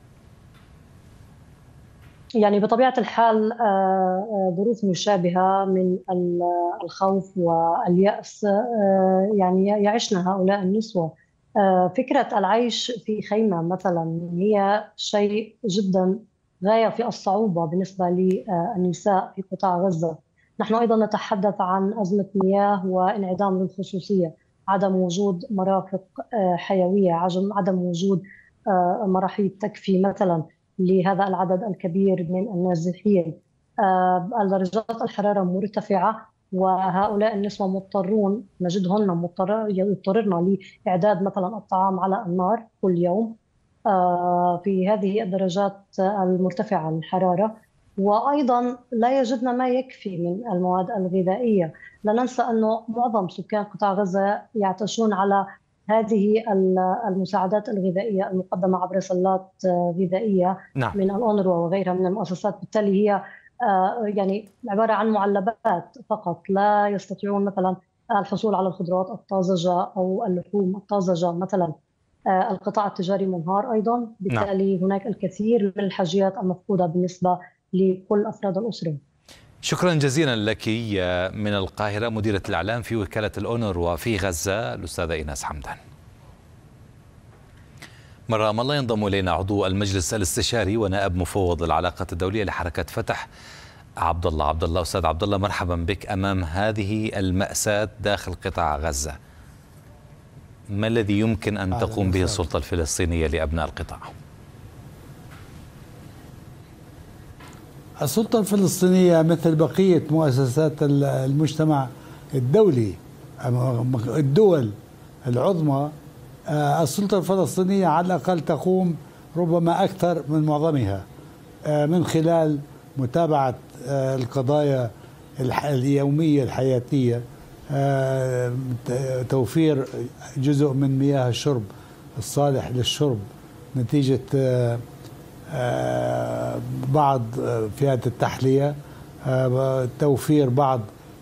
يعني بطبيعة الحال ظروف مشابهة من الخوف واليأس يعني يعيشنا هؤلاء النسوة. فكرة العيش في خيمة مثلا هي شيء جدا غاية في الصعوبة بالنسبة للنساء في قطاع غزة. نحن أيضا نتحدث عن أزمة مياه وانعدام للخصوصية، عدم وجود مرافق حيوية، عدم وجود مراحيض تكفي مثلا لهذا العدد الكبير من النازحين. درجات الحرارة مرتفعة وهؤلاء النسوة مضطرون، نجدهن يضطررن لإعداد مثلا الطعام على النار كل يوم في هذه الدرجات المرتفعة الحرارة. وأيضا لا يجدن ما يكفي من المواد الغذائية. لا ننسى أنه معظم سكان قطاع غزة يعتشون على هذه المساعدات الغذائية المقدمة عبر سلات غذائية من الأونروا وغيرها من المؤسسات. بالتالي هي يعني عبارة عن معلبات فقط، لا يستطيعون مثلا الحصول على الخضروات الطازجة أو اللحوم الطازجة مثلا. القطاع التجاري منهار أيضا، بالتالي هناك الكثير من الحاجيات المفقودة بالنسبة لكل أفراد الأسرة. شكرا جزيلا لك من القاهرة مديرة الإعلام في وكالة الأونروا في غزة الأستاذة إيناس حمدان. مرام الله ينضم إلينا عضو المجلس الاستشاري ونائب مفوض العلاقات الدولية لحركة فتح عبد الله. أستاذ عبد الله مرحبا بك. أمام هذه المأساة داخل قطاع غزة ما الذي يمكن أن تقوم به السلطة الفلسطينية لأبناء القطاع؟ السلطة الفلسطينية مثل بقية مؤسسات المجتمع الدولي الدول العظمى، السلطة الفلسطينية على الأقل تقوم ربما أكثر من معظمها من خلال متابعة القضايا اليومية الحياتية، توفير جزء من مياه الشرب الصالح للشرب نتيجة بعض فئات التحلية، توفير بعض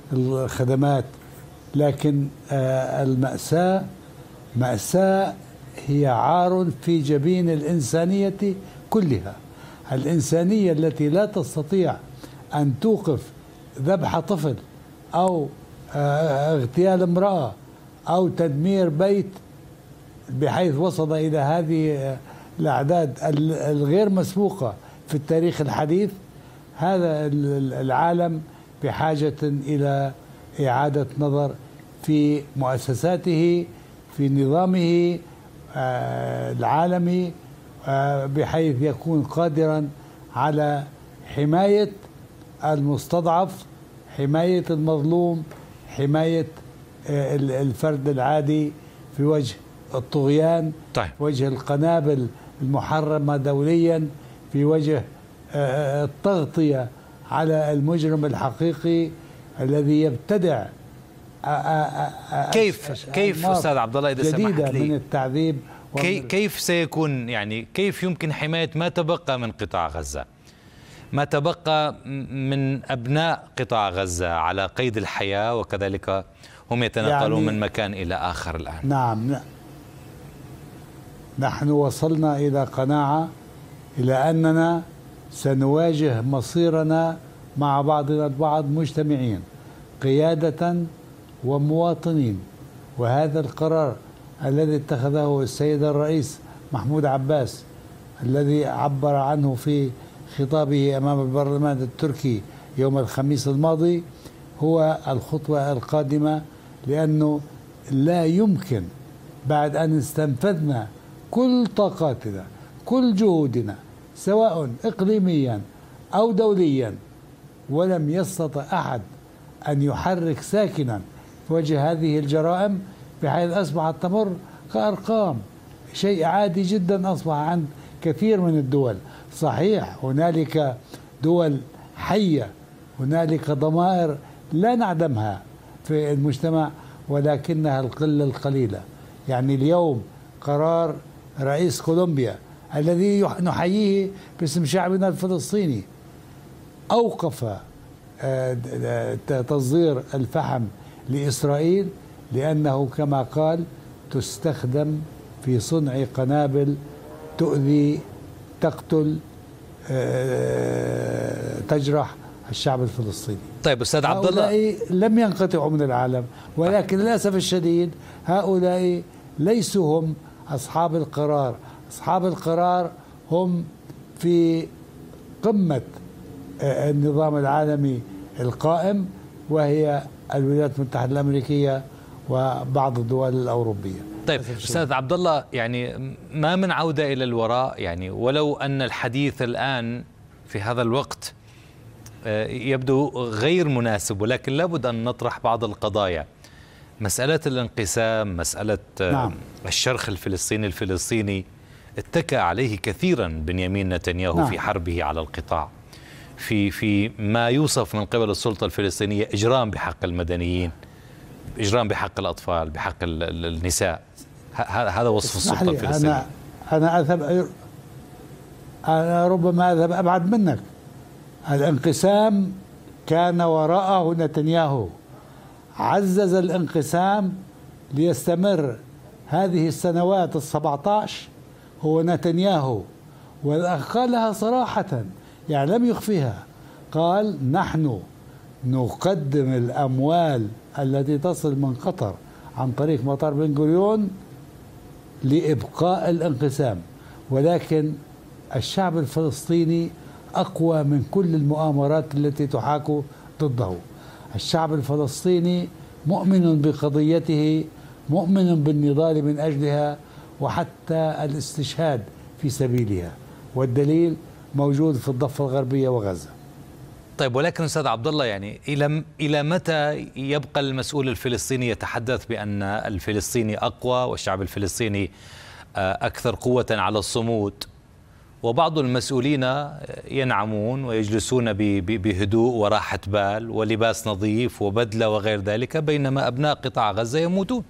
الخدمات. لكن المأساة هي عار في جبين الإنسانية كلها. الإنسانية التي لا تستطيع أن توقف ذبح طفل أو اغتيال امرأة أو تدمير بيت بحيث وصل إلى هذه الأعداد الغير مسبوقة في التاريخ الحديث، هذا العالم بحاجة إلى إعادة نظر في مؤسساته، في نظامه العالمي، بحيث يكون قادرا على حماية المستضعف، حماية المظلوم، حماية الفرد العادي في وجه الطغيان، طيب. وجه القنابل المحرمة دوليا، في وجه التغطية على المجرم الحقيقي الذي يبتدع كيف أستاذ عبد الله إذا سمحت لي من التعذيب كيف سيكون، يعني كيف يمكن حماية ما تبقى من قطاع غزة، ما تبقى من أبناء قطاع غزة على قيد الحياة وكذلك هم يتنقلون من مكان إلى آخر الآن؟ نعم، نحن وصلنا إلى قناعة إلى أننا سنواجه مصيرنا مع بعضنا البعض مجتمعين قيادة ومواطنين. وهذا القرار الذي اتخذه السيد الرئيس محمود عباس، الذي عبر عنه في خطابه أمام البرلمان التركي يوم الخميس الماضي، هو الخطوة القادمة، لأنه لا يمكن بعد أن استنفذنا كل طاقاتنا كل جهودنا سواء إقليميا أو دوليا، ولم يستطع أحد أن يحرك ساكنا في وجه هذه الجرائم، بحيث أصبحت تمر كأرقام، شيء عادي جدا أصبح عند كثير من الدول. صحيح هنالك دول حية، هنالك ضمائر لا نعدمها في المجتمع، ولكنها القلة القليلة. يعني اليوم قرار رئيس كولومبيا الذي نحييه باسم شعبنا الفلسطيني أوقف تصدير الفحم لإسرائيل، لأنه كما قال تستخدم في صنع قنابل تؤذي، تقتل، تجرح الشعب الفلسطيني. طيب أستاذ عبد الله، هؤلاء لم ينقطعوا من العالم، ولكن للأسف الشديد هؤلاء ليسوا هم أصحاب القرار. أصحاب القرار هم في قمة النظام العالمي القائم، وهي الولايات المتحدة الأمريكية وبعض الدول الأوروبية. طيب أستاذ عبد الله، يعني ما من عودة إلى الوراء، يعني ولو أن الحديث الآن في هذا الوقت يبدو غير مناسب، ولكن لابد أن نطرح بعض القضايا. مسألة الانقسام، مسألة الشرخ الفلسطيني اتكى عليه كثيرا بنيامين نتنياهو في حربه على القطاع، في ما يوصف من قبل السلطة الفلسطينية إجرام بحق المدنيين، إجرام بحق الأطفال، بحق النساء. هذا وصف السلطة الفلسطينية. أنا ربما أذهب أبعد منك. الانقسام كان وراءه نتنياهو، عزز الانقسام ليستمر هذه السنوات 17 هو نتنياهو، وقالها صراحة، يعني لم يخفيها. قال نحن نقدم الأموال التي تصل من قطر عن طريق مطار بن غوريون لإبقاء الانقسام، ولكن الشعب الفلسطيني أقوى من كل المؤامرات التي تحاك ضده. الشعب الفلسطيني مؤمن بقضيته، مؤمن بالنضال من أجلها، وحتى الاستشهاد في سبيلها، والدليل موجود في الضفة الغربية وغزة. طيب، ولكن أستاذ عبد الله، يعني إلى متى يبقى المسؤول الفلسطيني يتحدث بأن الفلسطيني أقوى والشعب الفلسطيني أكثر قوة على الصمود، وبعض المسؤولين ينعمون ويجلسون بهدوء وراحة بال ولباس نظيف وبدلة وغير ذلك، بينما أبناء قطاع غزة يموتون؟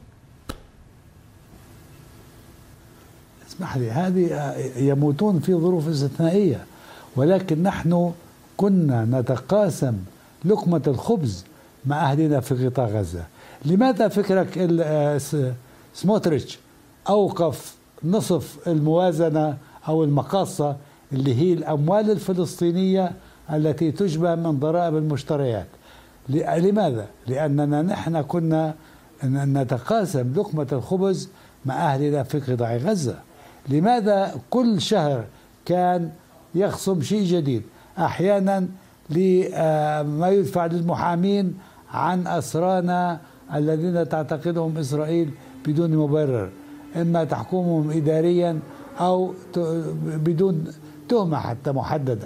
اسمح لي، هذه يموتون في ظروف استثنائية، ولكن نحن كنا نتقاسم لقمة الخبز مع أهلنا في قطاع غزة. لماذا فكرك سموتريتش أوقف نصف الموازنة أو المقاصة اللي هي الأموال الفلسطينية التي تجبى من ضرائب المشتريات. لماذا؟ لأننا نحن كنا نتقاسم لقمة الخبز مع أهلنا في قطاع غزة. لماذا كل شهر كان يخصم شيء جديد؟ أحيانا لما يدفع للمحامين عن أسرانا الذين تعتقدهم إسرائيل بدون مبرر، إما تحكمهم إداريا أو بدون تهمة حتى محددة.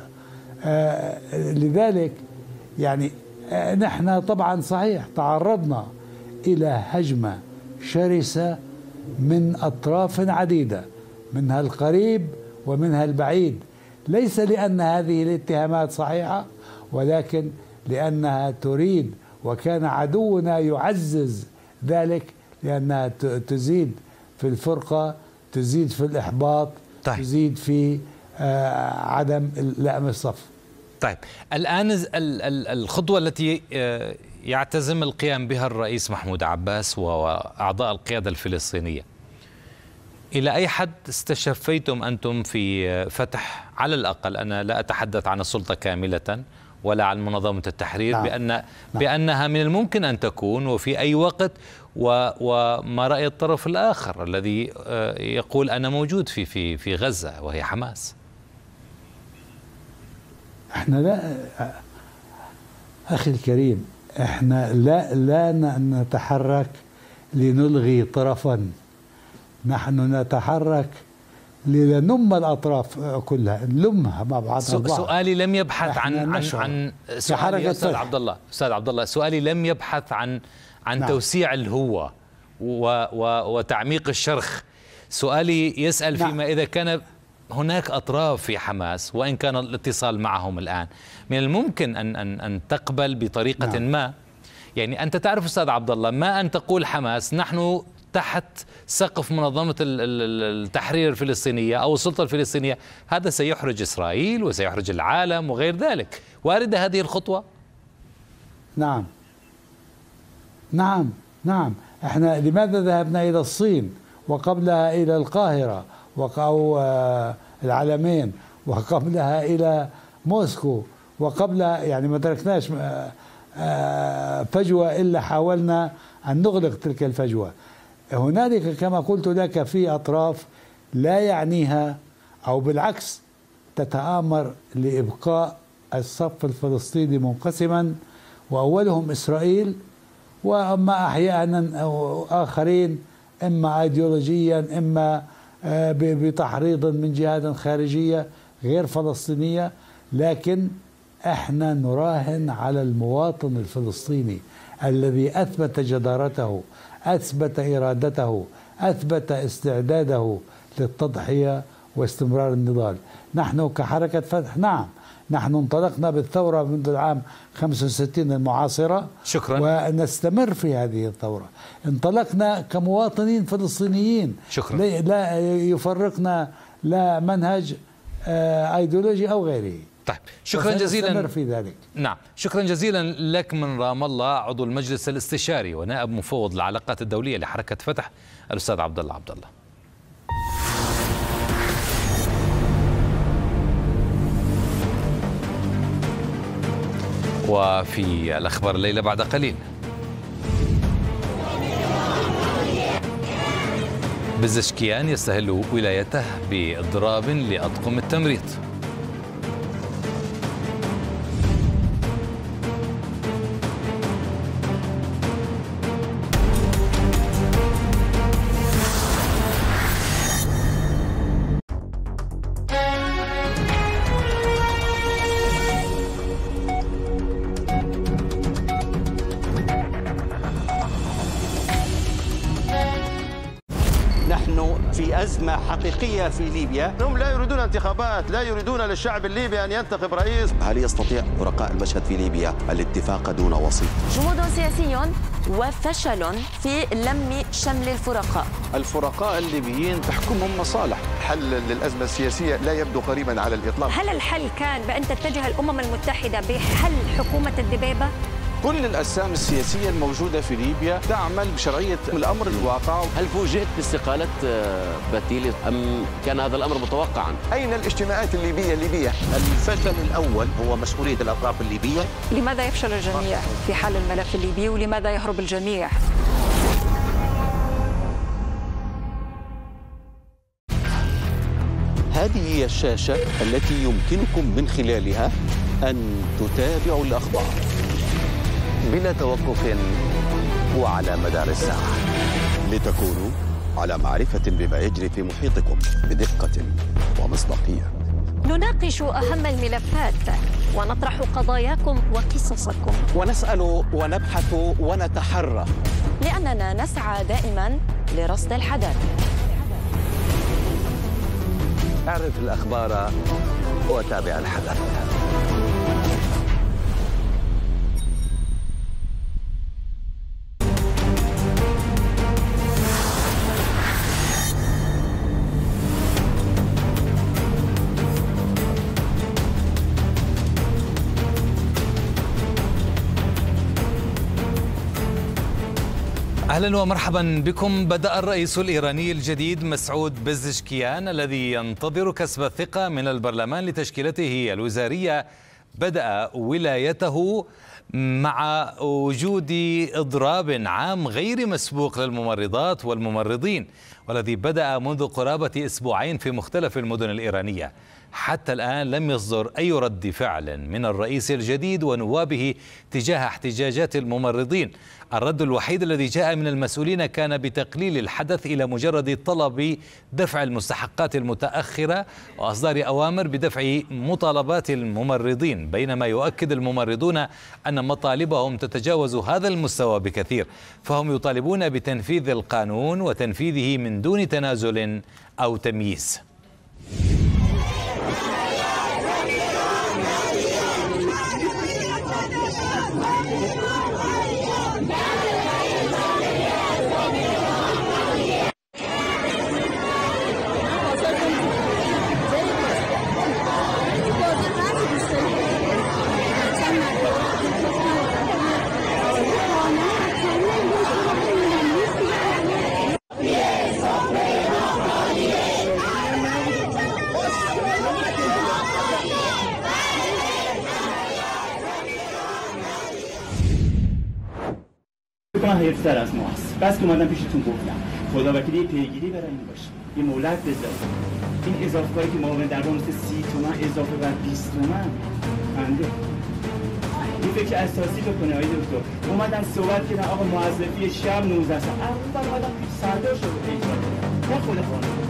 لذلك يعني نحن طبعا صحيح تعرضنا إلى هجمة شرسة من أطراف عديدة، منها القريب ومنها البعيد، ليس لأن هذه الاتهامات صحيحة، ولكن لأنها تريد، وكان عدونا يعزز ذلك، لأنها تزيد في الفرقة، تزيد في الإحباط، تزيد في عدم لأم الصف. طيب الآن الخطوة التي يعتزم القيام بها الرئيس محمود عباس وأعضاء القيادة الفلسطينية، إلى أي حد استشفيتم أنتم في فتح، على الأقل أنا لا أتحدث عن السلطة كاملة ولا عن منظمة التحرير، بأنها من الممكن أن تكون وفي أي وقت، وما رأي الطرف الآخر الذي يقول أنا موجود في غزة وهي حماس؟ احنا لا أخي الكريم، احنا لا نتحرك لنلغي طرفا، نحن نتحرك لننم الأطراف كلها، نلمها مع بعضها. سؤالي لم يبحث عن سؤالي أستاذ عبد الله، سؤالي لم يبحث عن نعم. توسيع الهوة وتعميق الشرخ. سؤالي يسأل نعم. فيما إذا كان هناك أطراف في حماس، وإن كان الاتصال معهم الآن، من الممكن أن تقبل بطريقة نعم. ما، يعني أنت تعرف أستاذ عبد الله، ما أن تقول حماس نحن تحت سقف منظمة التحرير الفلسطينية أو السلطة الفلسطينية، هذا سيحرج إسرائيل وسيحرج العالم وغير ذلك. واردة هذه الخطوة؟ نعم نعم نعم. احنا لماذا ذهبنا إلى الصين وقبلها إلى القاهرة أو العلمين وقبلها إلى موسكو وقبلها، يعني ما تركناش فجوة إلا حاولنا أن نغلق تلك الفجوة. هنالك كما قلت لك في أطراف لا يعنيها أو بالعكس تتآمر لإبقاء الصف الفلسطيني منقسما، وأولهم إسرائيل، وأما أحيانا أو آخرين إما أيديولوجيا إما بتحريض من جهات خارجية غير فلسطينية. لكن احنا نراهن على المواطن الفلسطيني الذي أثبت جدارته، أثبت إرادته، أثبت استعداده للتضحية واستمرار النضال. نحن كحركة فتح نعم، نحن انطلقنا بالثورة منذ العام 65 المعاصرة، شكرا، ونستمر في هذه الثورة. انطلقنا كمواطنين فلسطينيين، شكرا، لا يفرقنا لا منهج أيديولوجي أو غيره. طيب شكرا جزيلا في ذلك. نعم شكرا جزيلا لك من رام الله، عضو المجلس الاستشاري ونائب مفوض العلاقات الدولية لحركة فتح، الأستاذ عبد الله عبد الله. وفي الأخبار الليلة بعد قليل، بزشكيان يستهل ولايته بإضراب لأطقم التمريض. في أزمة حقيقية في ليبيا. هم لا يريدون انتخابات، لا يريدون للشعب الليبي أن ينتخب رئيس. هل يستطيع فرقاء المشهد في ليبيا الاتفاق دون وسيط؟ جمود سياسي وفشل في لم شمل الفرقاء. الفرقاء الليبيين تحكمهم مصالح. حل للأزمة السياسية لا يبدو قريبا على الإطلاق. هل الحل كان بأن تتجه الأمم المتحدة بحل حكومة الدبابة؟ كل الأجسام السياسية الموجودة في ليبيا تعمل بشرعية الأمر الواقع. هل فوجئت باستقالة باتيلي أم كان هذا الأمر متوقعا؟ أين الاجتماعات الليبية؟ الفشل الأول هو مسؤولية الأطراف الليبية. لماذا يفشل الجميع في حل الملف الليبي ولماذا يهرب الجميع؟ هذه هي الشاشة التي يمكنكم من خلالها أن تتابعوا الأخبار بلا توقف وعلى مدار الساعة، لتكونوا على معرفة بما يجري في محيطكم بدقة ومصداقية. نناقش أهم الملفات ونطرح قضاياكم وقصصكم، ونسأل ونبحث ونتحرى، لأننا نسعى دائما لرصد الحدث. اعرف الأخبار وتابع الحدث. أهلا ومرحبا بكم. بدأ الرئيس الإيراني الجديد مسعود بزشكيان الذي ينتظر كسب الثقة من البرلمان لتشكيلته الوزارية بدأ ولايته مع وجود إضراب عام غير مسبوق للممرضات والممرضين، والذي بدأ منذ قرابة أسبوعين في مختلف المدن الإيرانية. حتى الآن لم يصدر أي رد فعل من الرئيس الجديد ونوابه تجاه احتجاجات الممرضين. الرد الوحيد الذي جاء من المسؤولين كان بتقليل الحدث إلى مجرد طلب دفع المستحقات المتأخرة وإصدار أوامر بدفع مطالبات الممرضين، بينما يؤكد الممرضون أن مطالبهم تتجاوز هذا المستوى بكثير، فهم يطالبون بتنفيذ القانون وتنفيذه من دون تنازل أو تمييز. حیفتر از ما هست. بس که اومدم پیشتون گفتم خداوکیلی پیگیری برای این باشه، یه مولد بذارید. این اضافه کاری که معاون در مثل 30 تومن اضافه بر 20 تومن خنده. این فکر اساسی بکنه آقای دکتر. اومدن صحبت کردن آقا موظفی شب 19 ساعت. اول اومدم سردار شد اجرا. نه خود خانم.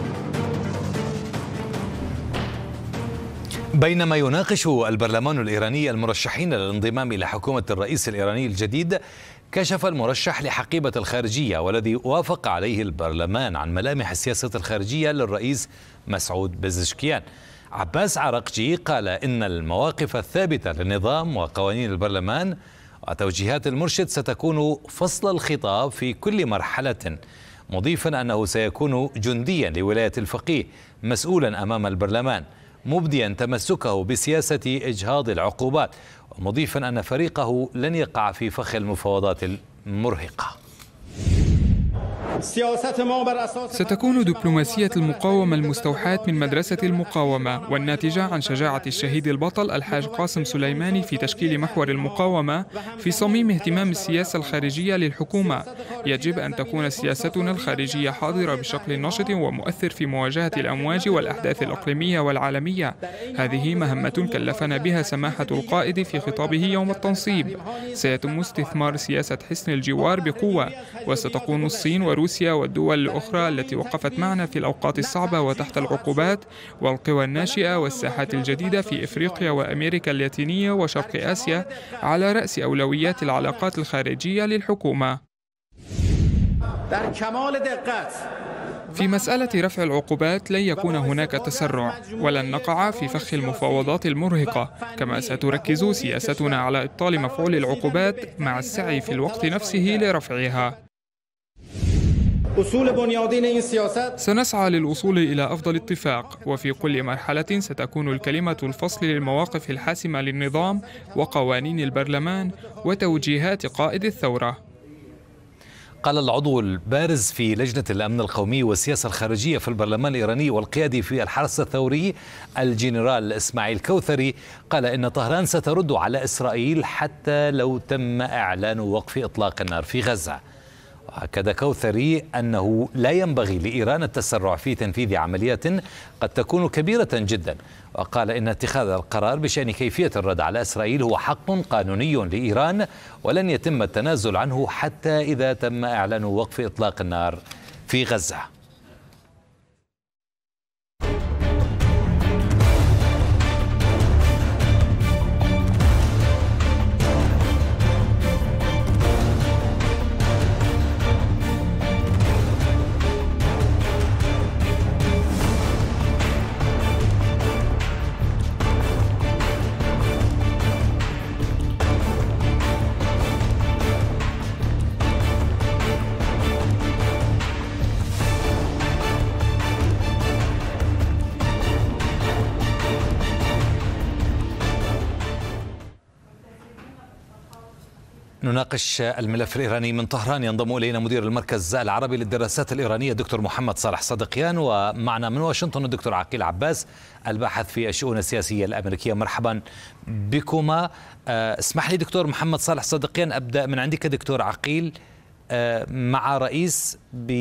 بينما يناقش البرلمان الإيراني المرشحين للانضمام إلى حكومة الرئيس الإيراني الجديد، كشف المرشح لحقيبة الخارجية والذي وافق عليه البرلمان عن ملامح السياسة الخارجية للرئيس مسعود بزشكيان. عباس عرقجي قال إن المواقف الثابتة للنظام وقوانين البرلمان وتوجيهات المرشد ستكون فصل الخطاب في كل مرحلة، مضيفا أنه سيكون جنديا لولاية الفقيه مسؤولا أمام البرلمان، مبديا تمسكه بسياسة إجهاض العقوبات، ومضيفا أن فريقه لن يقع في فخ المفاوضات المرهقة. ستكون دبلوماسية المقاومة المستوحاة من مدرسة المقاومة والناتجة عن شجاعة الشهيد البطل الحاج قاسم سليماني في تشكيل محور المقاومة في صميم اهتمام السياسة الخارجية للحكومة. يجب أن تكون سياستنا الخارجية حاضرة بشكل نشط ومؤثر في مواجهة الأمواج والأحداث الإقليمية والعالمية. هذه مهمة كلفنا بها سماحة القائد في خطابه يوم التنصيب. سيتم استثمار سياسة حسن الجوار بقوة، وستكون الصين وروسيا والدول الأخرى التي وقفت معنا في الأوقات الصعبة وتحت العقوبات والقوى الناشئة والساحات الجديدة في إفريقيا وأمريكا اللاتينية وشرق آسيا على رأس أولويات العلاقات الخارجية للحكومة. في مسألة رفع العقوبات لن يكون هناك تسرع ولن نقع في فخ المفاوضات المرهقة، كما ستركز سياستنا على إبطال مفعول العقوبات مع السعي في الوقت نفسه لرفعها. سنسعى للوصول إلى أفضل اتفاق، وفي كل مرحلة ستكون الكلمة الفصل للمواقف الحاسمة للنظام وقوانين البرلمان وتوجيهات قائد الثورة. قال العضو البارز في لجنة الأمن القومي والسياسة الخارجية في البرلمان الإيراني والقيادي في الحرس الثوري الجنرال إسماعيل كوثري، قال إن طهران سترد على إسرائيل حتى لو تم إعلان وقف إطلاق النار في غزة. وأكد كوثري أنه لا ينبغي لإيران التسرع في تنفيذ عمليات قد تكون كبيرة جدا، وقال إن اتخاذ القرار بشأن كيفية الرد على إسرائيل هو حق قانوني لإيران ولن يتم التنازل عنه حتى إذا تم إعلان وقف إطلاق النار في غزة. نناقش الملف الإيراني من طهران. ينضم إلينا مدير المركز العربي للدراسات الإيرانية الدكتور محمد صالح صدقيان، ومعنا من واشنطن الدكتور عقيل عباس الباحث في الشؤون السياسية الأمريكية. مرحبا بكما. اسمح لي دكتور محمد صالح صدقيان أبدأ من عندك دكتور عقيل. مع رئيس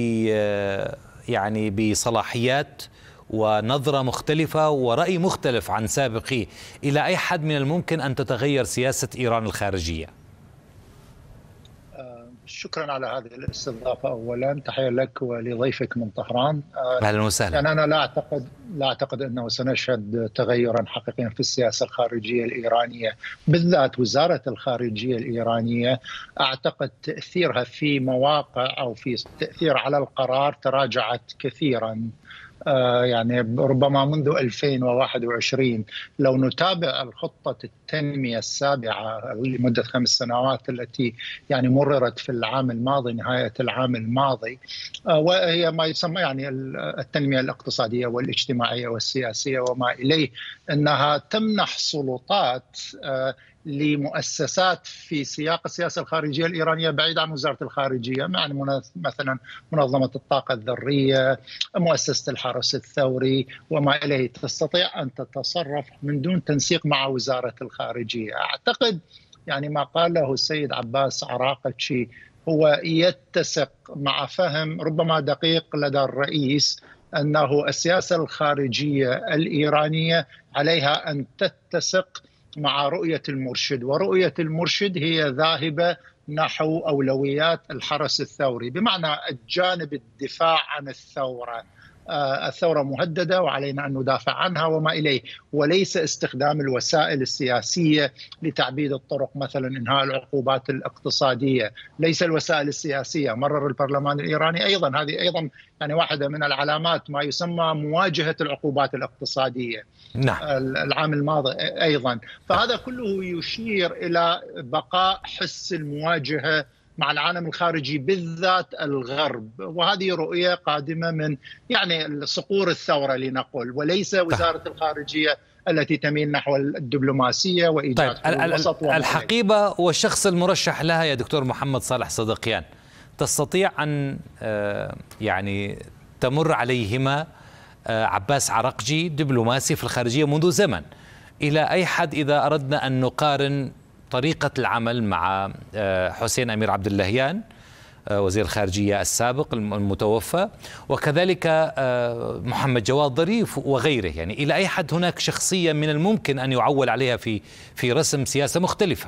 يعني بصلاحيات ونظرة مختلفة ورأي مختلف عن سابقيه، إلى أي حد من الممكن أن تتغير سياسة إيران الخارجية؟ شكرا على هذه الاستضافة. أولا تحية لك ولضيفك من طهران. أهلا وسهلا. يعني أنا لا أعتقد أنه سنشهد تغيرا حقيقيا في السياسة الخارجية الإيرانية، بالذات وزارة الخارجية الإيرانية. أعتقد تأثيرها في مواقع أو في تأثير على القرار تراجعت كثيرا، يعني ربما منذ 2021. لو نتابع الخطة التنمية السابعة لمدة 5 سنوات التي يعني مررت في العام الماضي، نهاية العام الماضي، وهي ما يسمى يعني التنمية الاقتصادية والاجتماعية والسياسية وما إليه، أنها تمنح سلطات لمؤسسات في سياق السياسة الخارجية الإيرانية بعيد عن وزارة الخارجية، يعني مثلا منظمة الطاقة الذرية، مؤسسة الحرس الثوري وما إليه، تستطيع أن تتصرف من دون تنسيق مع وزارة الخارجية. أعتقد يعني ما قاله السيد عباس عراقتشي هو يتسق مع فهم ربما دقيق لدى الرئيس أنه السياسة الخارجية الإيرانية عليها أن تتسق مع رؤية المرشد، ورؤية المرشد هي ذاهبة نحو أولويات الحرس الثوري، بمعنى الجانب الدفاع عن الثورة. الثورة مهددة وعلينا أن ندافع عنها وما إليه، وليس استخدام الوسائل السياسية لتعبيد الطرق، مثلا إنهاء العقوبات الاقتصادية. ليس الوسائل السياسية، مرر البرلمان الإيراني أيضا، هذه أيضا يعني واحدة من العلامات، ما يسمى مواجهة العقوبات الاقتصادية. نعم. العام الماضي أيضا. فهذا كله يشير إلى بقاء حس المواجهة مع العالم الخارجي بالذات الغرب، وهذه رؤية قادمة من يعني صقور الثورة لنقل، وليس وزارة الخارجية التي تميل نحو الدبلوماسية وإيجاد حلول وسط. الحقيبة والشخص المرشح لها يا دكتور محمد صالح صدقيان تستطيع أن يعني تمر عليهما عباس عراقجي دبلوماسي في الخارجية منذ زمن، إلى أي حد إذا أردنا أن نقارن طريقة العمل مع حسين أمير عبد اللهيان وزير الخارجية السابق المتوفى، وكذلك محمد جواد ظريف وغيره، يعني إلى أي حد هناك شخصية من الممكن أن يعول عليها في رسم سياسة مختلفة؟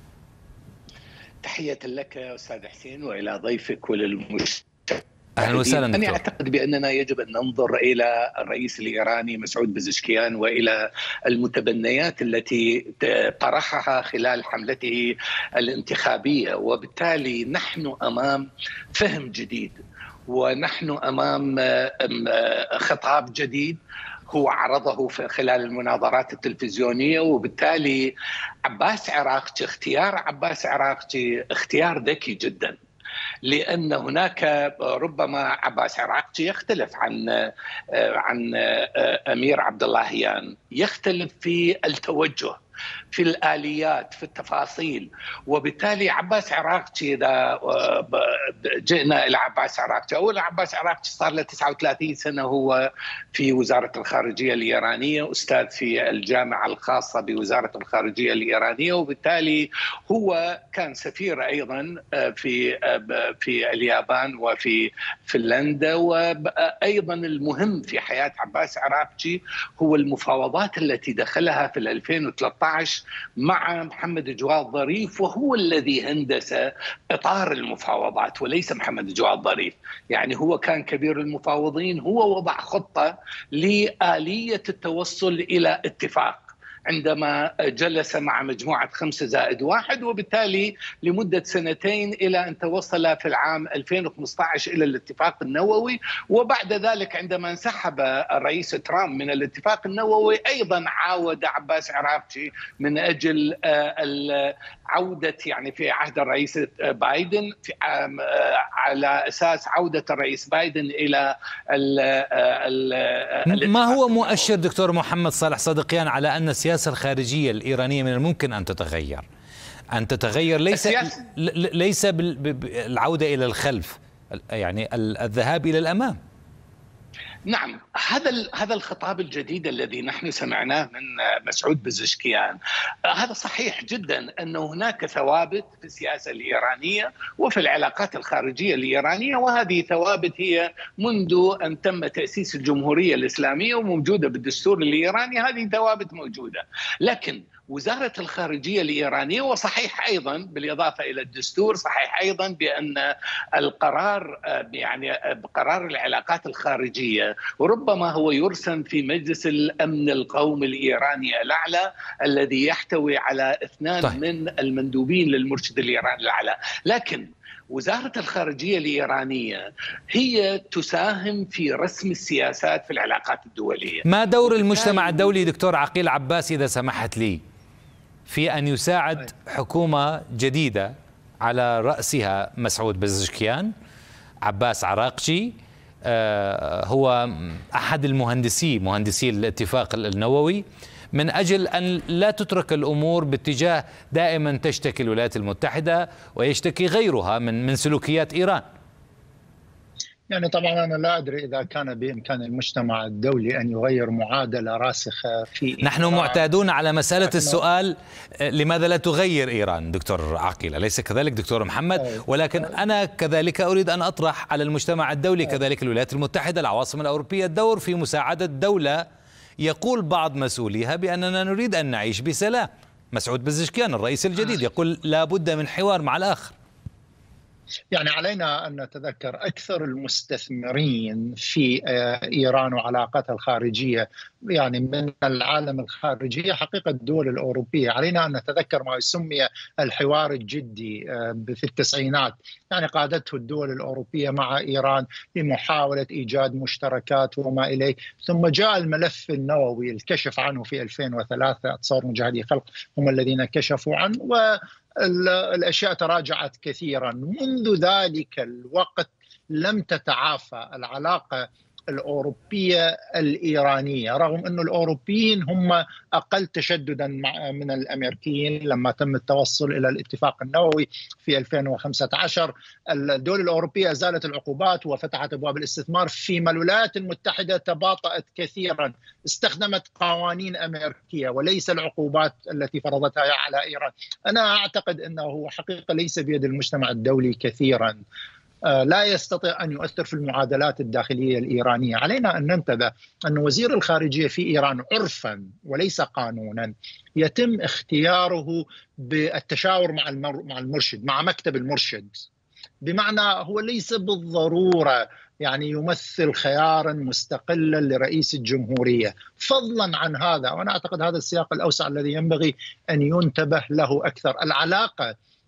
تحية لك أستاذ حسين وإلى ضيفك وللمشاهدين. أهلا وسهلا دكتور. أنا أعتقد بأننا يجب أن ننظر إلى الرئيس الإيراني مسعود بزشكيان وإلى المتبنيات التي طرحها خلال حملته الانتخابية، وبالتالي نحن أمام فهم جديد، ونحن أمام خطاب جديد هو عرضه خلال المناظرات التلفزيونية. وبالتالي اختيار عباس عراقتشي اختيار ذكي جدا، لأن هناك ربما عباس عراقجي يختلف عن أمير عبد اللهيان، يختلف في التوجه، في الآليات، في التفاصيل. وبالتالي عباس عراقجي، إذا جئنا إلى عباس عراقجي، أولا عباس عراقجي صار له 39 سنة هو في وزارة الخارجية الإيرانية، أستاذ في الجامعة الخاصة بوزارة الخارجية الإيرانية، وبالتالي هو كان سفير أيضا في اليابان وفي فنلندا. وأيضا المهم في حياة عباس عراقجي هو المفاوضات التي دخلها في 2013 مع محمد جواد ظريف، وهو الذي هندس إطار المفاوضات وليس محمد جواد ظريف. يعني هو كان كبير المفاوضين، هو وضع خطة لآلية التوصل إلى اتفاق عندما جلس مع مجموعة 5+1، وبالتالي لمدة 2 إلى أن توصل في العام 2015 إلى الاتفاق النووي. وبعد ذلك عندما انسحب الرئيس ترامب من الاتفاق النووي أيضا عاود عباس عراقجي من أجل عودة، يعني في عهد الرئيس بايدن، على أساس عودة الرئيس بايدن إلى ما هو مؤشر دكتور محمد صالح صدقيان على أن السياسة الخارجية الإيرانية من الممكن أن تتغير ليس بالعودة إلى الخلف، يعني الذهاب إلى الأمام؟ نعم، هذا الخطاب الجديد الذي نحن سمعناه من مسعود بزشكيان، هذا صحيح جدا أن هناك ثوابت في السياسة الإيرانية وفي العلاقات الخارجية الإيرانية، وهذه ثوابت هي منذ أن تم تأسيس الجمهورية الإسلامية وموجودة بالدستور الإيراني، هذه ثوابت موجودة. لكن وزارة الخارجية الإيرانية، وصحيح أيضا بالإضافة إلى الدستور، صحيح أيضا بأن القرار، يعني قرار العلاقات الخارجية، وربما هو يرسم في مجلس الأمن القومي الإيراني الأعلى الذي يحتوي على 2 من المندوبين للمرشد الإيراني الأعلى. لكن وزارة الخارجية الإيرانية هي تساهم في رسم السياسات في العلاقات الدولية. ما دور المجتمع الدولي دكتور عقيل عباس إذا سمحت لي في أن يساعد حكومة جديدة على رأسها مسعود بزشكيان، عباس عراقجي هو أحد مهندسي الاتفاق النووي، من أجل أن لا تترك الأمور باتجاه دائما تشتكي الولايات المتحدة ويشتكي غيرها من سلوكيات إيران؟ يعني طبعا أنا لا أدري إذا كان بإمكان المجتمع الدولي أن يغير معادلة راسخة في نحن معتادون على مسألة السؤال لماذا لا تغير إيران دكتور عقيل، أليس كذلك دكتور محمد؟ ولكن أنا كذلك أريد أن أطرح على المجتمع الدولي كذلك الولايات المتحدة، العواصم الأوروبية، الدور في مساعدة دولة يقول بعض مسؤوليها بأننا نريد أن نعيش بسلام. مسعود بزشكيان الرئيس الجديد يقول لا بد من حوار مع الآخر. يعني علينا أن نتذكر أكثر المستثمرين في إيران وعلاقاتها الخارجية يعني من العالم الخارجي حقيقة الدول الأوروبية. علينا أن نتذكر ما يسمى الحوار الجدي في التسعينات، يعني قادته الدول الأوروبية مع إيران لمحاولة إيجاد مشتركات وما إليه. ثم جاء الملف النووي الكشف عنه في 2003، أتصور مجاهدي خلق هم الذين كشفوا عنه، والأشياء تراجعت كثيرا. منذ ذلك الوقت لم تتعافى العلاقة الأوروبية الإيرانية، رغم أن الأوروبيين هم أقل تشددا من الأمريكيين. لما تم التوصل إلى الاتفاق النووي في 2015 الدول الأوروبية أزالت العقوبات وفتحت أبواب الاستثمار، فيما الولايات المتحدة تباطأت كثيرا، استخدمت قوانين أمريكية وليس العقوبات التي فرضتها على إيران. أنا أعتقد أنه حقيقة ليس بيد المجتمع الدولي كثيرا، لا يستطيع أن يؤثر في المعادلات الداخلية الإيرانية. علينا أن ننتبه أن وزير الخارجية في إيران عرفا وليس قانونا يتم اختياره بالتشاور مع المرشد، مع مكتب المرشد، بمعنى هو ليس بالضرورة يعني يمثل خيارا مستقلا لرئيس الجمهورية. فضلا عن هذا، وأنا أعتقد هذا السياق الأوسع الذي ينبغي أن ينتبه له أكثر، العلاقة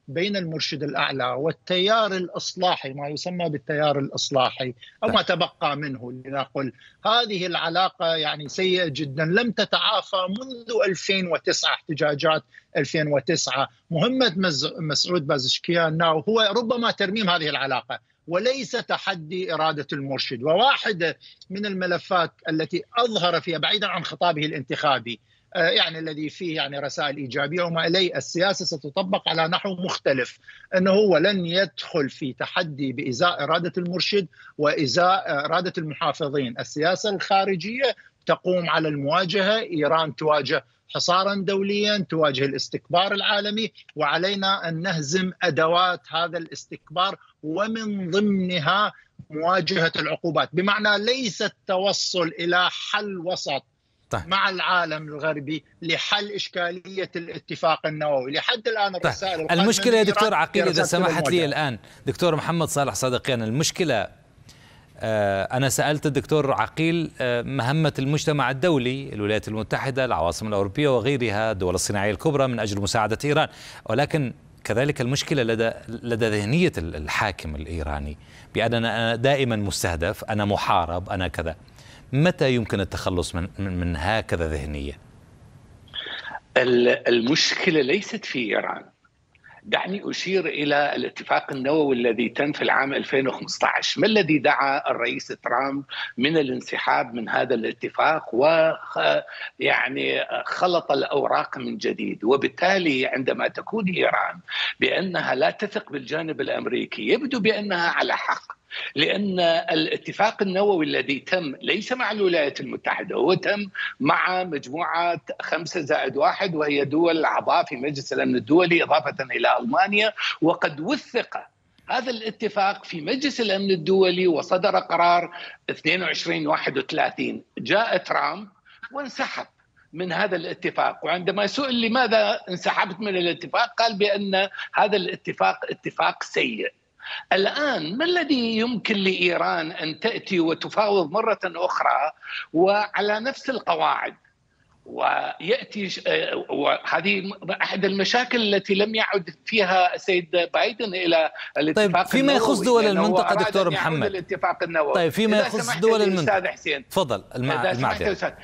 بين المرشد الأعلى والتيار الإصلاحي، ما يسمى بالتيار الإصلاحي أو ما تبقى منه لنقل، هذه العلاقة يعني سيئة جدا، لم تتعافى منذ 2009، احتجاجات 2009. مهمة مسعود بازشكيان هو ربما ترميم هذه العلاقة وليس تحدي إرادة المرشد. وواحدة من الملفات التي أظهر فيها بعيدا عن خطابه الانتخابي يعني الذي فيه يعني رسائل إيجابية وما إليه، السياسة ستطبق على نحو مختلف، أنه هو لن يدخل في تحدي بإزاء إرادة المرشد وإزاء إرادة المحافظين. السياسة الخارجية تقوم على المواجهة، إيران تواجه حصارا دوليا، تواجه الاستكبار العالمي، وعلينا أن نهزم أدوات هذا الاستكبار ومن ضمنها مواجهة العقوبات، بمعنى ليس التوصل إلى حل وسط مع العالم الغربي لحل إشكالية الاتفاق النووي. لحد الآن الرسائل المشكلة يا دكتور عقيل إذا سمحت لي الآن دكتور محمد صالح صادقيان، المشكلة أنا سألت الدكتور عقيل مهمة المجتمع الدولي، الولايات المتحدة، العواصم الأوروبية وغيرها، الدول الصناعية الكبرى، من أجل مساعدة إيران، ولكن كذلك المشكلة لدى ذهنية الحاكم الإيراني بأن أنا دائما مستهدف، أنا محارب، أنا كذا. متى يمكن التخلص من هكذا ذهنية؟ المشكلة ليست في إيران. دعني أشير إلى الاتفاق النووي الذي تم في العام 2015. ما الذي دعا الرئيس ترامب من الانسحاب من هذا الاتفاق ويعني خلط الأوراق من جديد؟ وبالتالي عندما تكون إيران بأنها لا تثق بالجانب الأمريكي يبدو بأنها على حق، لأن الاتفاق النووي الذي تم ليس مع الولايات المتحدة، هو تم مع مجموعة 5+1 وهي دول أعضاء في مجلس الأمن الدولي إضافة إلى ألمانيا، وقد وثق هذا الاتفاق في مجلس الأمن الدولي وصدر قرار 22/31. جاء ترامب وانسحب من هذا الاتفاق، وعندما سئل لماذا انسحبت من الاتفاق قال بأن هذا الاتفاق اتفاق سيء. الآن ما الذي يمكن لإيران أن تأتي وتفاوض مرة أخرى وعلى نفس القواعد ويأتي، وهذه أحد المشاكل التي لم يعد فيها السيد بايدن إلى الاتفاق طيب فيما يخص دول المنطقة دكتور محمد، الاتفاق النووي. طيب فيما يخص دول المنطقة تفضل المعذرة.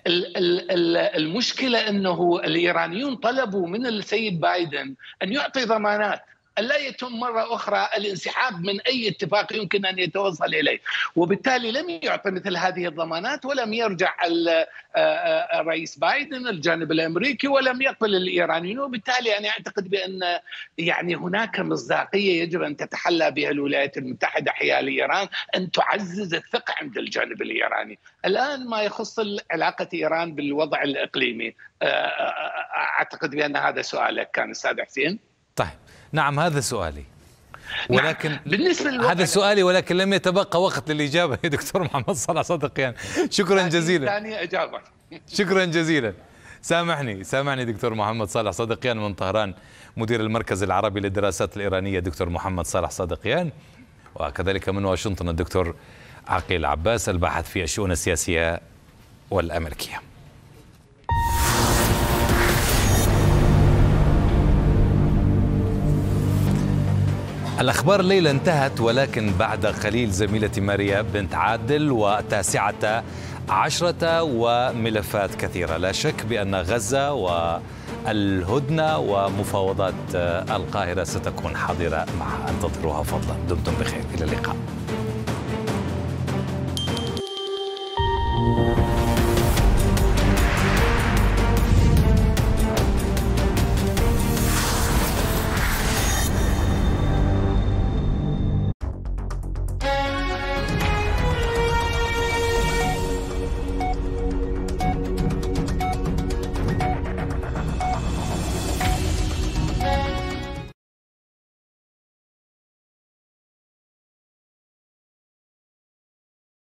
المشكلة أنه الإيرانيون طلبوا من السيد بايدن أن يعطي ضمانات ألا يتم مرة أخرى الانسحاب من أي اتفاق يمكن أن يتوصل إليه، وبالتالي لم يعطي مثل هذه الضمانات، ولم يرجع الرئيس بايدن الجانب الأمريكي ولم يقبل الإيرانيين. وبالتالي أنا أعتقد بأن يعني هناك مصداقية يجب أن تتحلى بها الولايات المتحدة حيال إيران، أن تعزز الثقة عند الجانب الإيراني. الآن ما يخص علاقة إيران بالوضع الإقليمي، أعتقد بأن هذا سؤالك كان أستاذ حسين. طيب نعم هذا سؤالي، ولكن بالنسبة هذا سؤالي ولكن لم يتبقى وقت للإجابة يا دكتور محمد صالح صادقيان. شكرا جزيلا. ثاني إجابة. شكرا جزيلا. سامحني دكتور محمد صالح صادقيان من طهران، مدير المركز العربي للدراسات الإيرانية دكتور محمد صالح صادقيان، وكذلك من واشنطن الدكتور عقيل عباس الباحث في الشؤون السياسية والأمريكية. الأخبار الليلة انتهت، ولكن بعد قليل زميلتي ماريا بنت عادل وتاسعة عشرة وملفات كثيرة. لا شك بأن غزة والهدنة ومفاوضات القاهرة ستكون حاضرة معها. انتظروها فضلا. دمتم بخير، إلى اللقاء.